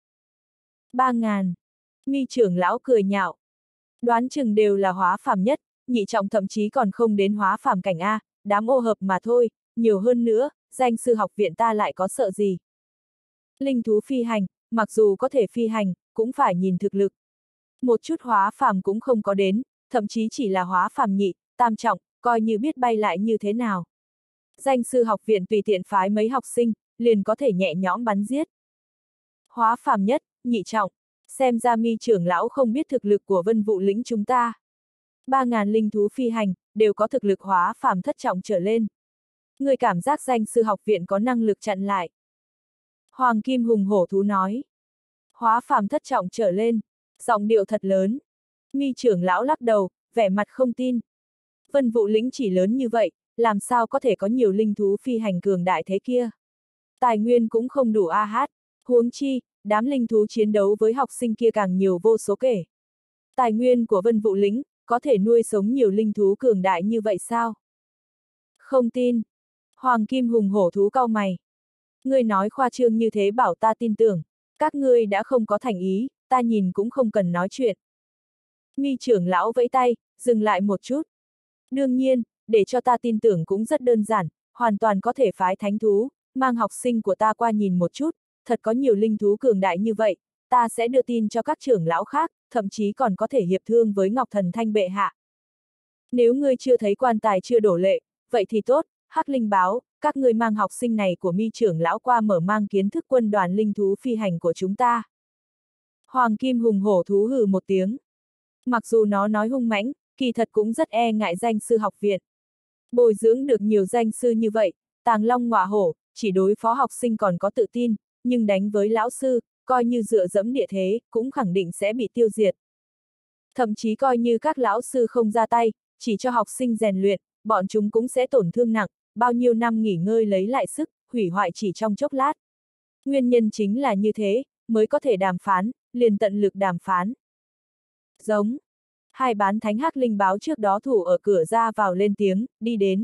3.000. Mi trưởng lão cười nhạo. Đoán chừng đều là hóa phàm nhất, nhị trọng thậm chí còn không đến hóa phàm cảnh A, đám ô hợp mà thôi, nhiều hơn nữa, danh sư học viện ta lại có sợ gì. Linh thú phi hành, mặc dù có thể phi hành, cũng phải nhìn thực lực. Một chút hóa phàm cũng không có đến, thậm chí chỉ là hóa phàm nhị, tam trọng, coi như biết bay lại như thế nào. Danh sư học viện tùy tiện phái mấy học sinh, liền có thể nhẹ nhõm bắn giết. Hóa phàm nhất, nhị trọng, xem ra Mi trưởng lão không biết thực lực của Vân Vũ lĩnh chúng ta. 3.000 linh thú phi hành, đều có thực lực hóa phàm thất trọng trở lên. Người cảm giác danh sư học viện có năng lực chặn lại. Hoàng Kim Hùng hổ thú nói. Hóa phàm thất trọng trở lên, giọng điệu thật lớn. Mi trưởng lão lắc đầu, vẻ mặt không tin. Vân Vũ lĩnh chỉ lớn như vậy, làm sao có thể có nhiều linh thú phi hành cường đại thế kia? Tài nguyên cũng không đủ a hát, huống chi, đám linh thú chiến đấu với học sinh kia càng nhiều vô số kể. Tài nguyên của Vân Vũ lĩnh, có thể nuôi sống nhiều linh thú cường đại như vậy sao? Không tin. Hoàng Kim Hùng hổ thú cau mày. Ngươi nói khoa trương như thế bảo ta tin tưởng, các ngươi đã không có thành ý, ta nhìn cũng không cần nói chuyện. Mi trưởng lão vẫy tay, dừng lại một chút. Đương nhiên, để cho ta tin tưởng cũng rất đơn giản, hoàn toàn có thể phái thánh thú, mang học sinh của ta qua nhìn một chút, thật có nhiều linh thú cường đại như vậy, ta sẽ đưa tin cho các trưởng lão khác, thậm chí còn có thể hiệp thương với Ngọc Thần Thanh bệ hạ. Nếu ngươi chưa thấy quan tài chưa đổ lệ, vậy thì tốt, Hắc Linh báo, các ngươi mang học sinh này của Mi trưởng lão qua mở mang kiến thức quân đoàn linh thú phi hành của chúng ta. Hoàng Kim Hùng hổ thú hừ một tiếng. Mặc dù nó nói hung mãnh, kỳ thật cũng rất e ngại danh sư học viện. Bồi dưỡng được nhiều danh sư như vậy, Tàng Long Ngọa Hổ, chỉ đối phó học sinh còn có tự tin, nhưng đánh với lão sư, coi như dựa dẫm địa thế, cũng khẳng định sẽ bị tiêu diệt. Thậm chí coi như các lão sư không ra tay, chỉ cho học sinh rèn luyện, bọn chúng cũng sẽ tổn thương nặng, bao nhiêu năm nghỉ ngơi lấy lại sức, hủy hoại chỉ trong chốc lát. Nguyên nhân chính là như thế, mới có thể đàm phán, liền tận lực đàm phán. Giống. Hai bán thánh Hắc Linh báo trước đó thủ ở cửa ra vào lên tiếng, đi đến.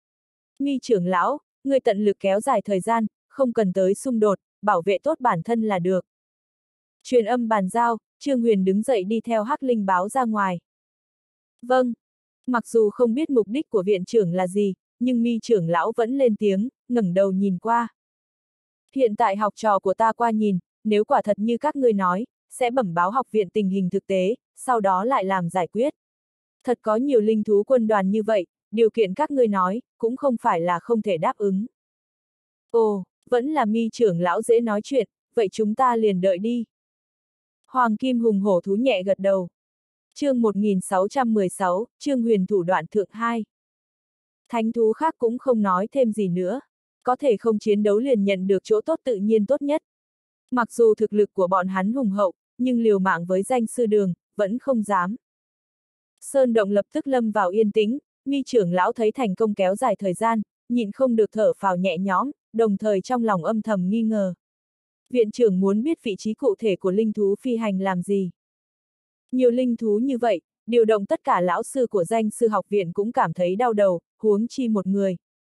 Mi trưởng lão, người tận lực kéo dài thời gian, không cần tới xung đột, bảo vệ tốt bản thân là được. Truyền âm bàn giao, Trương Huyền đứng dậy đi theo Hắc Linh báo ra ngoài. Vâng. Mặc dù không biết mục đích của viện trưởng là gì, nhưng Mi trưởng lão vẫn lên tiếng, ngẩng đầu nhìn qua. Hiện tại học trò của ta qua nhìn, nếu quả thật như các ngươi nói, sẽ bẩm báo học viện tình hình thực tế, sau đó lại làm giải quyết. Thật có nhiều linh thú quân đoàn như vậy, điều kiện các ngươi nói, cũng không phải là không thể đáp ứng. Ồ, vẫn là Mi trưởng lão dễ nói chuyện, vậy chúng ta liền đợi đi. Hoàng Kim Hùng hổ thú nhẹ gật đầu. Chương 1616, Trương Huyền thủ đoạn thượng 2. Thánh thú khác cũng không nói thêm gì nữa. Có thể không chiến đấu liền nhận được chỗ tốt tự nhiên tốt nhất. Mặc dù thực lực của bọn hắn hùng hậu, nhưng liều mạng với danh sư đường, vẫn không dám. Sơn động lập tức lâm vào yên tĩnh, Mi trưởng lão thấy thành công kéo dài thời gian, nhịn không được thở phào nhẹ nhõm, đồng thời trong lòng âm thầm nghi ngờ. Viện trưởng muốn biết vị trí cụ thể của linh thú phi hành làm gì? Nhiều linh thú như vậy, điều động tất cả lão sư của danh sư học viện cũng cảm thấy đau đầu, huống chi một người.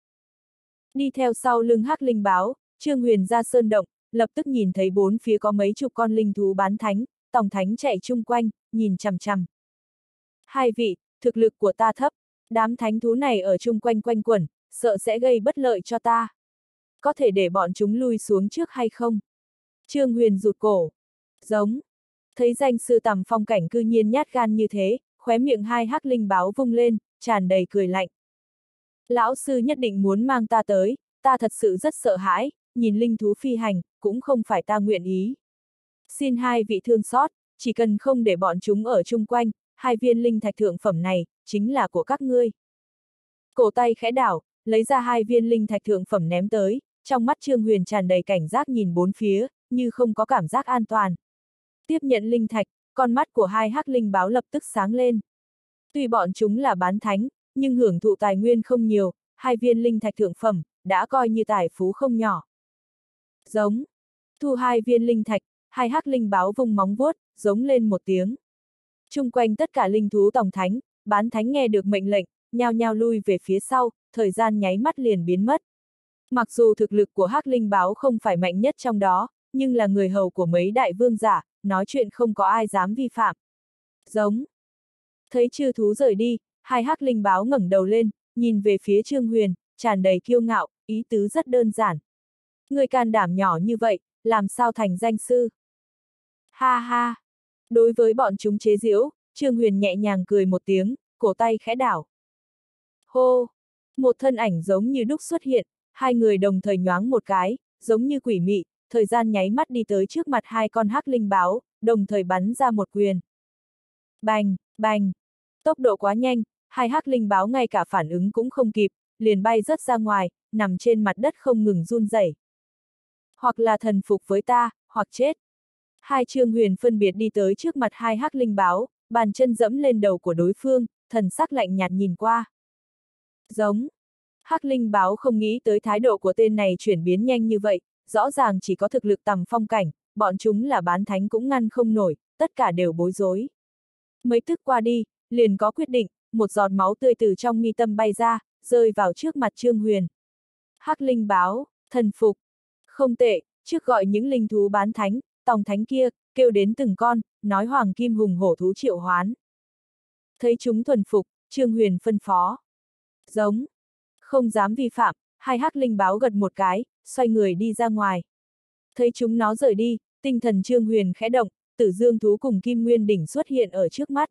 Đi theo sau lưng Hắc Linh báo, Trương Huyền ra sơn động, lập tức nhìn thấy bốn phía có mấy chục con linh thú bán thánh, tòng thánh chạy chung quanh, nhìn chằm chằm. Hai vị, thực lực của ta thấp, đám thánh thú này ở chung quanh quanh quẩn, sợ sẽ gây bất lợi cho ta. Có thể để bọn chúng lui xuống trước hay không? Trương Huyền rụt cổ. Giống. Thấy danh sư tầm phong cảnh cư nhiên nhát gan như thế, khóe miệng hai Hắc Linh báo vung lên, tràn đầy cười lạnh. Lão sư nhất định muốn mang ta tới, ta thật sự rất sợ hãi, nhìn linh thú phi hành, cũng không phải ta nguyện ý. Xin hai vị thương xót, chỉ cần không để bọn chúng ở chung quanh, hai viên linh thạch thượng phẩm này, chính là của các ngươi. Cổ tay khẽ đảo, lấy ra hai viên linh thạch thượng phẩm ném tới, trong mắt Trương Huyền tràn đầy cảnh giác nhìn bốn phía, như không có cảm giác an toàn. Tiếp nhận linh thạch, con mắt của hai Hắc Linh báo lập tức sáng lên. Tuy bọn chúng là bán thánh, nhưng hưởng thụ tài nguyên không nhiều, hai viên linh thạch thượng phẩm, đã coi như tài phú không nhỏ. Giống. Thu hai viên linh thạch, hai Hắc Linh báo vung móng vuốt, giống lên một tiếng. Chung quanh tất cả linh thú tòng thánh, bán thánh nghe được mệnh lệnh, nhao nhao lui về phía sau, thời gian nháy mắt liền biến mất. Mặc dù thực lực của Hắc Linh báo không phải mạnh nhất trong đó, nhưng là người hầu của mấy đại vương giả, nói chuyện không có ai dám vi phạm. Giống. Thấy chư thú rời đi, hai Hắc Linh báo ngẩng đầu lên, nhìn về phía Trương Huyền, tràn đầy kiêu ngạo, ý tứ rất đơn giản. Người can đảm nhỏ như vậy, làm sao thành danh sư? Ha ha! Đối với bọn chúng chế giễu, Trương Huyền nhẹ nhàng cười một tiếng, cổ tay khẽ đảo. Hô! Một thân ảnh giống như đúc xuất hiện, hai người đồng thời nhoáng một cái, giống như quỷ mị, thời gian nháy mắt đi tới trước mặt hai con Hắc Linh báo, đồng thời bắn ra một quyền. Bành, bành! Tốc độ quá nhanh, hai Hắc Linh báo ngay cả phản ứng cũng không kịp, liền bay rớt ra ngoài, nằm trên mặt đất không ngừng run rẩy. Hoặc là thần phục với ta, hoặc chết. Hai Trương Huyền phân biệt đi tới trước mặt hai Hắc Linh báo, bàn chân dẫm lên đầu của đối phương, thần sắc lạnh nhạt nhìn qua. Giống. Hắc Linh báo không nghĩ tới thái độ của tên này chuyển biến nhanh như vậy, rõ ràng chỉ có thực lực tầm phong cảnh, bọn chúng là bán thánh cũng ngăn không nổi, tất cả đều bối rối. Mấy tức qua đi, liền có quyết định, một giọt máu tươi từ trong mi tâm bay ra, rơi vào trước mặt Trương Huyền. Hắc Linh báo, thần phục. Không tệ, trước gọi những linh thú bán thánh, tòng thánh kia, kêu đến từng con, nói Hoàng Kim Hùng hổ thú triệu hoán. Thấy chúng thuần phục, Trương Huyền phân phó. Giống. Không dám vi phạm, hai Hắc Linh báo gật một cái, xoay người đi ra ngoài. Thấy chúng nó rời đi, tinh thần Trương Huyền khẽ động, Tử Dương thú cùng Kim Nguyên đỉnh xuất hiện ở trước mắt.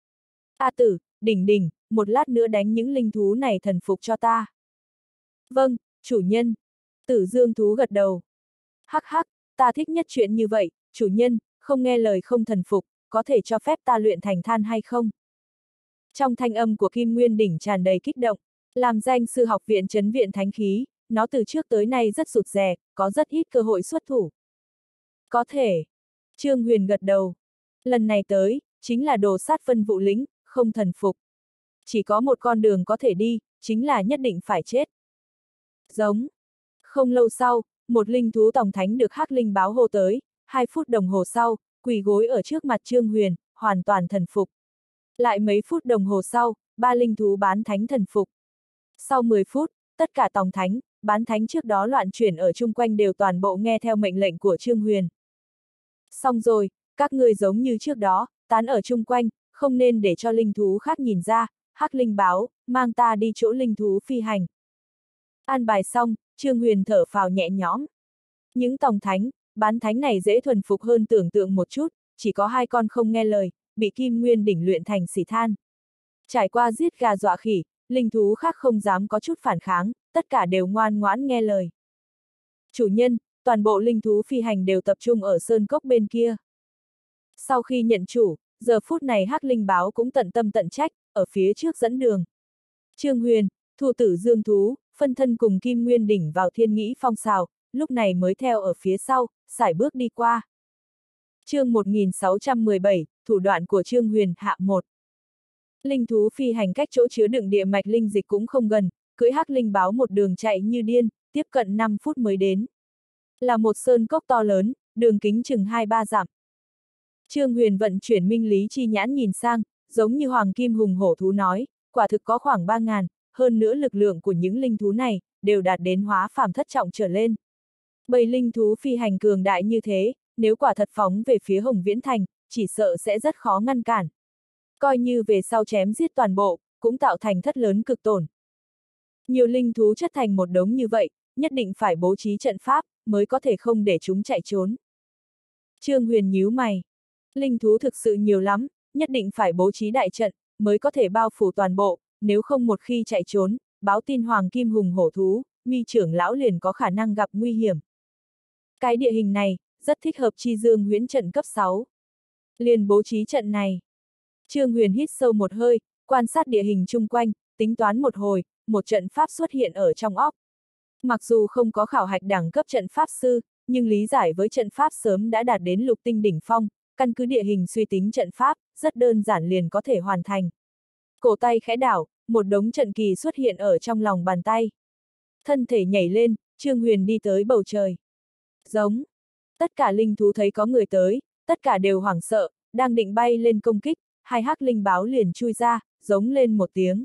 A Tử, đỉnh đỉnh, một lát nữa đánh những linh thú này thần phục cho ta. Vâng, chủ nhân. Tử Dương thú gật đầu. Hắc hắc, ta thích nhất chuyện như vậy, chủ nhân, không nghe lời không thần phục, có thể cho phép ta luyện thành than hay không? Trong thanh âm của Kim Nguyên đỉnh tràn đầy kích động, làm danh sư học viện trấn viện thánh khí, nó từ trước tới nay rất rụt rè, có rất ít cơ hội xuất thủ. Có thể. Trương Huyền gật đầu. Lần này tới, chính là đồ sát Vân Vũ lĩnh, không thần phục. Chỉ có một con đường có thể đi, chính là nhất định phải chết. Giống. Không lâu sau, một linh thú tòng thánh được Hắc Linh báo hô tới, 2 phút đồng hồ sau, quỳ gối ở trước mặt Trương Huyền, hoàn toàn thần phục. Lại mấy phút đồng hồ sau, 3 linh thú bán thánh thần phục. Sau 10 phút, tất cả tòng thánh, bán thánh trước đó loạn chuyển ở chung quanh đều toàn bộ nghe theo mệnh lệnh của Trương Huyền. Xong rồi, các ngươi giống như trước đó, tán ở chung quanh, không nên để cho linh thú khác nhìn ra, Hắc Linh báo, mang ta đi chỗ linh thú phi hành. An bài xong, Trương Huyền thở phào nhẹ nhõm. Những tòng thánh, bán thánh này dễ thuần phục hơn tưởng tượng một chút, chỉ có 2 con không nghe lời, bị Kim Nguyên đỉnh luyện thành xỉ than. Trải qua giết gà dọa khỉ, linh thú khác không dám có chút phản kháng, tất cả đều ngoan ngoãn nghe lời. Chủ nhân, toàn bộ linh thú phi hành đều tập trung ở sơn cốc bên kia. Sau khi nhận chủ, giờ phút này Hắc Linh báo cũng tận tâm tận trách, ở phía trước dẫn đường. Trương Huyền, Thu Tử Dương thú, phân thân cùng Kim Nguyên đỉnh vào Thiên Nghĩ Phong xào, lúc này mới theo ở phía sau, sải bước đi qua. Chương 1617, thủ đoạn của Trương Huyền hạ 1. Linh thú phi hành cách chỗ chứa đựng địa mạch linh dịch cũng không gần, cưỡi Hắc Linh báo một đường chạy như điên, tiếp cận 5 phút mới đến. Là một sơn cốc to lớn, đường kính chừng 2-3 dặm. Trương Huyền vận chuyển minh lý chi nhãn nhìn sang, giống như Hoàng Kim Hùng hổ thú nói, quả thực có khoảng 3.000, hơn nữa lực lượng của những linh thú này, đều đạt đến hóa phàm thất trọng trở lên. Bầy linh thú phi hành cường đại như thế, nếu quả thật phóng về phía Hồng Viễn Thành, chỉ sợ sẽ rất khó ngăn cản. Coi như về sau chém giết toàn bộ, cũng tạo thành thất lớn cực tổn. Nhiều linh thú chất thành một đống như vậy, nhất định phải bố trí trận pháp, mới có thể không để chúng chạy trốn. Trương Huyền nhíu mày. Linh thú thực sự nhiều lắm, nhất định phải bố trí đại trận, mới có thể bao phủ toàn bộ, nếu không một khi chạy trốn, báo tin Hoàng Kim Hùng hổ thú, Mi trưởng lão liền có khả năng gặp nguy hiểm. Cái địa hình này, rất thích hợp chi dương huyễn trận cấp 6. Liền bố trí trận này. Trương Huyền hít sâu một hơi, quan sát địa hình chung quanh, tính toán một hồi, một trận pháp xuất hiện ở trong óc. Mặc dù không có khảo hạch đẳng cấp trận pháp sư, nhưng lý giải với trận pháp sớm đã đạt đến lục tinh đỉnh phong, căn cứ địa hình suy tính trận pháp, rất đơn giản liền có thể hoàn thành. Cổ tay khẽ đảo, một đống trận kỳ xuất hiện ở trong lòng bàn tay. Thân thể nhảy lên, Trương Huyền đi tới bầu trời. Giống. Tất cả linh thú thấy có người tới, tất cả đều hoảng sợ, đang định bay lên công kích, hai hắc linh báo liền chui ra, giống lên một tiếng.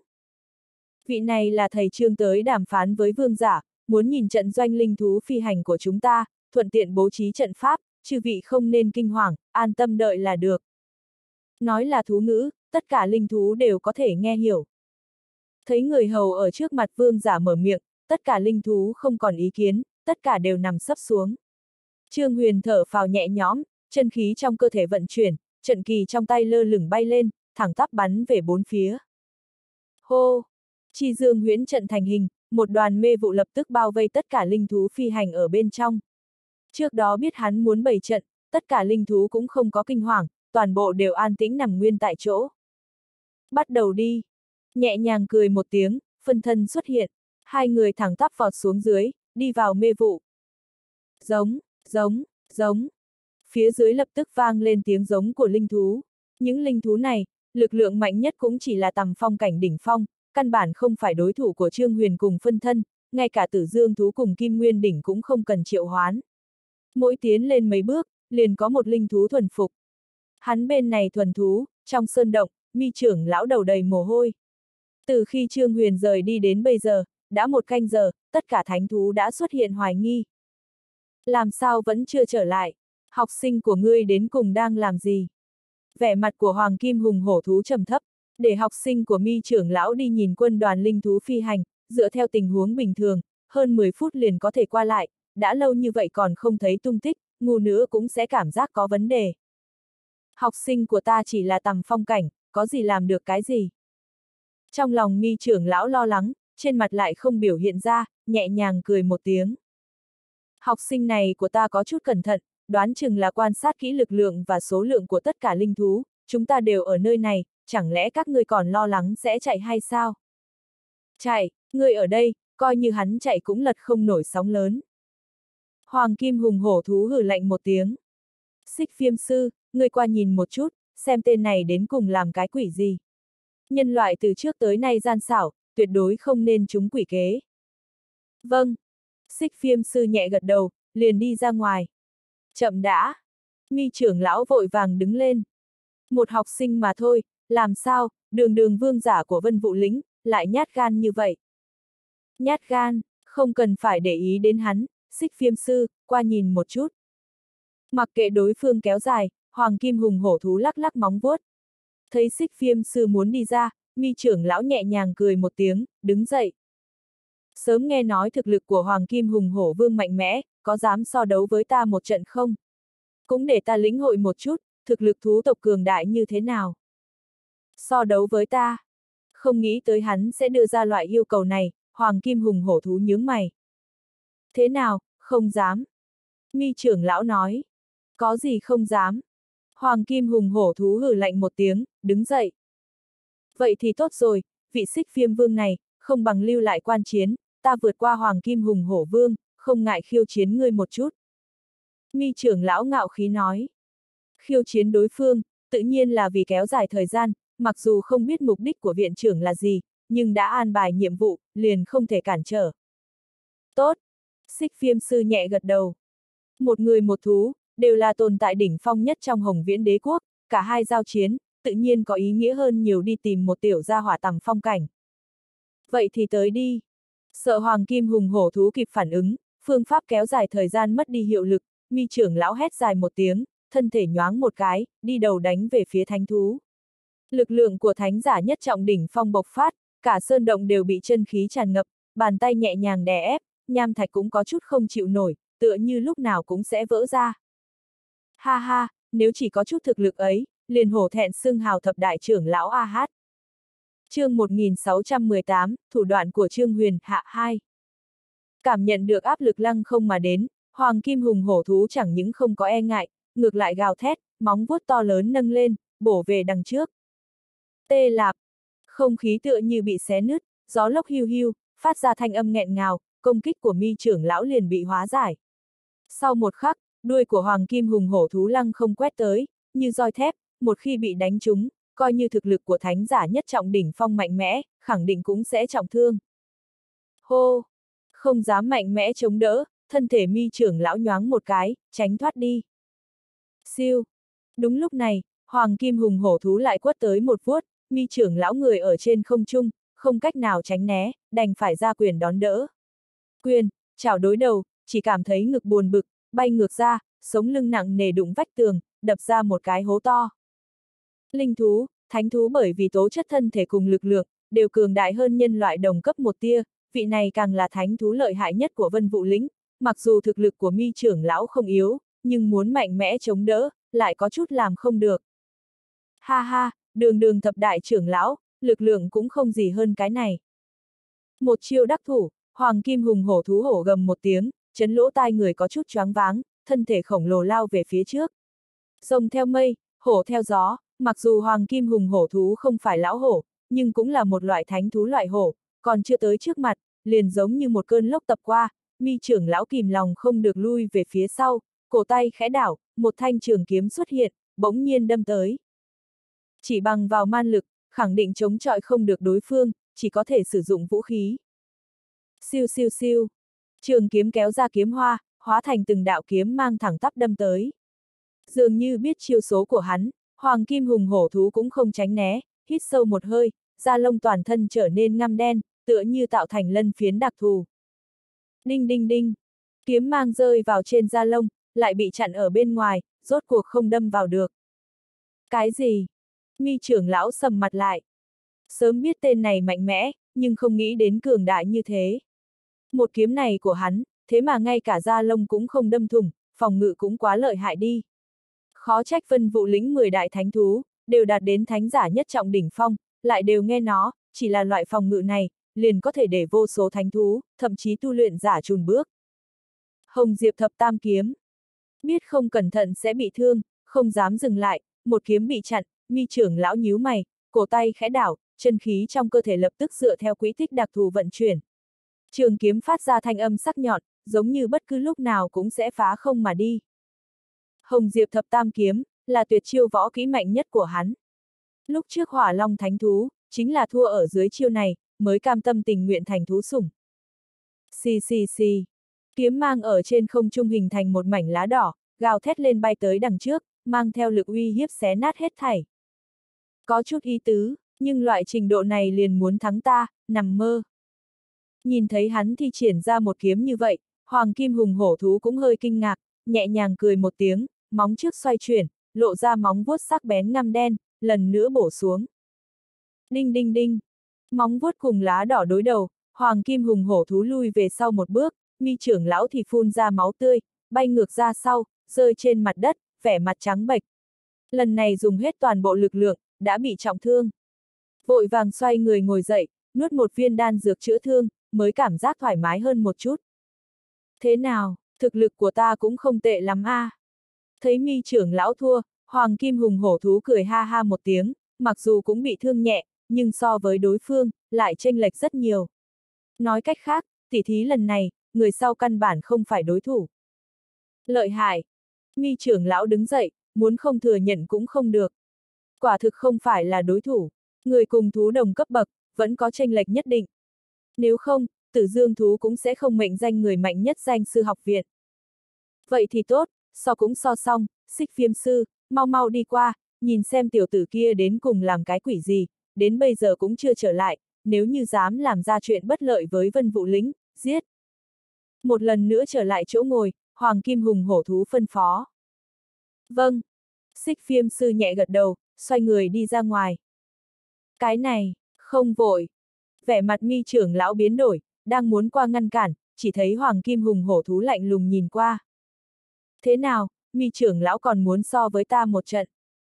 Vị này là thầy Trương tới đàm phán với vương giả, muốn nhìn trận doanh linh thú phi hành của chúng ta, thuận tiện bố trí trận pháp, chư vị không nên kinh hoàng, an tâm đợi là được. Nói là thú ngữ, tất cả linh thú đều có thể nghe hiểu. Thấy người hầu ở trước mặt vương giả mở miệng, tất cả linh thú không còn ý kiến, tất cả đều nằm sấp xuống. Trương Huyền thở phào nhẹ nhõm, chân khí trong cơ thể vận chuyển, trận kỳ trong tay lơ lửng bay lên, thẳng tắp bắn về bốn phía. Hô! Chi dương huyễn trận thành hình, một đoàn mê vụ lập tức bao vây tất cả linh thú phi hành ở bên trong. Trước đó biết hắn muốn bày trận, tất cả linh thú cũng không có kinh hoàng, toàn bộ đều an tĩnh nằm nguyên tại chỗ. Bắt đầu đi! Nhẹ nhàng cười một tiếng, phân thân xuất hiện, hai người thẳng tắp vọt xuống dưới, đi vào mê vụ. Giống, giống, giống. Phía dưới lập tức vang lên tiếng giống của linh thú. Những linh thú này, lực lượng mạnh nhất cũng chỉ là tầm phong cảnh đỉnh phong, căn bản không phải đối thủ của Trương Huyền cùng phân thân, ngay cả Tử Dương thú cùng Kim Nguyên đỉnh cũng không cần triệu hoán. Mỗi tiến lên mấy bước, liền có một linh thú thuần phục. Hắn bên này thuần thú, trong sơn động, Mi trưởng lão đầu đầy mồ hôi. Từ khi Trương Huyền rời đi đến bây giờ, đã 1 canh giờ, tất cả thánh thú đã xuất hiện hoài nghi. Làm sao vẫn chưa trở lại? Học sinh của ngươi đến cùng đang làm gì? Vẻ mặt của Hoàng Kim Hùng hổ thú trầm thấp, để học sinh của Mi trưởng lão đi nhìn quân đoàn linh thú phi hành, dựa theo tình huống bình thường, hơn 10 phút liền có thể qua lại, đã lâu như vậy còn không thấy tung tích, ngu nữa cũng sẽ cảm giác có vấn đề. Học sinh của ta chỉ là tầm phong cảnh, có gì làm được cái gì? Trong lòng Mi trưởng lão lo lắng, trên mặt lại không biểu hiện ra, nhẹ nhàng cười một tiếng. Học sinh này của ta có chút cẩn thận, đoán chừng là quan sát kỹ lực lượng và số lượng của tất cả linh thú, chúng ta đều ở nơi này, chẳng lẽ các ngươi còn lo lắng sẽ chạy hay sao? Chạy, ngươi ở đây, coi như hắn chạy cũng lật không nổi sóng lớn. Hoàng Kim Hùng hổ thú hừ lạnh một tiếng. Xích Phiêm sư, ngươi qua nhìn một chút, xem tên này đến cùng làm cái quỷ gì. Nhân loại từ trước tới nay gian xảo, tuyệt đối không nên trúng quỷ kế. Vâng. Xích Phiêm sư nhẹ gật đầu, liền đi ra ngoài. Chậm đã. Mi trưởng lão vội vàng đứng lên. Một học sinh mà thôi, làm sao, đường vương giả của Vân Vũ lĩnh, lại nhát gan như vậy. Nhát gan, không cần phải để ý đến hắn, Xích Phiêm sư, qua nhìn một chút. Mặc kệ đối phương kéo dài, Hoàng Kim Hùng hổ thú lắc lắc móng vuốt. Thấy Xích Phiêm sư muốn đi ra, Mi trưởng lão nhẹ nhàng cười một tiếng, đứng dậy. Sớm nghe nói thực lực của Hoàng Kim Hùng hổ vương mạnh mẽ, có dám so đấu với ta một trận không? Cũng để ta lĩnh hội một chút, thực lực thú tộc cường đại như thế nào? So đấu với ta? Không nghĩ tới hắn sẽ đưa ra loại yêu cầu này, Hoàng Kim Hùng hổ thú nhướng mày. Thế nào, không dám. Mi trưởng lão nói. Có gì không dám. Hoàng Kim Hùng hổ thú hừ lạnh một tiếng, đứng dậy. Vậy thì tốt rồi, vị Xích Viêm Vương này, không bằng lưu lại quan chiến, ta vượt qua Hoàng Kim Hùng hổ vương, không ngại khiêu chiến ngươi một chút. Mi trưởng lão ngạo khí nói. Khiêu chiến đối phương, tự nhiên là vì kéo dài thời gian, mặc dù không biết mục đích của viện trưởng là gì, nhưng đã an bài nhiệm vụ, liền không thể cản trở. Tốt! Xích Viêm sư nhẹ gật đầu. Một người một thú, đều là tồn tại đỉnh phong nhất trong Hồng Viễn Đế quốc, cả hai giao chiến, tự nhiên có ý nghĩa hơn nhiều đi tìm một tiểu gia hỏa tầm phong cảnh. Vậy thì tới đi. Sợ Hoàng Kim Hùng hổ thú kịp phản ứng, phương pháp kéo dài thời gian mất đi hiệu lực, Mi trưởng lão hét dài một tiếng, thân thể nhoáng một cái, đi đầu đánh về phía thánh thú. Lực lượng của thánh giả nhất trọng đỉnh phong bộc phát, cả sơn động đều bị chân khí tràn ngập, bàn tay nhẹ nhàng đè ép, nham thạch cũng có chút không chịu nổi, tựa như lúc nào cũng sẽ vỡ ra. Ha ha, nếu chỉ có chút thực lực ấy, liền hổ thẹn xưng hào thập đại trưởng lão A Hát. Chương 1618, thủ đoạn của Trương Huyền hạ 2. Cảm nhận được áp lực lăng không mà đến, Hoàng Kim Hùng hổ thú chẳng những không có e ngại, ngược lại gào thét, móng vuốt to lớn nâng lên, bổ về đằng trước. Tê lạp, không khí tựa như bị xé nứt, gió lốc hiu hiu, phát ra thanh âm nghẹn ngào, công kích của Mi trưởng lão liền bị hóa giải. Sau một khắc, đuôi của Hoàng Kim Hùng hổ thú lăng không quét tới, như roi thép, một khi bị đánh trúng, coi như thực lực của thánh giả nhất trọng đỉnh phong mạnh mẽ, khẳng định cũng sẽ trọng thương. Hô! Không dám mạnh mẽ chống đỡ, thân thể Mi trưởng lão nhoáng một cái, tránh thoát đi. Siêu! Đúng lúc này, Hoàng Kim Hùng hổ thú lại quất tới một vuốt, Mi trưởng lão người ở trên không trung, không cách nào tránh né, đành phải ra quyền đón đỡ. Quyền, chảo đối đầu, chỉ cảm thấy ngực buồn bực, bay ngược ra, sống lưng nặng nề đụng vách tường, đập ra một cái hố to. Linh thú, thánh thú bởi vì tố chất thân thể cùng lực lượng, đều cường đại hơn nhân loại đồng cấp một tia, vị này càng là thánh thú lợi hại nhất của Vân Vũ lĩnh, mặc dù thực lực của Mi trưởng lão không yếu, nhưng muốn mạnh mẽ chống đỡ, lại có chút làm không được. Ha ha, đường thập đại trưởng lão, lực lượng cũng không gì hơn cái này. Một chiêu đắc thủ, Hoàng Kim Hùng hổ thú hổ gầm một tiếng, chấn lỗ tai người có chút choáng váng, thân thể khổng lồ lao về phía trước. Rồng theo mây, hổ theo gió, mặc dù Hoàng Kim Hùng hổ thú không phải lão hổ, nhưng cũng là một loại thánh thú loại hổ, còn chưa tới trước mặt, liền giống như một cơn lốc tập qua, Mi trưởng lão kìm lòng không được lui về phía sau, cổ tay khẽ đảo, một thanh trường kiếm xuất hiện, bỗng nhiên đâm tới. Chỉ bằng vào man lực, khẳng định chống chọi không được đối phương, chỉ có thể sử dụng vũ khí. Siêu siêu siêu. Trường kiếm kéo ra kiếm hoa, hóa thành từng đạo kiếm mang thẳng tắp đâm tới. Dường như biết chiêu số của hắn, Hoàng Kim Hùng hổ thú cũng không tránh né, hít sâu một hơi, da lông toàn thân trở nên ngăm đen, tựa như tạo thành lân phiến đặc thù. Đinh đinh đinh. Kiếm mang rơi vào trên da lông, lại bị chặn ở bên ngoài, rốt cuộc không đâm vào được. Cái gì? Mi trưởng lão sầm mặt lại. Sớm biết tên này mạnh mẽ, nhưng không nghĩ đến cường đại như thế. Một kiếm này của hắn, thế mà ngay cả da lông cũng không đâm thủng, phòng ngự cũng quá lợi hại đi. Khó trách Vân Vũ lĩnh 10 đại thánh thú, đều đạt đến thánh giả nhất trọng đỉnh phong, lại đều nghe nó, chỉ là loại phòng ngự này, liền có thể để vô số thánh thú, thậm chí tu luyện giả chùn bước. Hồng Diệp thập tam kiếm. Biết không cẩn thận sẽ bị thương, không dám dừng lại, một kiếm bị chặn, Mi trưởng lão nhíu mày, cổ tay khẽ đảo, chân khí trong cơ thể lập tức dựa theo quỹ tích đặc thù vận chuyển. Trường kiếm phát ra thanh âm sắc nhọn, giống như bất cứ lúc nào cũng sẽ phá không mà đi. Hồng Diệp thập tam kiếm, là tuyệt chiêu võ kỹ mạnh nhất của hắn. Lúc trước Hỏa Long thánh thú, chính là thua ở dưới chiêu này, mới cam tâm tình nguyện thành thú sủng. Xì xì xì. Kiếm mang ở trên không trung hình thành một mảnh lá đỏ, gào thét lên bay tới đằng trước, mang theo lực uy hiếp xé nát hết thảy. Có chút ý tứ, nhưng loại trình độ này liền muốn thắng ta, nằm mơ. Nhìn thấy hắn thi triển ra một kiếm như vậy, Hoàng Kim Hùng hổ thú cũng hơi kinh ngạc, nhẹ nhàng cười một tiếng, móng trước xoay chuyển, lộ ra móng vuốt sắc bén ngăm đen, lần nữa bổ xuống. Đinh đinh đinh. Móng vuốt cùng lá đỏ đối đầu, Hoàng Kim Hùng hổ thú lui về sau một bước, Mi trưởng lão thì phun ra máu tươi, bay ngược ra sau, rơi trên mặt đất, vẻ mặt trắng bệch. Lần này dùng hết toàn bộ lực lượng, đã bị trọng thương. Vội vàng xoay người ngồi dậy, nuốt một viên đan dược chữa thương, mới cảm giác thoải mái hơn một chút. Thế nào, thực lực của ta cũng không tệ lắm a. Thấy Mi trưởng lão thua, Hoàng Kim Hùng hổ thú cười ha ha một tiếng, mặc dù cũng bị thương nhẹ, nhưng so với đối phương, lại chênh lệch rất nhiều. Nói cách khác, tỉ thí lần này, người sau căn bản không phải đối thủ. Lợi hại. Mi trưởng lão đứng dậy, muốn không thừa nhận cũng không được. Quả thực không phải là đối thủ. Người cùng thú đồng cấp bậc, vẫn có chênh lệch nhất định. Nếu không, Tử Dương thú cũng sẽ không mệnh danh người mạnh nhất danh sư học viện. Vậy thì tốt, so cũng so xong, Xích Viêm sư, mau mau đi qua, nhìn xem tiểu tử kia đến cùng làm cái quỷ gì, đến bây giờ cũng chưa trở lại, nếu như dám làm ra chuyện bất lợi với Vân Vũ Lĩnh, giết. Một lần nữa trở lại chỗ ngồi, Hoàng Kim Hùng hổ thú phân phó. Vâng. Xích Viêm sư nhẹ gật đầu, xoay người đi ra ngoài. Cái này, không vội. Vẻ mặt Mi trưởng lão biến đổi, đang muốn qua ngăn cản, chỉ thấy Hoàng Kim Hùng hổ thú lạnh lùng nhìn qua. Thế nào, Mi trưởng lão còn muốn so với ta một trận?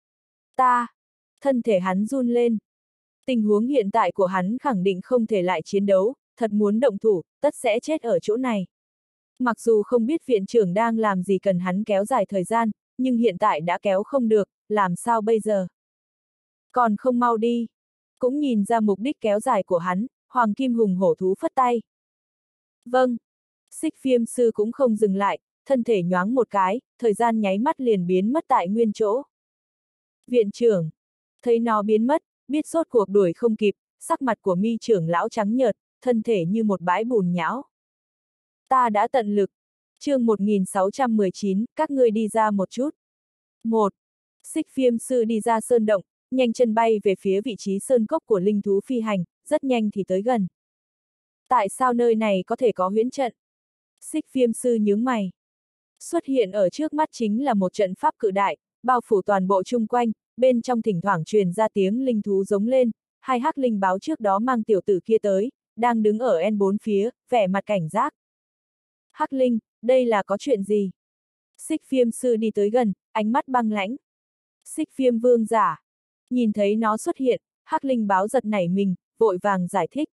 Ta! Thân thể hắn run lên. Tình huống hiện tại của hắn khẳng định không thể lại chiến đấu, thật muốn động thủ, tất sẽ chết ở chỗ này. Mặc dù không biết viện trưởng đang làm gì cần hắn kéo dài thời gian, nhưng hiện tại đã kéo không được, làm sao bây giờ? Còn không mau đi. Cũng nhìn ra mục đích kéo dài của hắn, Hoàng Kim Hùng hổ thú phất tay. Vâng. Xích Viêm sư cũng không dừng lại, thân thể nhoáng một cái, thời gian nháy mắt liền biến mất tại nguyên chỗ. Viện trưởng. Thấy nó biến mất, biết rốt cuộc đuổi không kịp, sắc mặt của Mi trưởng lão trắng nhợt, thân thể như một bãi bùn nhão. Ta đã tận lực. Chương 1619, các ngươi đi ra một chút. 1. Xích Viêm sư đi ra sơn động, nhanh chân bay về phía vị trí sơn cốc của linh thú phi hành, rất nhanh thì tới gần. Tại sao nơi này có thể có huyễn trận? Xích Viêm sư nhướng mày. Xuất hiện ở trước mắt chính là một trận pháp cự đại, bao phủ toàn bộ chung quanh, bên trong thỉnh thoảng truyền ra tiếng linh thú giống lên, hai hắc linh báo trước đó mang tiểu tử kia tới, đang đứng ở N4 phía, vẻ mặt cảnh giác. Hắc linh, đây là có chuyện gì? Xích Viêm sư đi tới gần, ánh mắt băng lãnh. Xích Viêm vương giả. Nhìn thấy nó xuất hiện, hắc linh báo giật nảy mình, vội vàng giải thích.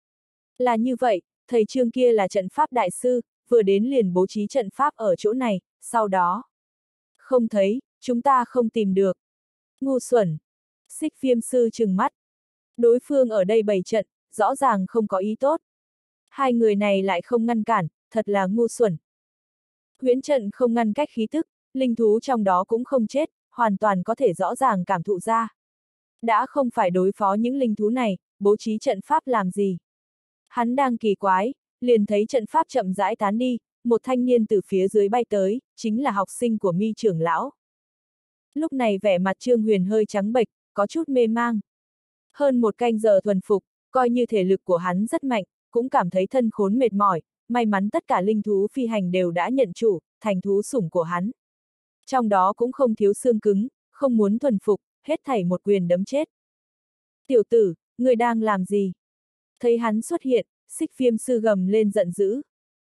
Là như vậy, thầy Trương kia là trận pháp đại sư, vừa đến liền bố trí trận pháp ở chỗ này, sau đó. Không thấy, chúng ta không tìm được. Ngu xuẩn. Xích Viêm sư trừng mắt. Đối phương ở đây bày trận, rõ ràng không có ý tốt. Hai người này lại không ngăn cản, thật là ngu xuẩn. Huyễn trận không ngăn cách khí tức, linh thú trong đó cũng không chết, hoàn toàn có thể rõ ràng cảm thụ ra. Đã không phải đối phó những linh thú này, bố trí trận pháp làm gì? Hắn đang kỳ quái, liền thấy trận pháp chậm rãi tán đi, một thanh niên từ phía dưới bay tới, chính là học sinh của Mi trưởng lão. Lúc này vẻ mặt Trương Huyền hơi trắng bệch, có chút mê mang. Hơn một canh giờ thuần phục, coi như thể lực của hắn rất mạnh, cũng cảm thấy thân khốn mệt mỏi, may mắn tất cả linh thú phi hành đều đã nhận chủ, thành thú sủng của hắn. Trong đó cũng không thiếu xương cứng, không muốn thuần phục, hết thảy một quyền đấm chết. Tiểu tử, người đang làm gì? Thấy hắn xuất hiện, Xích Viêm sư gầm lên giận dữ.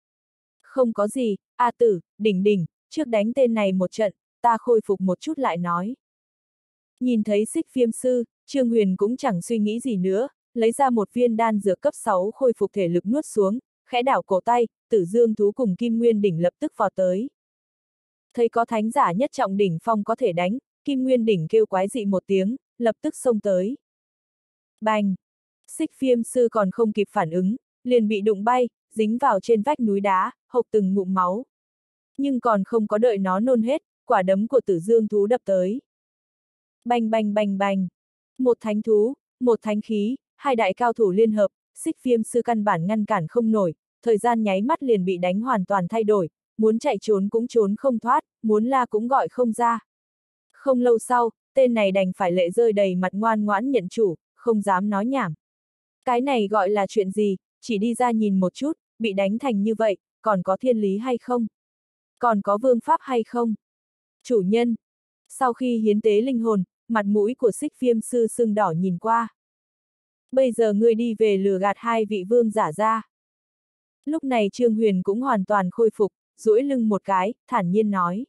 Không có gì, A tử, đỉnh đỉnh, trước đánh tên này một trận, ta khôi phục một chút lại nói. Nhìn thấy Xích Viêm sư, Trương Huyền cũng chẳng suy nghĩ gì nữa, lấy ra một viên đan dược cấp 6 khôi phục thể lực nuốt xuống, khẽ đảo cổ tay, Tử Dương thú cùng Kim Nguyên đỉnh lập tức vọt tới. Thấy có thánh giả nhất trọng đỉnh phong có thể đánh, Kim Nguyên đỉnh kêu quái dị một tiếng, lập tức xông tới. Bành! Xích Viêm sư còn không kịp phản ứng, liền bị đụng bay, dính vào trên vách núi đá, hộc từng ngụm máu. Nhưng còn không có đợi nó nôn hết, quả đấm của Tử Dương thú đập tới. Bành bành bành bành! Một thánh thú, một thánh khí, hai đại cao thủ liên hợp, Xích Viêm sư căn bản ngăn cản không nổi, thời gian nháy mắt liền bị đánh hoàn toàn thay đổi, muốn chạy trốn cũng trốn không thoát, muốn la cũng gọi không ra. Không lâu sau, tên này đành phải lệ rơi đầy mặt ngoan ngoãn nhận chủ, không dám nói nhảm. Cái này gọi là chuyện gì, chỉ đi ra nhìn một chút, bị đánh thành như vậy, còn có thiên lý hay không? Còn có vương pháp hay không? Chủ nhân! Sau khi hiến tế linh hồn, mặt mũi của Xích Viêm sư sưng đỏ nhìn qua. Bây giờ ngươi đi về lừa gạt hai vị vương giả ra. Lúc này Trương Huyền cũng hoàn toàn khôi phục, duỗi lưng một cái, thản nhiên nói.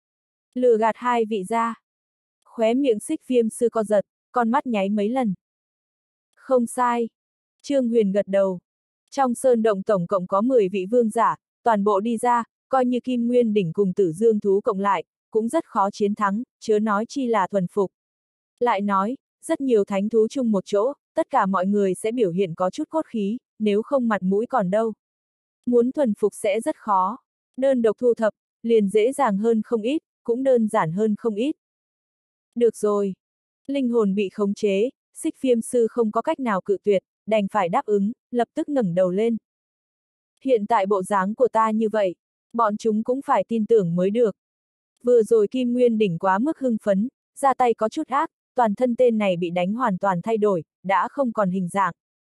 Lừa gạt hai vị ra. Khóe miệng Xích Viêm sư co giật, con mắt nháy mấy lần. Không sai. Trương Huyền gật đầu. Trong sơn động tổng cộng có 10 vị vương giả, toàn bộ đi ra, coi như Kim Nguyên đỉnh cùng Tử Dương thú cộng lại, cũng rất khó chiến thắng, chớ nói chi là thuần phục. Lại nói, rất nhiều thánh thú chung một chỗ, tất cả mọi người sẽ biểu hiện có chút cốt khí, nếu không mặt mũi còn đâu. Muốn thuần phục sẽ rất khó. Đơn độc thu thập, liền dễ dàng hơn không ít, cũng đơn giản hơn không ít. Được rồi. Linh hồn bị khống chế, Xích Viêm sư không có cách nào cự tuyệt, đành phải đáp ứng, lập tức ngẩng đầu lên. Hiện tại bộ dáng của ta như vậy, bọn chúng cũng phải tin tưởng mới được. Vừa rồi Kim Nguyên đỉnh quá mức hưng phấn, ra tay có chút ác, toàn thân tên này bị đánh hoàn toàn thay đổi, đã không còn hình dạng.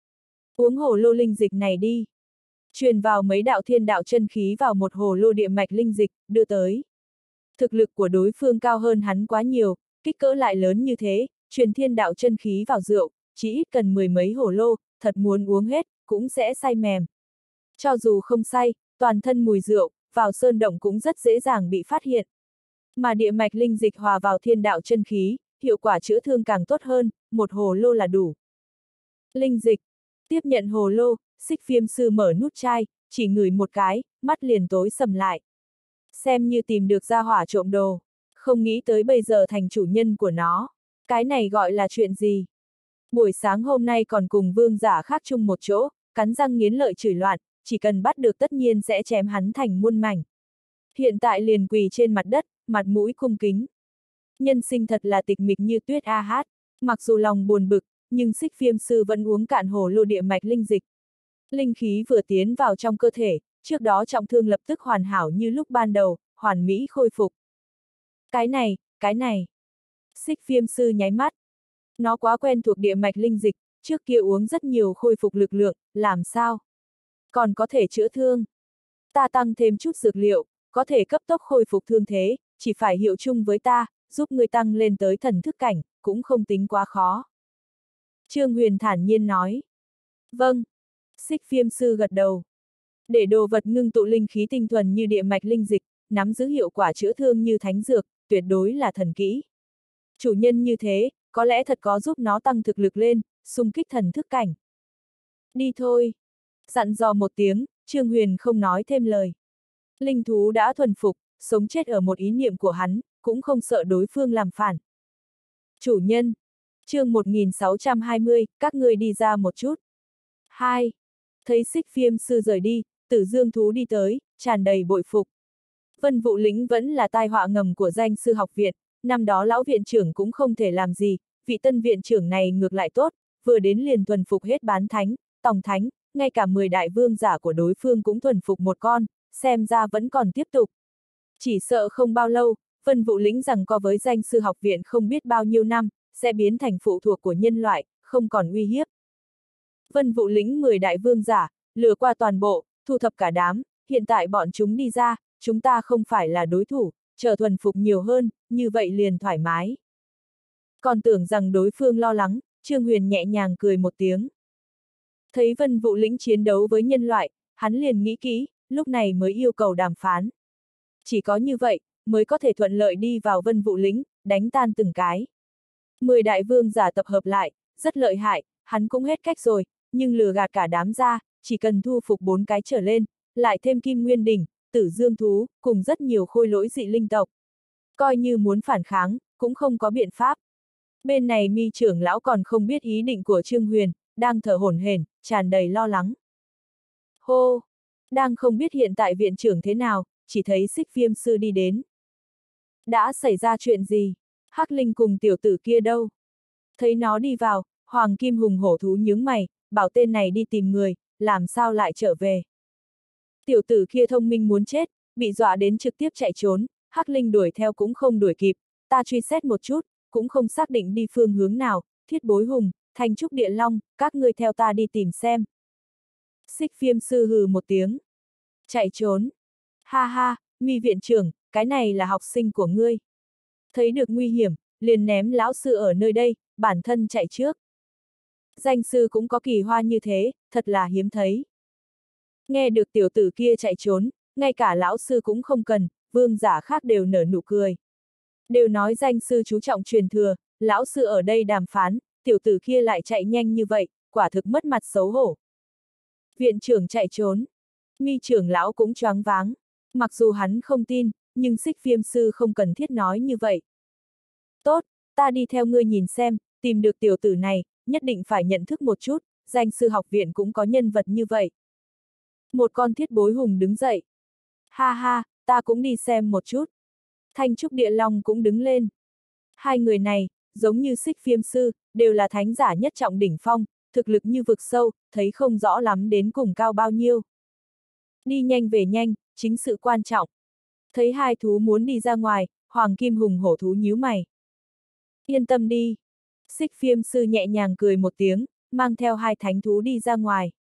Uống hồ lô linh dịch này đi. Truyền vào mấy đạo thiên đạo chân khí vào một hồ lô địa mạch linh dịch, đưa tới. Thực lực của đối phương cao hơn hắn quá nhiều, kích cỡ lại lớn như thế, truyền thiên đạo chân khí vào rượu, chỉ ít cần 10 mấy hồ lô, thật muốn uống hết, cũng sẽ say mềm. Cho dù không say, toàn thân mùi rượu, vào sơn động cũng rất dễ dàng bị phát hiện. Mà địa mạch linh dịch hòa vào thiên đạo chân khí, hiệu quả chữa thương càng tốt hơn, một hồ lô là đủ. Linh dịch. Tiếp nhận hồ lô, Xích Viêm sư mở nút chai, chỉ ngửi một cái, mắt liền tối sầm lại. Xem như tìm được ra hỏa trộm đồ. Không nghĩ tới bây giờ thành chủ nhân của nó. Cái này gọi là chuyện gì? Buổi sáng hôm nay còn cùng vương giả khác chung một chỗ, cắn răng nghiến lợi chửi loạn, chỉ cần bắt được tất nhiên sẽ chém hắn thành muôn mảnh. Hiện tại liền quỳ trên mặt đất, mặt mũi cung kính. Nhân sinh thật là tịch mịch như tuyết a hát, mặc dù lòng buồn bực, nhưng Xích Viêm sư vẫn uống cạn hồ lô địa mạch linh dịch. Linh khí vừa tiến vào trong cơ thể, trước đó trọng thương lập tức hoàn hảo như lúc ban đầu, hoàn mỹ khôi phục. Cái này. Xích Viêm sư nháy mắt. Nó quá quen thuộc địa mạch linh dịch, trước kia uống rất nhiều khôi phục lực lượng, làm sao? Còn có thể chữa thương. Ta tăng thêm chút dược liệu, có thể cấp tốc khôi phục thương thế, chỉ phải hiệu chung với ta, giúp người tăng lên tới thần thức cảnh, cũng không tính quá khó. Trương Huyền thản nhiên nói. Vâng. Xích Viêm sư gật đầu. Để đồ vật ngưng tụ linh khí tinh thuần như địa mạch linh dịch, nắm giữ hiệu quả chữa thương như thánh dược, tuyệt đối là thần kỹ. Chủ nhân như thế, có lẽ thật có giúp nó tăng thực lực lên, xung kích thần thức cảnh. Đi thôi. Dặn dò một tiếng, Trương Huyền không nói thêm lời. Linh thú đã thuần phục, sống chết ở một ý niệm của hắn, cũng không sợ đối phương làm phản. Chủ nhân. Chương 1620, các ngươi đi ra một chút. 2. Thấy Xích Viêm sư rời đi, Tử Dương thú đi tới, tràn đầy bội phục. Vân Vũ Lĩnh vẫn là tai họa ngầm của danh sư học viện, năm đó lão viện trưởng cũng không thể làm gì, vị tân viện trưởng này ngược lại tốt, vừa đến liền thuần phục hết bán thánh, tòng thánh, ngay cả 10 đại vương giả của đối phương cũng thuần phục một con, xem ra vẫn còn tiếp tục. Chỉ sợ không bao lâu, Vân Vũ Lĩnh rằng co với danh sư học viện không biết bao nhiêu năm, sẽ biến thành phụ thuộc của nhân loại, không còn uy hiếp. Vân Vũ Lĩnh 10 đại vương giả, lừa qua toàn bộ, thu thập cả đám, hiện tại bọn chúng đi ra, chúng ta không phải là đối thủ, chờ thuần phục nhiều hơn, như vậy liền thoải mái. Còn tưởng rằng đối phương lo lắng, Trương Huyền nhẹ nhàng cười một tiếng. Thấy Vân Vũ Lĩnh chiến đấu với nhân loại, hắn liền nghĩ kỹ, lúc này mới yêu cầu đàm phán. Chỉ có như vậy, mới có thể thuận lợi đi vào Vân Vũ Lĩnh, đánh tan từng cái. 10 đại vương giả tập hợp lại, rất lợi hại, hắn cũng hết cách rồi, nhưng lừa gạt cả đám ra, chỉ cần thu phục 4 cái trở lên, lại thêm Kim Nguyên đỉnh, Tử Dương thú, cùng rất nhiều khôi lỗi dị linh tộc. Coi như muốn phản kháng, cũng không có biện pháp. Bên này Mi trưởng lão còn không biết ý định của Trương Huyền, đang thở hổn hển, tràn đầy lo lắng. Hô! Đang không biết hiện tại viện trưởng thế nào, chỉ thấy Xích Viêm sư đi đến. Đã xảy ra chuyện gì? Hắc Linh cùng tiểu tử kia đâu? Thấy nó đi vào, Hoàng Kim Hùng hổ thú nhướng mày, bảo tên này đi tìm người, làm sao lại trở về? Tiểu tử kia thông minh muốn chết, bị dọa đến trực tiếp chạy trốn, Hắc Linh đuổi theo cũng không đuổi kịp, ta truy xét một chút, cũng không xác định đi phương hướng nào, Thiết Bối Hùng, Thanh Trúc Địa Long, các ngươi theo ta đi tìm xem. Xích Viêm sư hừ một tiếng. Chạy trốn. Ha ha, Mi viện trưởng, cái này là học sinh của ngươi. Thấy được nguy hiểm, liền ném lão sư ở nơi đây, bản thân chạy trước. Danh sư cũng có kỳ hoa như thế, thật là hiếm thấy. Nghe được tiểu tử kia chạy trốn, ngay cả lão sư cũng không cần, vương giả khác đều nở nụ cười. Đều nói danh sư chú trọng truyền thừa, lão sư ở đây đàm phán, tiểu tử kia lại chạy nhanh như vậy, quả thực mất mặt xấu hổ. Viện trưởng chạy trốn. Mi trưởng lão cũng choáng váng. Mặc dù hắn không tin, nhưng Xích Viêm sư không cần thiết nói như vậy. Tốt, ta đi theo ngươi nhìn xem, tìm được tiểu tử này, nhất định phải nhận thức một chút, danh sư học viện cũng có nhân vật như vậy. Một con thiết bối hùng đứng dậy. Ha ha, ta cũng đi xem một chút. Thanh Trúc Địa Long cũng đứng lên. Hai người này, giống như Xích Viêm sư, đều là thánh giả nhất trọng đỉnh phong, thực lực như vực sâu, thấy không rõ lắm đến cùng cao bao nhiêu. Đi nhanh về nhanh, chính sự quan trọng. Thấy hai thú muốn đi ra ngoài, Hoàng Kim Hùng hổ thú nhíu mày. Yên tâm đi. Xích Viêm sư nhẹ nhàng cười một tiếng, mang theo hai thánh thú đi ra ngoài.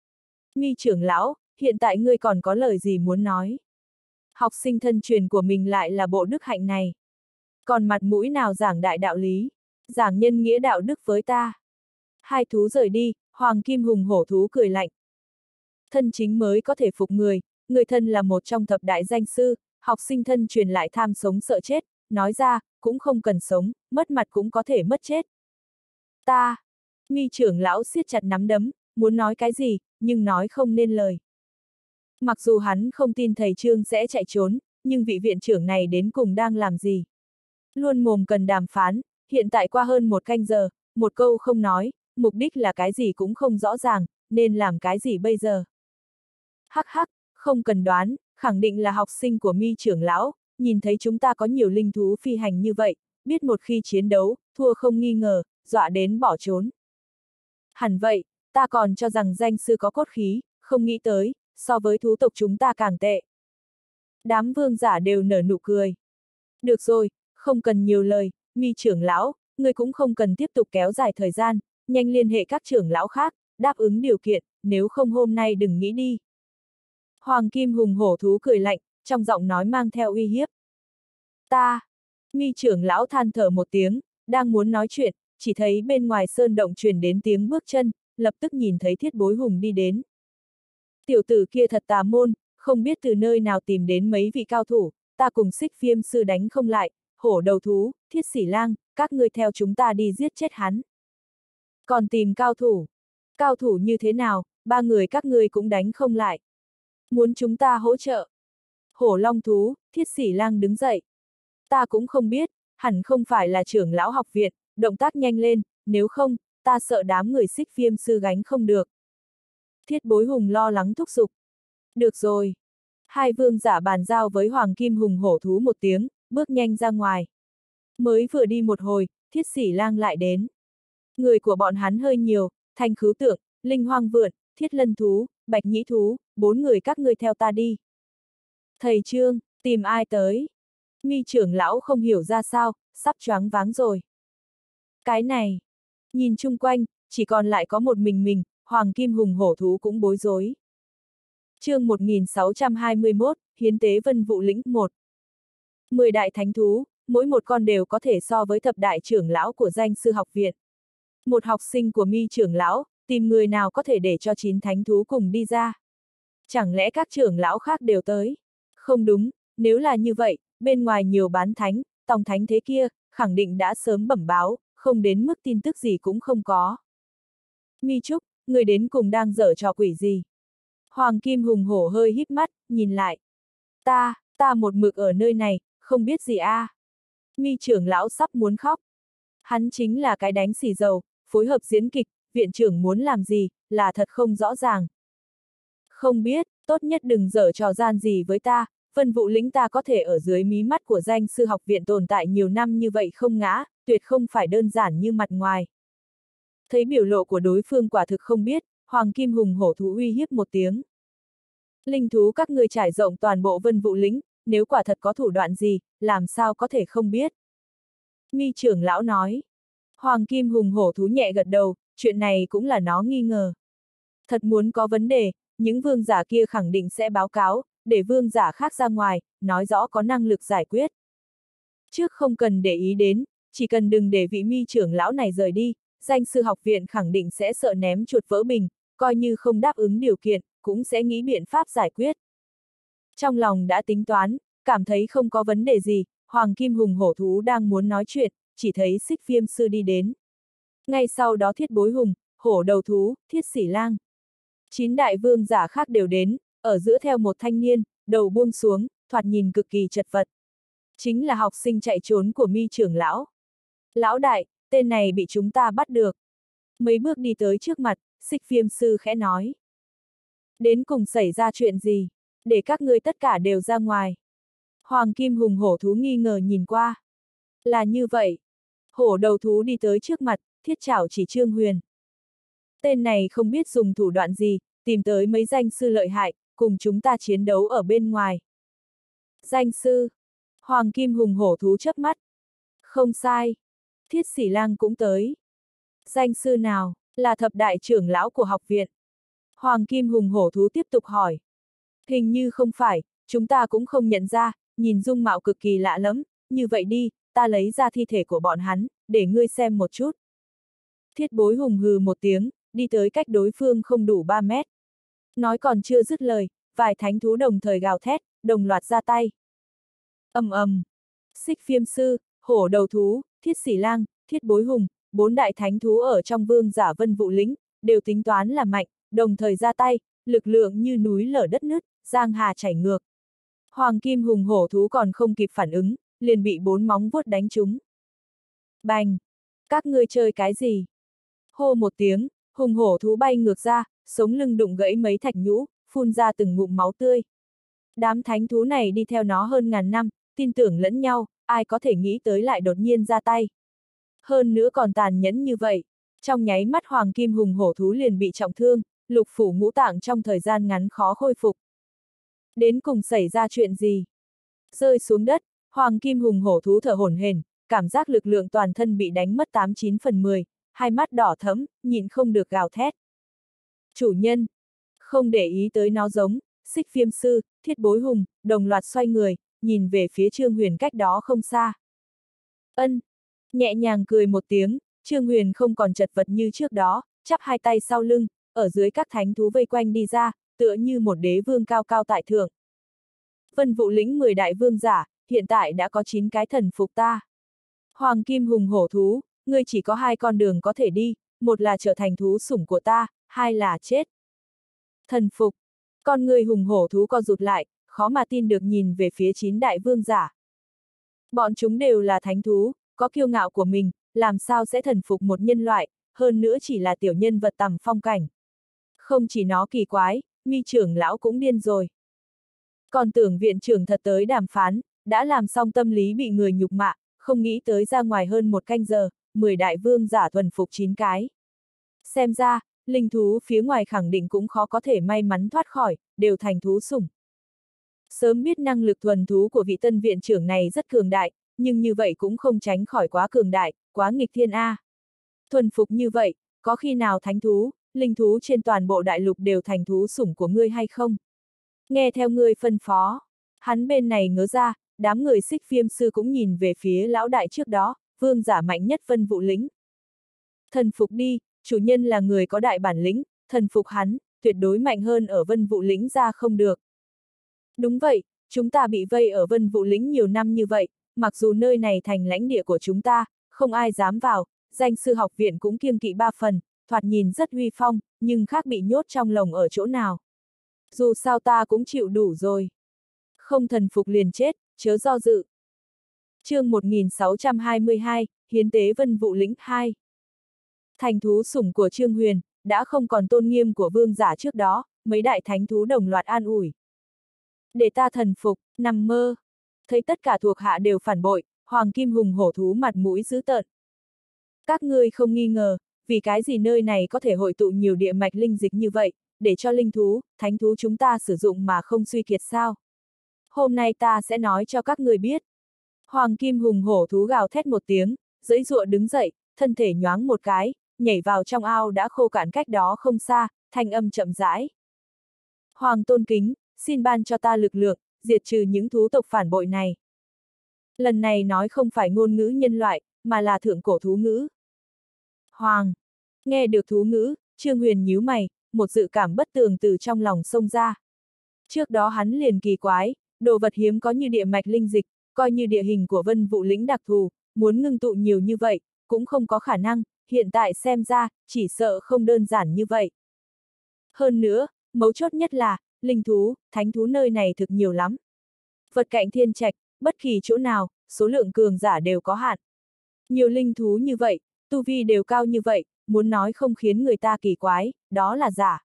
Mi trưởng lão, hiện tại ngươi còn có lời gì muốn nói? Học sinh thân truyền của mình lại là bộ đức hạnh này. Còn mặt mũi nào giảng đại đạo lý, giảng nhân nghĩa đạo đức với ta. Hai thú rời đi, Hoàng Kim Hùng hổ thú cười lạnh. Thân chính mới có thể phục người, người thân là một trong thập đại danh sư, học sinh thân truyền lại tham sống sợ chết, nói ra, cũng không cần sống, mất mặt cũng có thể mất chết. Ta, Mi trưởng lão siết chặt nắm đấm, muốn nói cái gì, nhưng nói không nên lời. Mặc dù hắn không tin thầy Trương sẽ chạy trốn, nhưng vị viện trưởng này đến cùng đang làm gì? Luôn mồm cần đàm phán, hiện tại qua hơn một canh giờ, một câu không nói, mục đích là cái gì cũng không rõ ràng, nên làm cái gì bây giờ? Hắc hắc, không cần đoán, khẳng định là học sinh của Mi trưởng lão, nhìn thấy chúng ta có nhiều linh thú phi hành như vậy, biết một khi chiến đấu, thua không nghi ngờ, dọa đến bỏ trốn. Hẳn vậy, ta còn cho rằng danh sư có cốt khí, không nghĩ tới, so với thú tộc chúng ta càng tệ. Đám vương giả đều nở nụ cười. Được rồi, không cần nhiều lời, Mi trưởng lão, ngươi cũng không cần tiếp tục kéo dài thời gian, nhanh liên hệ các trưởng lão khác, đáp ứng điều kiện, nếu không hôm nay đừng nghĩ đi. Hoàng Kim Hùng hổ thú cười lạnh, trong giọng nói mang theo uy hiếp. Ta, Mi trưởng lão than thở một tiếng, đang muốn nói chuyện, chỉ thấy bên ngoài sơn động truyền đến tiếng bước chân, lập tức nhìn thấy Thiết Bối Hùng đi đến. Tiểu tử kia thật tà môn, không biết từ nơi nào tìm đến mấy vị cao thủ, ta cùng Xích Viêm sư đánh không lại, hổ đầu thú, Thiết Sỉ Lang, các ngươi theo chúng ta đi giết chết hắn. Còn tìm cao thủ như thế nào, ba người các ngươi cũng đánh không lại. Muốn chúng ta hỗ trợ. Hổ Long thú, Thiết Sỉ Lang đứng dậy. Ta cũng không biết, hẳn không phải là trưởng lão học viện, động tác nhanh lên, nếu không, ta sợ đám người Xích Viêm sư gánh không được. Thiết Bối Hùng lo lắng thúc giục. Được rồi. Hai vương giả bàn giao với Hoàng Kim Hùng hổ thú một tiếng, bước nhanh ra ngoài. Mới vừa đi một hồi, Thiết Sỉ Lang lại đến. Người của bọn hắn hơi nhiều, Thanh Khứu Tượng, Linh Hoang Vượn, Thiết Lân thú, Bạch Nhĩ thú, 4 người các ngươi theo ta đi. Thầy Trương, tìm ai tới? Mi trưởng lão không hiểu ra sao, sắp choáng váng rồi. Cái này, nhìn chung quanh, chỉ còn lại có một mình, Hoàng Kim Hùng hổ thú cũng bối rối. Chương 1621, Hiến tế Vân Vụ Lĩnh 1. 10 đại thánh thú, mỗi một con đều có thể so với thập đại trưởng lão của danh sư học viện. Một học sinh của Mi trưởng lão, tìm người nào có thể để cho 9 thánh thú cùng đi ra. Chẳng lẽ các trưởng lão khác đều tới? Không đúng, nếu là như vậy, bên ngoài nhiều bán thánh, tòng thánh thế kia, khẳng định đã sớm bẩm báo, không đến mức tin tức gì cũng không có. Mi Trúc, người đến cùng đang giở trò quỷ gì? Hoàng Kim Hùng hổ hơi híp mắt, nhìn lại. Ta một mực ở nơi này, không biết gì a. Mi trưởng lão sắp muốn khóc. Hắn chính là cái đánh xì dầu, phối hợp diễn kịch, viện trưởng muốn làm gì, là thật không rõ ràng. Không biết, tốt nhất đừng giở trò gian gì với ta, Vân Vụ Lĩnh ta có thể ở dưới mí mắt của danh sư học viện tồn tại nhiều năm như vậy không ngã, tuyệt không phải đơn giản như mặt ngoài. Thấy biểu lộ của đối phương quả thực không biết, Hoàng Kim Hùng hổ thú uy hiếp một tiếng. Linh thú các ngươi trải rộng toàn bộ Vân Vụ Lĩnh, nếu quả thật có thủ đoạn gì, làm sao có thể không biết. Mi trưởng lão nói. Hoàng Kim Hùng hổ thú nhẹ gật đầu, chuyện này cũng là nó nghi ngờ. Thật muốn có vấn đề, những vương giả kia khẳng định sẽ báo cáo, để vương giả khác ra ngoài, nói rõ có năng lực giải quyết. Trước không cần để ý đến, chỉ cần đừng để vị Mi trưởng lão này rời đi, danh sư học viện khẳng định sẽ sợ ném chuột vỡ bình, coi như không đáp ứng điều kiện, cũng sẽ nghĩ biện pháp giải quyết. Trong lòng đã tính toán, cảm thấy không có vấn đề gì, Hoàng Kim Hùng hổ thú đang muốn nói chuyện, chỉ thấy Xích Viêm sư đi đến. Ngay sau đó Thiết Bối Hùng, hổ đầu thú, thiết xỉ lang. 9 đại vương giả khác đều đến, ở giữa theo một thanh niên, đầu buông xuống, thoạt nhìn cực kỳ chật vật. Chính là học sinh chạy trốn của Mi trưởng lão. Lão đại, tên này bị chúng ta bắt được. Mấy bước đi tới trước mặt, Xích Viêm sư khẽ nói. Đến cùng xảy ra chuyện gì? Để các ngươi tất cả đều ra ngoài. Hoàng Kim Hùng hổ thú nghi ngờ nhìn qua. Là như vậy. Hổ đầu thú đi tới trước mặt, thiết chảo chỉ Trương Huyền. Tên này không biết dùng thủ đoạn gì, tìm tới mấy danh sư lợi hại, cùng chúng ta chiến đấu ở bên ngoài. Danh sư. Hoàng Kim Hùng hổ thú chớp mắt. Không sai. Thiết Xỉ Lang cũng tới. Danh sư nào? Là thập đại trưởng lão của học viện. Hoàng Kim Hùng hổ thú tiếp tục hỏi. Hình như không phải, chúng ta cũng không nhận ra, nhìn dung mạo cực kỳ lạ lẫm, như vậy đi, ta lấy ra thi thể của bọn hắn, để ngươi xem một chút. Thiết Bối Hùng hừ một tiếng, đi tới cách đối phương không đủ 3 mét. Nói còn chưa dứt lời, vài thánh thú đồng thời gào thét, đồng loạt ra tay. Ầm ầm. Xích Viêm sư, hổ đầu thú, Thiết Xỉ Lang, Thiết Bối Hùng, 4 đại thánh thú ở trong vương giả Vân Vũ lĩnh, đều tính toán là mạnh, đồng thời ra tay, lực lượng như núi lở đất nứt, giang hà chảy ngược. Hoàng Kim Hùng hổ thú còn không kịp phản ứng, liền bị 4 móng vuốt đánh trúng. Bành! Các ngươi chơi cái gì? Hô một tiếng, hùng hổ thú bay ngược ra, sống lưng đụng gãy mấy thạch nhũ, phun ra từng ngụm máu tươi. Đám thánh thú này đi theo nó hơn ngàn năm, tin tưởng lẫn nhau, ai có thể nghĩ tới lại đột nhiên ra tay. Hơn nữa còn tàn nhẫn như vậy, trong nháy mắt Hoàng Kim Hùng hổ thú liền bị trọng thương, lục phủ ngũ tạng trong thời gian ngắn khó khôi phục. Đến cùng xảy ra chuyện gì? Rơi xuống đất, Hoàng Kim Hùng hổ thú thở hổn hển, cảm giác lực lượng toàn thân bị đánh mất 89 phần 10, hai mắt đỏ thẫm, nhịn không được gào thét. Chủ nhân! Không để ý tới nó giống, Xích Viêm sư, Thiết Bối Hùng, đồng loạt xoay người, nhìn về phía Trương Huyền cách đó không xa. Ân! Nhẹ nhàng cười một tiếng, Trương Huyền không còn chật vật như trước đó, chắp hai tay sau lưng, ở dưới các thánh thú vây quanh đi ra, tựa như một đế vương cao cao tại thượng. Vân Vũ lĩnh 10 đại vương giả, hiện tại đã có 9 cái thần phục ta. Hoàng Kim Hùng hổ thú, ngươi chỉ có 2 con đường có thể đi, một là trở thành thú sủng của ta, 2 là chết. Thần phục, con người hùng hổ thú co rụt lại, khó mà tin được nhìn về phía 9 đại vương giả. Bọn chúng đều là thánh thú, có kiêu ngạo của mình, làm sao sẽ thần phục một nhân loại, hơn nữa chỉ là tiểu nhân vật tầm phong cảnh. Không chỉ nó kỳ quái, Mi trưởng lão cũng điên rồi. Còn tưởng viện trưởng thật tới đàm phán, đã làm xong tâm lý bị người nhục mạ, không nghĩ tới ra ngoài hơn 1 canh giờ, 10 đại vương giả thuần phục 9 cái. Xem ra, linh thú phía ngoài khẳng định cũng khó có thể may mắn thoát khỏi, đều thành thú sủng. Sớm biết năng lực thuần thú của vị tân viện trưởng này rất cường đại, nhưng như vậy cũng không tránh khỏi quá cường đại, quá nghịch thiên A. Thuần phục như vậy, có khi nào thánh thú, linh thú trên toàn bộ đại lục đều thành thú sủng của ngươi hay không? Nghe theo ngươi phân phó, hắn bên này ngớ ra, đám người Xích Viêm sư cũng nhìn về phía lão đại trước đó, vương giả mạnh nhất Vân Vũ lĩnh. Thần phục đi, chủ nhân là người có đại bản lĩnh, thần phục hắn, tuyệt đối mạnh hơn ở Vân Vũ lĩnh ra không được. Đúng vậy, chúng ta bị vây ở Vân Vũ lĩnh nhiều năm như vậy, mặc dù nơi này thành lãnh địa của chúng ta, không ai dám vào, danh sư học viện cũng kiêng kỵ 3 phần, thoạt nhìn rất uy phong, nhưng khác bị nhốt trong lồng ở chỗ nào. Dù sao ta cũng chịu đủ rồi. Không thần phục liền chết, chớ do dự. Chương 1622, Hiến tế Vân Vũ lĩnh 2. Thành thú sủng của Trương Huyền, đã không còn tôn nghiêm của vương giả trước đó, mấy đại thánh thú đồng loạt an ủi. Để ta thần phục, nằm mơ. Thấy tất cả thuộc hạ đều phản bội, Hoàng Kim Hùng hổ thú mặt mũi dữ tợn. Các ngươi không nghi ngờ, vì cái gì nơi này có thể hội tụ nhiều địa mạch linh dịch như vậy, để cho linh thú, thánh thú chúng ta sử dụng mà không suy kiệt sao? Hôm nay ta sẽ nói cho các người biết. Hoàng Kim Hùng hổ thú gào thét một tiếng, giãy giụa đứng dậy, thân thể nhoáng một cái, nhảy vào trong ao đã khô cạn cách đó không xa, thanh âm chậm rãi. Hoàng tôn kính, xin ban cho ta lực lượng, diệt trừ những thú tộc phản bội này. Lần này nói không phải ngôn ngữ nhân loại, mà là thượng cổ thú ngữ. Hoàng! Nghe được thú ngữ, Trương Huyền nhíu mày, một dự cảm bất tường từ trong lòng xông ra. Trước đó hắn liền kỳ quái, đồ vật hiếm có như địa mạch linh dịch, coi như địa hình của Vân Vũ lĩnh đặc thù, muốn ngưng tụ nhiều như vậy, cũng không có khả năng, hiện tại xem ra, chỉ sợ không đơn giản như vậy. Hơn nữa, mấu chốt nhất là, linh thú, thánh thú nơi này thực nhiều lắm. Vật cạnh thiên trạch, bất kỳ chỗ nào, số lượng cường giả đều có hạn. Nhiều linh thú như vậy, tu vi đều cao như vậy, muốn nói không khiến người ta kỳ quái, đó là giả.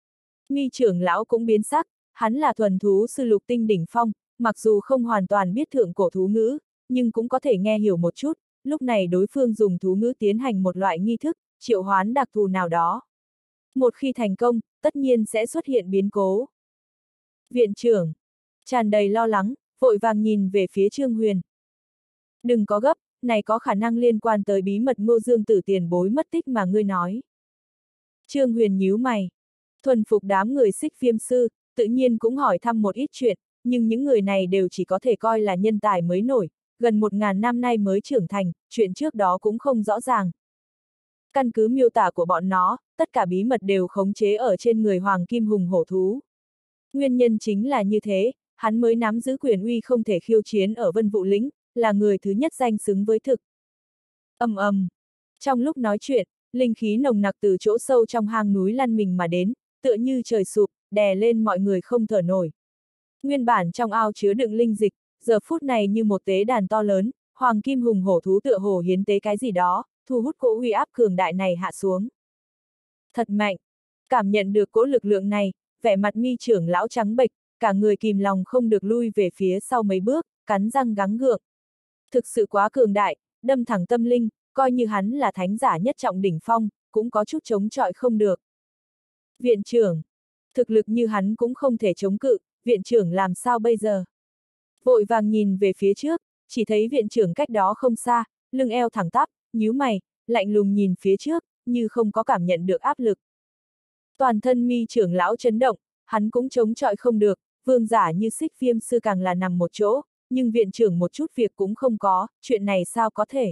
Mi trưởng lão cũng biến sắc, hắn là thuần thú sư lục tinh đỉnh phong, mặc dù không hoàn toàn biết thượng cổ thú ngữ, nhưng cũng có thể nghe hiểu một chút, lúc này đối phương dùng thú ngữ tiến hành một loại nghi thức, triệu hoán đặc thù nào đó. Một khi thành công, tất nhiên sẽ xuất hiện biến cố. Viện trưởng, tràn đầy lo lắng, vội vàng nhìn về phía Trương Huyền. Đừng có gấp, này có khả năng liên quan tới bí mật Ngô Dương Tử tiền bối mất tích mà ngươi nói. Trương Huyền nhíu mày. Thuần phục đám người Xích Viêm sư, tự nhiên cũng hỏi thăm một ít chuyện, nhưng những người này đều chỉ có thể coi là nhân tài mới nổi, gần 1000 năm nay mới trưởng thành, chuyện trước đó cũng không rõ ràng. Căn cứ miêu tả của bọn nó, tất cả bí mật đều khống chế ở trên người Hoàng Kim Hùng hổ thú. Nguyên nhân chính là như thế, hắn mới nắm giữ quyền uy không thể khiêu chiến ở Vân Vũ Lĩnh, là người thứ nhất danh xứng với thực. Ầm ầm. Trong lúc nói chuyện, linh khí nồng nặc từ chỗ sâu trong hang núi lăn mình mà đến, tựa như trời sụp, đè lên mọi người không thở nổi. Nguyên bản trong ao chứa đựng linh dịch, giờ phút này như một tế đàn to lớn, Hoàng Kim Hùng hổ thú tựa hồ hiến tế cái gì đó, thu hút cỗ uy áp cường đại này hạ xuống. Thật mạnh! Cảm nhận được cỗ lực lượng này, vẻ mặt Mi trưởng lão trắng bệch, cả người kìm lòng không được lui về phía sau mấy bước, cắn răng gắng gượng. Thực sự quá cường đại, đâm thẳng tâm linh, coi như hắn là thánh giả nhất trọng đỉnh phong, cũng có chút chống chọi không được. Viện trưởng! Thực lực như hắn cũng không thể chống cự, viện trưởng làm sao bây giờ? Vội vàng nhìn về phía trước, chỉ thấy viện trưởng cách đó không xa, lưng eo thẳng tắp, nhíu mày, lạnh lùng nhìn phía trước, như không có cảm nhận được áp lực. Toàn thân Mi trưởng lão chấn động, hắn cũng chống chọi không được, vương giả như Xích Viêm sư càng là nằm một chỗ, nhưng viện trưởng một chút việc cũng không có, chuyện này sao có thể?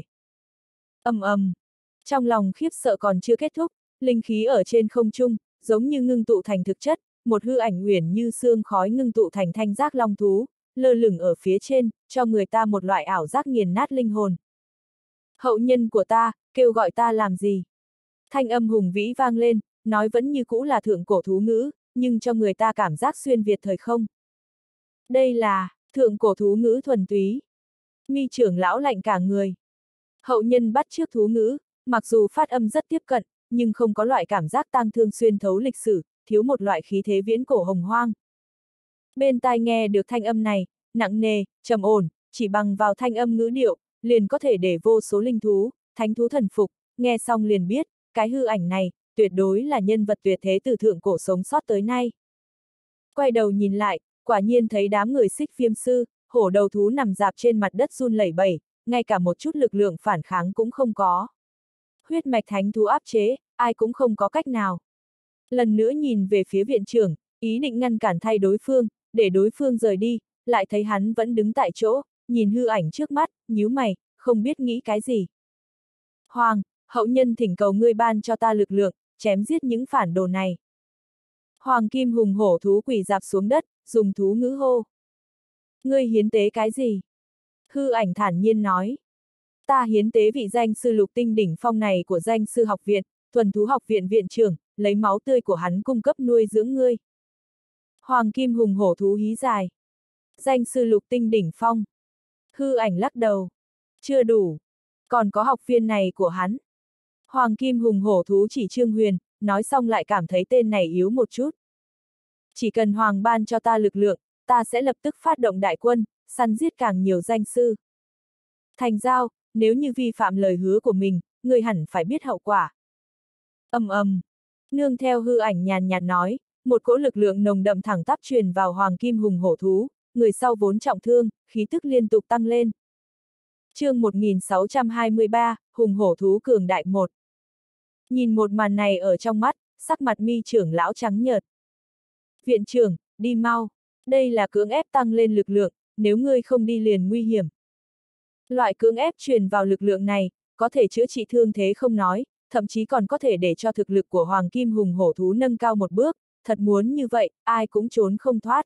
Ầm ầm. Trong lòng khiếp sợ còn chưa kết thúc, linh khí ở trên không trung, giống như ngưng tụ thành thực chất, một hư ảnh uyển như sương khói ngưng tụ thành thanh giác long thú, lơ lửng ở phía trên, cho người ta một loại ảo giác nghiền nát linh hồn. Hậu nhân của ta, kêu gọi ta làm gì? Thanh âm hùng vĩ vang lên, nói vẫn như cũ là thượng cổ thú ngữ, nhưng cho người ta cảm giác xuyên việt thời không. Đây là thượng cổ thú ngữ thuần túy. Mi trưởng lão lạnh cả người. Hậu nhân bắt chước thú ngữ, mặc dù phát âm rất tiếp cận, nhưng không có loại cảm giác tang thương xuyên thấu lịch sử, thiếu một loại khí thế viễn cổ hồng hoang. Bên tai nghe được thanh âm này, nặng nề, trầm ổn, chỉ bằng vào thanh âm ngữ điệu, liền có thể để vô số linh thú, thánh thú thần phục, nghe xong liền biết, cái hư ảnh này, tuyệt đối là nhân vật tuyệt thế từ thượng cổ sống sót tới nay. Quay đầu nhìn lại, quả nhiên thấy đám người Xích Viêm sư, hổ đầu thú nằm dạp trên mặt đất run lẩy bẩy, ngay cả một chút lực lượng phản kháng cũng không có. Huyết mạch thánh thú áp chế, ai cũng không có cách nào. Lần nữa nhìn về phía viện trưởng, ý định ngăn cản thay đối phương, để đối phương rời đi, lại thấy hắn vẫn đứng tại chỗ, nhìn hư ảnh trước mắt, nhíu mày, không biết nghĩ cái gì. Hoàng, hậu nhân thỉnh cầu ngươi ban cho ta lực lượng, chém giết những phản đồ này. Hoàng Kim Hùng hổ thú quỳ dạp xuống đất, dùng thú ngữ hô. Ngươi hiến tế cái gì? Hư ảnh thản nhiên nói. Ta hiến tế vị danh sư lục tinh đỉnh phong này của danh sư học viện, thuần thú học viện viện trưởng, lấy máu tươi của hắn cung cấp nuôi dưỡng ngươi. Hoàng Kim Hùng hổ thú hí dài. Danh sư lục tinh đỉnh phong. Hư ảnh lắc đầu. Chưa đủ. Còn có học viên này của hắn. Hoàng Kim Hùng hổ thú chỉ Trương Huyền, nói xong lại cảm thấy tên này yếu một chút. Chỉ cần Hoàng ban cho ta lực lượng, ta sẽ lập tức phát động đại quân, săn giết càng nhiều danh sư. Thành giao, nếu như vi phạm lời hứa của mình, người hẳn phải biết hậu quả. Ầm ầm. Nương theo hư ảnh nhàn nhạt nói, một cỗ lực lượng nồng đậm thẳng tắp truyền vào Hoàng Kim Hùng hổ thú, người sau vốn trọng thương, khí tức liên tục tăng lên. Chương 1623, Hùng hổ thú cường đại 1. Nhìn một màn này ở trong mắt, sắc mặt Mi trưởng lão trắng nhợt. Viện trưởng, đi mau. Đây là cưỡng ép tăng lên lực lượng, nếu ngươi không đi liền nguy hiểm. Loại cưỡng ép truyền vào lực lượng này, có thể chữa trị thương thế không nói, thậm chí còn có thể để cho thực lực của Hoàng Kim Hùng hổ thú nâng cao một bước, thật muốn như vậy, ai cũng trốn không thoát.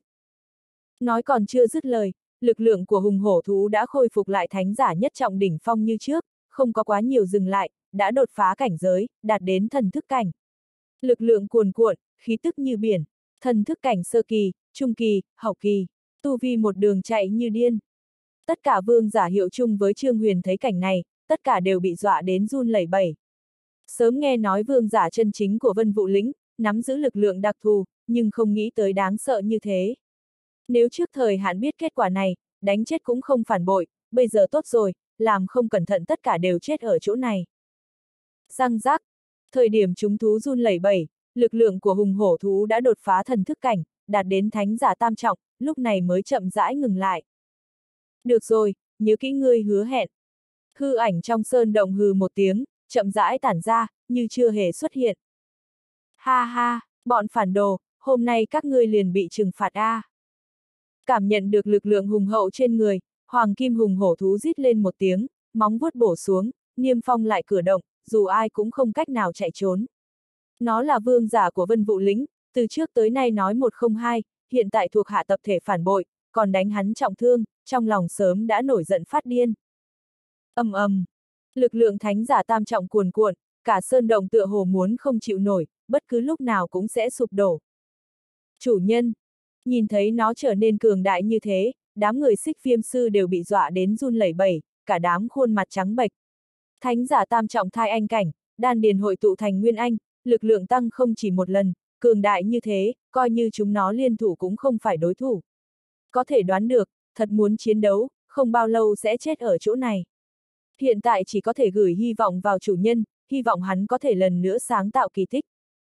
Nói còn chưa dứt lời, lực lượng của hùng hổ thú đã khôi phục lại thánh giả nhất trọng đỉnh phong như trước, không có quá nhiều dừng lại, đã đột phá cảnh giới, đạt đến thần thức cảnh. Lực lượng cuồn cuộn, khí tức như biển, thần thức cảnh sơ kỳ, trung kỳ, hậu kỳ, tu vi một đường chạy như điên. Tất cả vương giả hiệu chung với Trương Huyền thấy cảnh này, tất cả đều bị dọa đến run lẩy bẩy. Sớm nghe nói vương giả chân chính của Vân Vũ lĩnh, nắm giữ lực lượng đặc thù, nhưng không nghĩ tới đáng sợ như thế. Nếu trước thời hạn biết kết quả này, đánh chết cũng không phản bội, bây giờ tốt rồi, làm không cẩn thận tất cả đều chết ở chỗ này. Răng rác, thời điểm chúng thú run lẩy bẩy, lực lượng của hùng hổ thú đã đột phá thần thức cảnh, đạt đến thánh giả tam trọng, lúc này mới chậm rãi ngừng lại. Được rồi, nhớ kỹ ngươi hứa hẹn. Hư ảnh trong sơn động hừ một tiếng, chậm rãi tản ra, như chưa hề xuất hiện. Ha ha, bọn phản đồ, hôm nay các ngươi liền bị trừng phạt a. Cảm nhận được lực lượng hùng hậu trên người, hoàng kim hùng hổ thú rít lên một tiếng, móng vuốt bổ xuống, niêm phong lại cửa động, dù ai cũng không cách nào chạy trốn. Nó là vương giả của Vân Vũ lĩnh, từ trước tới nay nói một không hai, hiện tại thuộc hạ tập thể phản bội, còn đánh hắn trọng thương, trong lòng sớm đã nổi giận phát điên. Ầm ầm, lực lượng thánh giả tam trọng cuồn cuộn, cả sơn động tựa hồ muốn không chịu nổi, bất cứ lúc nào cũng sẽ sụp đổ. Chủ nhân, nhìn thấy nó trở nên cường đại như thế, đám người Xích Viêm sư đều bị dọa đến run lẩy bẩy, cả đám khuôn mặt trắng bệch. Thánh giả tam trọng thai anh cảnh, đan điền hội tụ thành nguyên anh, lực lượng tăng không chỉ một lần, cường đại như thế, coi như chúng nó liên thủ cũng không phải đối thủ. Có thể đoán được, thật muốn chiến đấu, không bao lâu sẽ chết ở chỗ này. Hiện tại chỉ có thể gửi hy vọng vào chủ nhân, hy vọng hắn có thể lần nữa sáng tạo kỳ tích.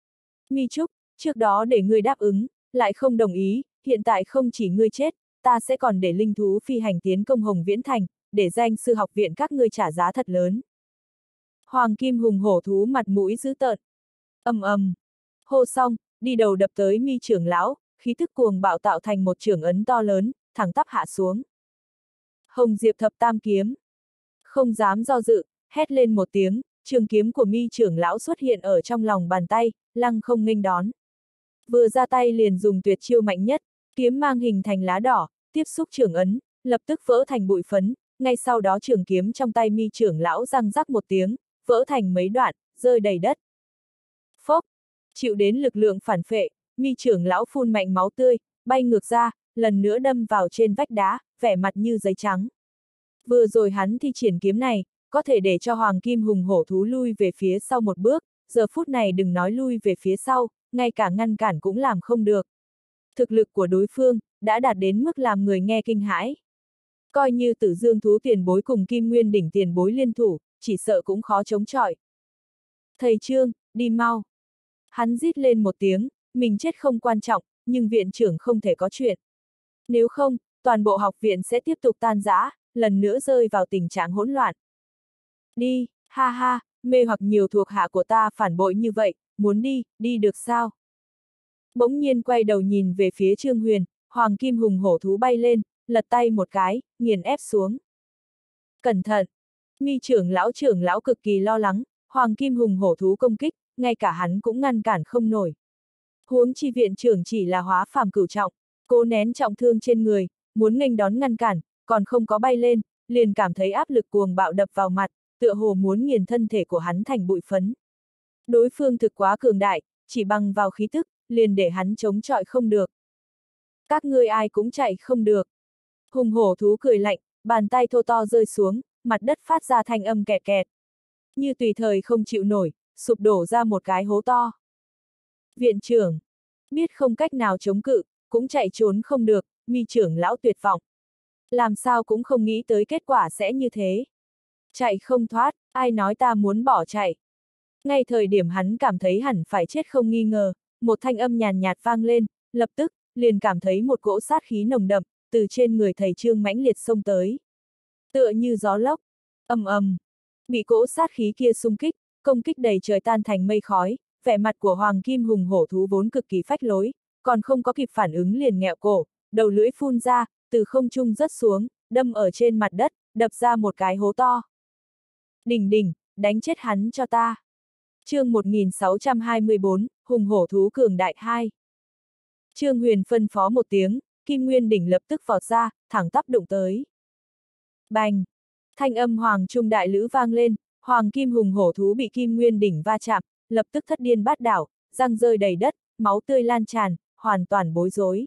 Mi Trúc, trước đó để ngươi đáp ứng, lại không đồng ý, hiện tại không chỉ ngươi chết, ta sẽ còn để linh thú phi hành tiến công Hồng Viễn Thành, để danh sư học viện các ngươi trả giá thật lớn. Hoàng kim hùng hổ thú mặt mũi dữ tợn. Ầm ầm, hô xong, đi đầu đập tới Mi trưởng lão, khí thức cuồng bạo tạo thành một chưởng ấn to lớn, thẳng tắp hạ xuống. Hồng Diệp thập tam kiếm. Không dám do dự, hét lên một tiếng, trường kiếm của Mi trưởng lão xuất hiện ở trong lòng bàn tay, lăng không nghênh đón. Vừa ra tay liền dùng tuyệt chiêu mạnh nhất, kiếm mang hình thành lá đỏ, tiếp xúc trường ấn, lập tức vỡ thành bụi phấn, ngay sau đó trường kiếm trong tay Mi trưởng lão răng rắc một tiếng, vỡ thành mấy đoạn, rơi đầy đất. Phốc, chịu đến lực lượng phản phệ, Mi trưởng lão phun mạnh máu tươi, bay ngược ra, lần nữa đâm vào trên vách đá, vẻ mặt như giấy trắng. Vừa rồi hắn thi triển kiếm này, có thể để cho hoàng kim hùng hổ thú lui về phía sau một bước, giờ phút này đừng nói lui về phía sau, ngay cả ngăn cản cũng làm không được. Thực lực của đối phương, đã đạt đến mức làm người nghe kinh hãi. Coi như Tử Dương thú tiền bối cùng Kim Nguyên đỉnh tiền bối liên thủ, chỉ sợ cũng khó chống chọi. Thầy Trương, đi mau. Hắn rít lên một tiếng, mình chết không quan trọng, nhưng viện trưởng không thể có chuyện. Nếu không, toàn bộ học viện sẽ tiếp tục tan rã, lần nữa rơi vào tình trạng hỗn loạn. Đi, ha ha, mê hoặc nhiều thuộc hạ của ta phản bội như vậy, muốn đi, đi được sao? Bỗng nhiên quay đầu nhìn về phía Trương Huyền, hoàng kim hùng hổ thú bay lên, lật tay một cái, nghiền ép xuống. Cẩn thận! Mi trưởng lão cực kỳ lo lắng, hoàng kim hùng hổ thú công kích, ngay cả hắn cũng ngăn cản không nổi. Huống chi viện trưởng chỉ là hóa phàm cửu trọng, cố nén trọng thương trên người, muốn nghênh đón ngăn cản, còn không có bay lên, liền cảm thấy áp lực cuồng bạo đập vào mặt, tựa hồ muốn nghiền thân thể của hắn thành bụi phấn. Đối phương thực quá cường đại, chỉ bằng vào khí tức, liền để hắn chống chọi không được. Các ngươi ai cũng chạy không được. Hùng hổ thú cười lạnh, bàn tay thô to rơi xuống, mặt đất phát ra thanh âm kẹt kẹt. Như tùy thời không chịu nổi, sụp đổ ra một cái hố to. Viện trưởng, biết không cách nào chống cự, cũng chạy trốn không được, Mi trưởng lão tuyệt vọng. Làm sao cũng không nghĩ tới kết quả sẽ như thế. Chạy không thoát, ai nói ta muốn bỏ chạy. Ngay thời điểm hắn cảm thấy hẳn phải chết không nghi ngờ, một thanh âm nhàn nhạt vang lên, lập tức, liền cảm thấy một cỗ sát khí nồng đậm, từ trên người thầy Trương mãnh liệt xông tới. Tựa như gió lốc, ầm ầm, bị cỗ sát khí kia xung kích, công kích đầy trời tan thành mây khói, vẻ mặt của hoàng kim hùng hổ thú vốn cực kỳ phách lối, còn không có kịp phản ứng liền nghẹo cổ, đầu lưỡi phun ra, từ không trung rớt xuống, đâm ở trên mặt đất, đập ra một cái hố to. Đỉnh đỉnh, đánh chết hắn cho ta. Chương 1624, hùng hổ thú cường đại 2. Trương Huyền phân phó một tiếng, Kim Nguyên đỉnh lập tức vọt ra, thẳng tắp đụng tới. Bành! Thanh âm hoàng trung đại lữ vang lên, Hoàng kim hùng hổ thú bị kim nguyên đỉnh va chạm, lập tức thất điên bát đảo, răng rơi đầy đất, máu tươi lan tràn, hoàn toàn bối rối.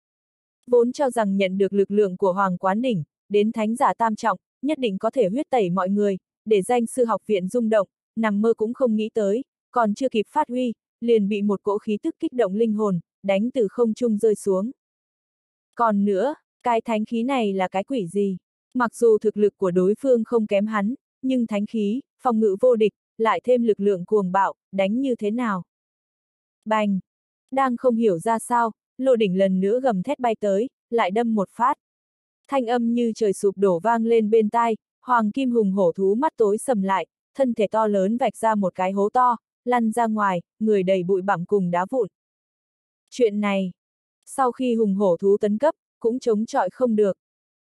Vốn cho rằng nhận được lực lượng của Hoàng Quán Đỉnh, đến thánh giả tam trọng, nhất định có thể huyết tẩy mọi người, để danh sư học viện rung động, nằm mơ cũng không nghĩ tới, còn chưa kịp phát huy, liền bị một cỗ khí tức kích động linh hồn, đánh từ không trung rơi xuống. Còn nữa, cái thánh khí này là cái quỷ gì? Mặc dù thực lực của đối phương không kém hắn, nhưng thánh khí, phòng ngự vô địch, lại thêm lực lượng cuồng bạo, đánh như thế nào? Bành! Đang không hiểu ra sao, Lô Đỉnh lần nữa gầm thét bay tới, lại đâm một phát. Thanh âm như trời sụp đổ vang lên bên tai, Hoàng kim hùng hổ thú mắt tối sầm lại, thân thể to lớn vạch ra một cái hố to, lăn ra ngoài, người đầy bụi bặm cùng đá vụn. Chuyện này, sau khi hùng hổ thú tấn cấp, cũng chống chọi không được.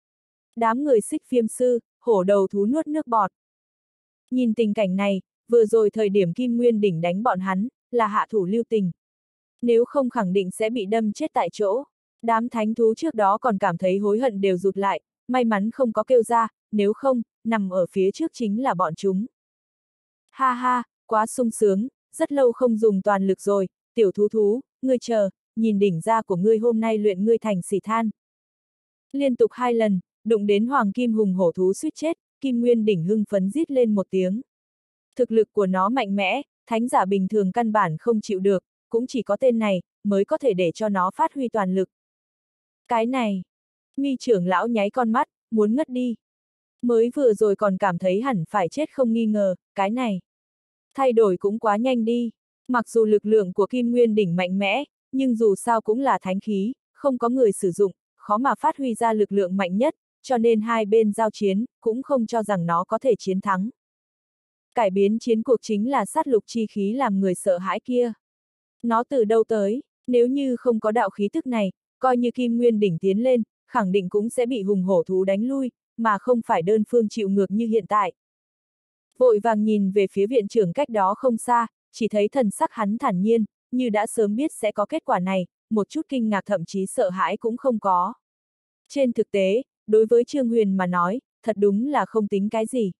Đám người Xích Viêm sư, hổ đầu thú nuốt nước bọt. Nhìn tình cảnh này, vừa rồi thời điểm Kim Nguyên Đỉnh đánh bọn hắn, là hạ thủ lưu tình. Nếu không khẳng định sẽ bị đâm chết tại chỗ. Đám thánh thú trước đó còn cảm thấy hối hận đều rụt lại, may mắn không có kêu ra, nếu không, nằm ở phía trước chính là bọn chúng. Ha ha, quá sung sướng, rất lâu không dùng toàn lực rồi, tiểu thú thú, ngươi chờ, nhìn đỉnh ra của ngươi hôm nay luyện ngươi thành xỉ than. Liên tục 2 lần, đụng đến Hoàng kim hùng hổ thú suýt chết, Kim Nguyên Đỉnh hưng phấn rít lên một tiếng. Thực lực của nó mạnh mẽ, thánh giả bình thường căn bản không chịu được, cũng chỉ có tên này, mới có thể để cho nó phát huy toàn lực. Cái này, Mi trưởng lão nháy con mắt, muốn ngất đi. Mới vừa rồi còn cảm thấy hẳn phải chết không nghi ngờ, cái này. Thay đổi cũng quá nhanh đi. Mặc dù lực lượng của Kim Nguyên Đỉnh mạnh mẽ, nhưng dù sao cũng là thánh khí, không có người sử dụng, khó mà phát huy ra lực lượng mạnh nhất, cho nên hai bên giao chiến, cũng không cho rằng nó có thể chiến thắng. Cải biến chiến cuộc chính là sát lục chi khí làm người sợ hãi kia. Nó từ đâu tới, nếu như không có đạo khí tức này, coi như Kim Nguyên Đỉnh tiến lên, khẳng định cũng sẽ bị hùng hổ thú đánh lui, mà không phải đơn phương chịu ngược như hiện tại. Vội vàng nhìn về phía viện trưởng cách đó không xa, chỉ thấy thần sắc hắn thản nhiên, như đã sớm biết sẽ có kết quả này, một chút kinh ngạc thậm chí sợ hãi cũng không có. Trên thực tế, đối với Trương Huyền mà nói, thật đúng là không tính cái gì.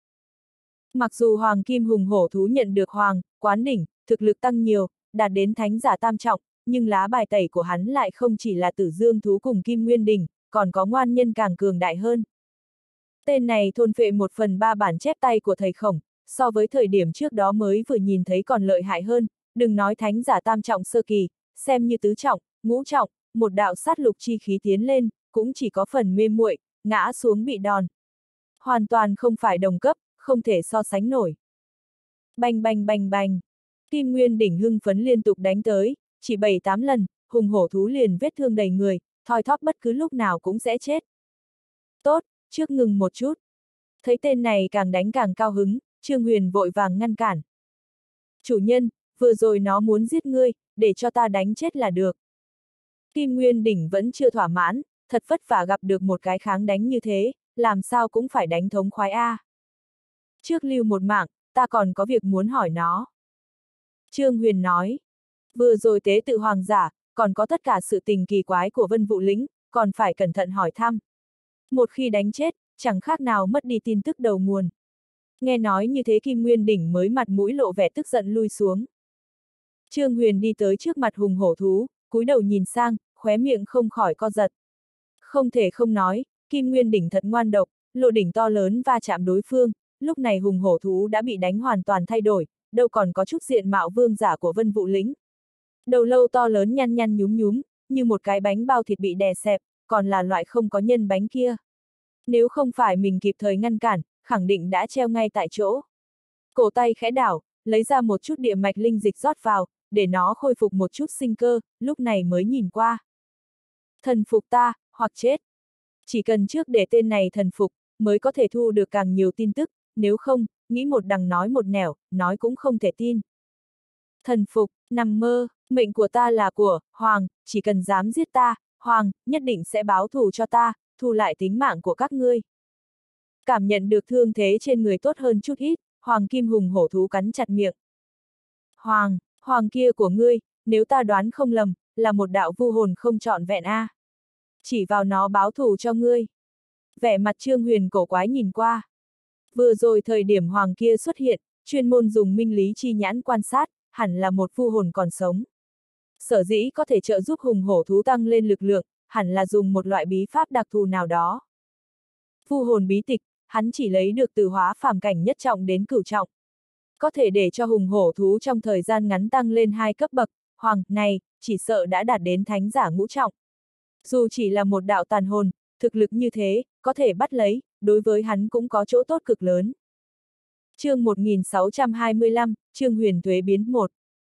Mặc dù Hoàng Kim hùng hổ thú nhận được Hoàng, Quán Đỉnh, thực lực tăng nhiều, đạt đến thánh giả tam trọng, nhưng lá bài tẩy của hắn lại không chỉ là Tử Dương thú cùng Kim Nguyên Đỉnh, còn có ngoan nhân càng cường đại hơn. Tên này thôn phệ 1/3 bản chép tay của thầy Khổng, so với thời điểm trước đó mới vừa nhìn thấy còn lợi hại hơn, đừng nói thánh giả tam trọng sơ kỳ, xem như tứ trọng, ngũ trọng, một đạo sát lục chi khí tiến lên, cũng chỉ có phần mê muội, ngã xuống bị đòn. Hoàn toàn không phải đồng cấp, không thể so sánh nổi. Bành bành bành bành. Kim Nguyên Đỉnh hưng phấn liên tục đánh tới, chỉ 7-8 lần, hùng hổ thú liền vết thương đầy người, thoi thóp bất cứ lúc nào cũng sẽ chết. Tốt, trước ngừng một chút. Thấy tên này càng đánh càng cao hứng, Trương Huyền vội vàng ngăn cản. Chủ nhân, vừa rồi nó muốn giết ngươi, để cho ta đánh chết là được. Kim Nguyên Đỉnh vẫn chưa thỏa mãn, thật vất vả gặp được một cái kháng đánh như thế, làm sao cũng phải đánh thống khoái a. Trước lưu một mạng, ta còn có việc muốn hỏi nó. Trương Huyền nói, vừa rồi tế tự hoàng giả, còn có tất cả sự tình kỳ quái của Vân Vũ Lĩnh, còn phải cẩn thận hỏi thăm. Một khi đánh chết, chẳng khác nào mất đi tin tức đầu nguồn. Nghe nói như thế Kim Nguyên Đỉnh mới mặt mũi lộ vẻ tức giận lui xuống. Trương Huyền đi tới trước mặt hùng hổ thú, cúi đầu nhìn sang, khóe miệng không khỏi co giật. Không thể không nói, Kim Nguyên Đỉnh thật ngoan độc, lộ đỉnh to lớn va chạm đối phương, lúc này hùng hổ thú đã bị đánh hoàn toàn thay đổi, đâu còn có chút diện mạo vương giả của Vân Vũ Lĩnh. Đầu lâu to lớn nhăn nhăn nhúm nhúm, như một cái bánh bao thịt bị đè xẹp, còn là loại không có nhân bánh kia. Nếu không phải mình kịp thời ngăn cản, khẳng định đã treo ngay tại chỗ. Cổ tay khẽ đảo, lấy ra một chút địa mạch linh dịch rót vào, để nó khôi phục một chút sinh cơ, lúc này mới nhìn qua. Thần phục ta, hoặc chết. Chỉ cần trước để tên này thần phục, mới có thể thu được càng nhiều tin tức, nếu không, nghĩ một đằng nói một nẻo, nói cũng không thể tin. Thần phục, nằm mơ, mệnh của ta là của Hoàng, chỉ cần dám giết ta, Hoàng nhất định sẽ báo thù cho ta, thu lại tính mạng của các ngươi. Cảm nhận được thương thế trên người tốt hơn chút ít, Hoàng Kim hùng hổ thú cắn chặt miệng. Hoàng kia của ngươi, nếu ta đoán không lầm, là một đạo vu hồn không trọn vẹn a. Chỉ vào nó báo thù cho ngươi. Vẻ mặt Trương Huyền cổ quái nhìn qua. Vừa rồi thời điểm Hoàng kia xuất hiện, chuyên môn dùng minh lý chi nhãn quan sát, hẳn là một vu hồn còn sống. Sở dĩ có thể trợ giúp hùng hổ thú tăng lên lực lượng, hẳn là dùng một loại bí pháp đặc thù nào đó. Vu hồn bí tịch, hắn chỉ lấy được từ hóa phàm cảnh nhất trọng đến cửu trọng. Có thể để cho hùng hổ thú trong thời gian ngắn tăng lên 2 cấp bậc, hoàng này, chỉ sợ đã đạt đến thánh giả ngũ trọng. Dù chỉ là một đạo tàn hồn, thực lực như thế, có thể bắt lấy, đối với hắn cũng có chỗ tốt cực lớn. Chương 1625, Trương Huyền Tuế biến 1.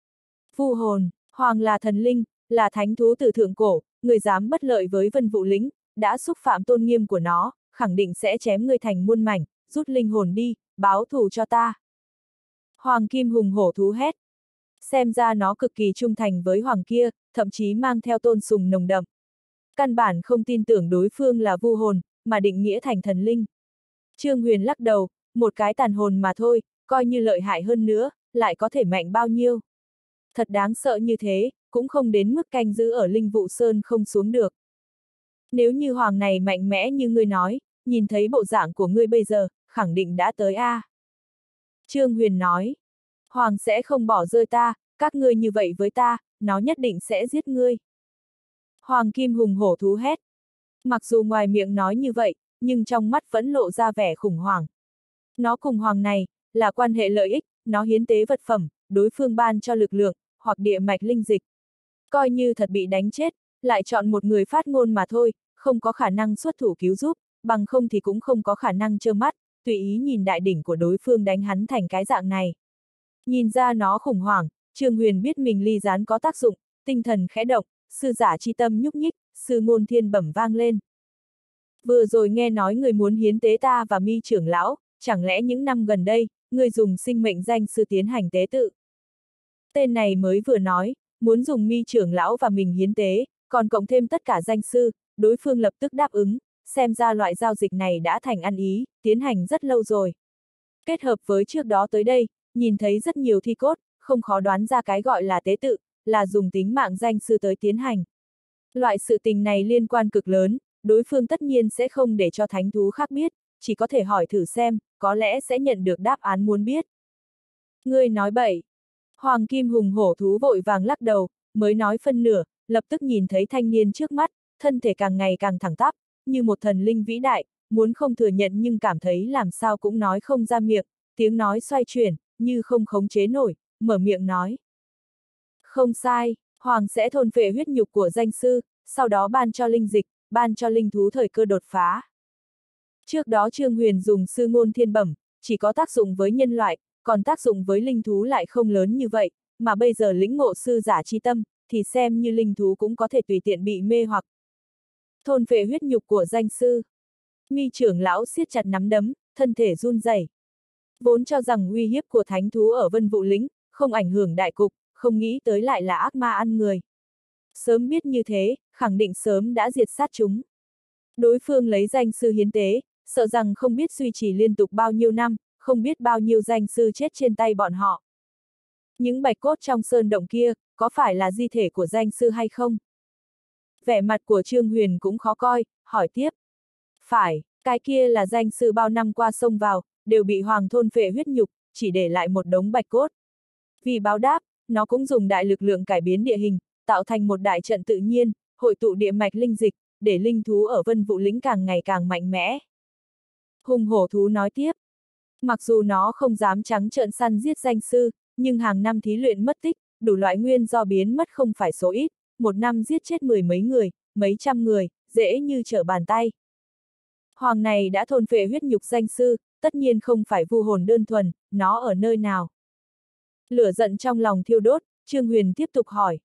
Vu hồn, hoàng là thần linh, là thánh thú từ thượng cổ, người dám bất lợi với Vân Vũ Lĩnh, đã xúc phạm tôn nghiêm của nó, khẳng định sẽ chém ngươi thành muôn mảnh, rút linh hồn đi, báo thù cho ta. Hoàng kim hùng hổ thú hét. Xem ra nó cực kỳ trung thành với hoàng kia, thậm chí mang theo tôn sùng nồng đậm. Căn bản không tin tưởng đối phương là vu hồn, mà định nghĩa thành thần linh. Trương Huyền lắc đầu, một cái tàn hồn mà thôi, coi như lợi hại hơn nữa, lại có thể mạnh bao nhiêu. Thật đáng sợ như thế, cũng không đến mức canh giữ ở Linh Vụ Sơn không xuống được. Nếu như hoàng này mạnh mẽ như ngươi nói, nhìn thấy bộ dạng của ngươi bây giờ, khẳng định đã tới a. Trương Huyền nói, hoàng sẽ không bỏ rơi ta, các ngươi như vậy với ta, nó nhất định sẽ giết ngươi. Hoàng kim hùng hổ thú hét. Mặc dù ngoài miệng nói như vậy, nhưng trong mắt vẫn lộ ra vẻ khủng hoảng. Nó cùng hoàng này, là quan hệ lợi ích, nó hiến tế vật phẩm, đối phương ban cho lực lượng, hoặc địa mạch linh dịch. Coi như thật bị đánh chết, lại chọn một người phát ngôn mà thôi, không có khả năng xuất thủ cứu giúp, bằng không thì cũng không có khả năng trơ mắt, tùy ý nhìn đại đỉnh của đối phương đánh hắn thành cái dạng này. Nhìn ra nó khủng hoảng, Trương Huyền biết mình ly gián có tác dụng, tinh thần khẽ động, sư giả chi tâm nhúc nhích, sư ngôn thiên bẩm vang lên. Vừa rồi nghe nói người muốn hiến tế ta và Mi trưởng lão, chẳng lẽ những năm gần đây, người dùng sinh mệnh danh sư tiến hành tế tự? Tên này mới vừa nói, muốn dùng Mi trưởng lão và mình hiến tế, còn cộng thêm tất cả danh sư, đối phương lập tức đáp ứng, xem ra loại giao dịch này đã thành ăn ý, tiến hành rất lâu rồi. Kết hợp với trước đó tới đây, nhìn thấy rất nhiều thi cốt, không khó đoán ra cái gọi là tế tự, là dùng tính mạng danh sư tới tiến hành. Loại sự tình này liên quan cực lớn, đối phương tất nhiên sẽ không để cho thánh thú khác biết, chỉ có thể hỏi thử xem, có lẽ sẽ nhận được đáp án muốn biết. Ngươi nói bậy. Hoàng kim hùng hổ thú vội vàng lắc đầu, mới nói phân nửa, lập tức nhìn thấy thanh niên trước mắt, thân thể càng ngày càng thẳng tắp, như một thần linh vĩ đại, muốn không thừa nhận nhưng cảm thấy làm sao cũng nói không ra miệng, tiếng nói xoay chuyển, như không khống chế nổi, mở miệng nói. Không sai, Hoàng sẽ thôn phệ huyết nhục của danh sư, sau đó ban cho linh dịch, ban cho linh thú thời cơ đột phá. Trước đó Trương Huyền dùng sư ngôn thiên bẩm, chỉ có tác dụng với nhân loại, còn tác dụng với linh thú lại không lớn như vậy, mà bây giờ lĩnh ngộ sư giả chi tâm, thì xem như linh thú cũng có thể tùy tiện bị mê hoặc. Thôn phệ huyết nhục của danh sư. Mi trưởng lão siết chặt nắm đấm, thân thể run rẩy. Vốn cho rằng uy hiếp của thánh thú ở Vân Vũ Lĩnh, không ảnh hưởng đại cục, không nghĩ tới lại là ác ma ăn người. Sớm biết như thế, khẳng định sớm đã diệt sát chúng. Đối phương lấy danh sư hiến tế, sợ rằng không biết duy trì liên tục bao nhiêu năm, không biết bao nhiêu danh sư chết trên tay bọn họ. Những bạch cốt trong sơn động kia, có phải là di thể của danh sư hay không? Vẻ mặt của Trương Huyền cũng khó coi, hỏi tiếp. Phải, cái kia là danh sư bao năm qua xông vào, đều bị hoàng thôn phệ huyết nhục, chỉ để lại một đống bạch cốt. Vì báo đáp, nó cũng dùng đại lực lượng cải biến địa hình, tạo thành một đại trận tự nhiên, hội tụ địa mạch linh dịch, để linh thú ở Vân Vũ Lĩnh càng ngày càng mạnh mẽ. Hùng hổ thú nói tiếp. Mặc dù nó không dám trắng trợn săn giết danh sư, nhưng hàng năm thí luyện mất tích, đủ loại nguyên do biến mất không phải số ít, một năm giết chết mười mấy người, mấy trăm người, dễ như trở bàn tay. Hoàng này đã thôn phệ huyết nhục danh sư, tất nhiên không phải vu hồn đơn thuần, nó ở nơi nào? Lửa giận trong lòng thiêu đốt, Trương Huyền tiếp tục hỏi.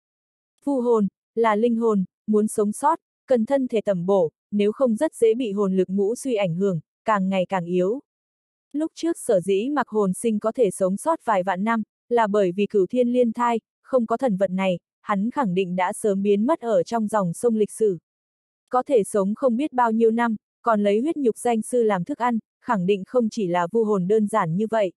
Vu hồn, là linh hồn, muốn sống sót, cần thân thể tẩm bổ, nếu không rất dễ bị hồn lực ngũ suy ảnh hưởng, càng ngày càng yếu. Lúc trước sở dĩ mặc hồn sinh có thể sống sót vài vạn năm, là bởi vì cửu thiên liên thai, không có thần vật này, hắn khẳng định đã sớm biến mất ở trong dòng sông lịch sử. Có thể sống không biết bao nhiêu năm, còn lấy huyết nhục danh sư làm thức ăn, khẳng định không chỉ là vu hồn đơn giản như vậy.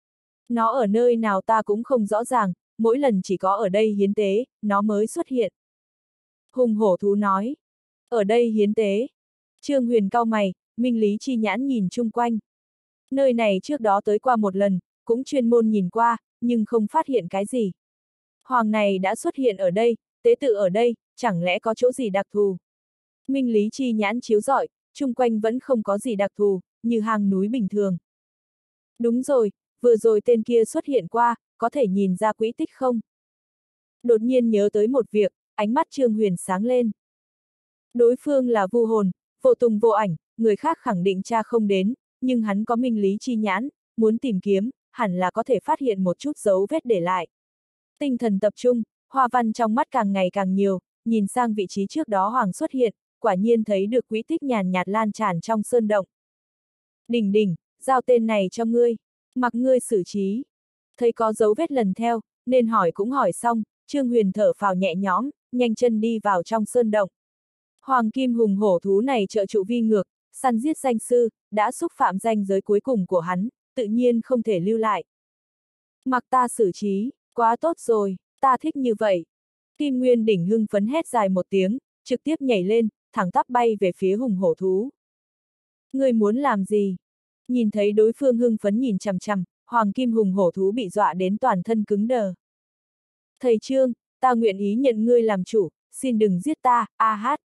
Nó ở nơi nào ta cũng không rõ ràng, mỗi lần chỉ có ở đây hiến tế, nó mới xuất hiện. Hùng hổ thú nói. Ở đây hiến tế. Trương Huyền cau mày, minh lý chi nhãn nhìn chung quanh. Nơi này trước đó tới qua một lần, cũng chuyên môn nhìn qua, nhưng không phát hiện cái gì. Hoàng này đã xuất hiện ở đây, tế tự ở đây, chẳng lẽ có chỗ gì đặc thù? Minh lý chi nhãn chiếu rọi, chung quanh vẫn không có gì đặc thù, như hang núi bình thường. Đúng rồi, vừa rồi tên kia xuất hiện qua, có thể nhìn ra quỹ tích không? Đột nhiên nhớ tới một việc, ánh mắt Trương Huyền sáng lên. Đối phương là vu hồn, vô tung vô ảnh, người khác khẳng định tra không đến, nhưng hắn có minh lý chi nhãn, muốn tìm kiếm, hẳn là có thể phát hiện một chút dấu vết để lại. Tinh thần tập trung, hoa văn trong mắt càng ngày càng nhiều, nhìn sang vị trí trước đó Hoàng xuất hiện, quả nhiên thấy được quỹ tích nhàn nhạt lan tràn trong sơn động. Đỉnh đỉnh, giao tên này cho ngươi, mặc ngươi xử trí. Thấy có dấu vết lần theo, nên hỏi cũng hỏi xong, Trương Huyền thở phào nhẹ nhõm, nhanh chân đi vào trong sơn động. Hoàng kim hùng hổ thú này trợ trụ vi ngược, săn giết danh sư, đã xúc phạm danh giới cuối cùng của hắn, tự nhiên không thể lưu lại. Mặc ta xử trí, quá tốt rồi, ta thích như vậy. Kim Nguyên đỉnh hưng phấn hét dài một tiếng, trực tiếp nhảy lên, thẳng tắp bay về phía hùng hổ thú. Ngươi muốn làm gì? Nhìn thấy đối phương hưng phấn nhìn chằm chằm, Hoàng kim hùng hổ thú bị dọa đến toàn thân cứng đờ. Thầy Trương, ta nguyện ý nhận ngươi làm chủ, xin đừng giết ta, a hát.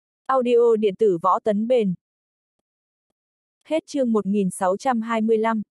Audio điện tử võ tấn bền. Hết chương 1625.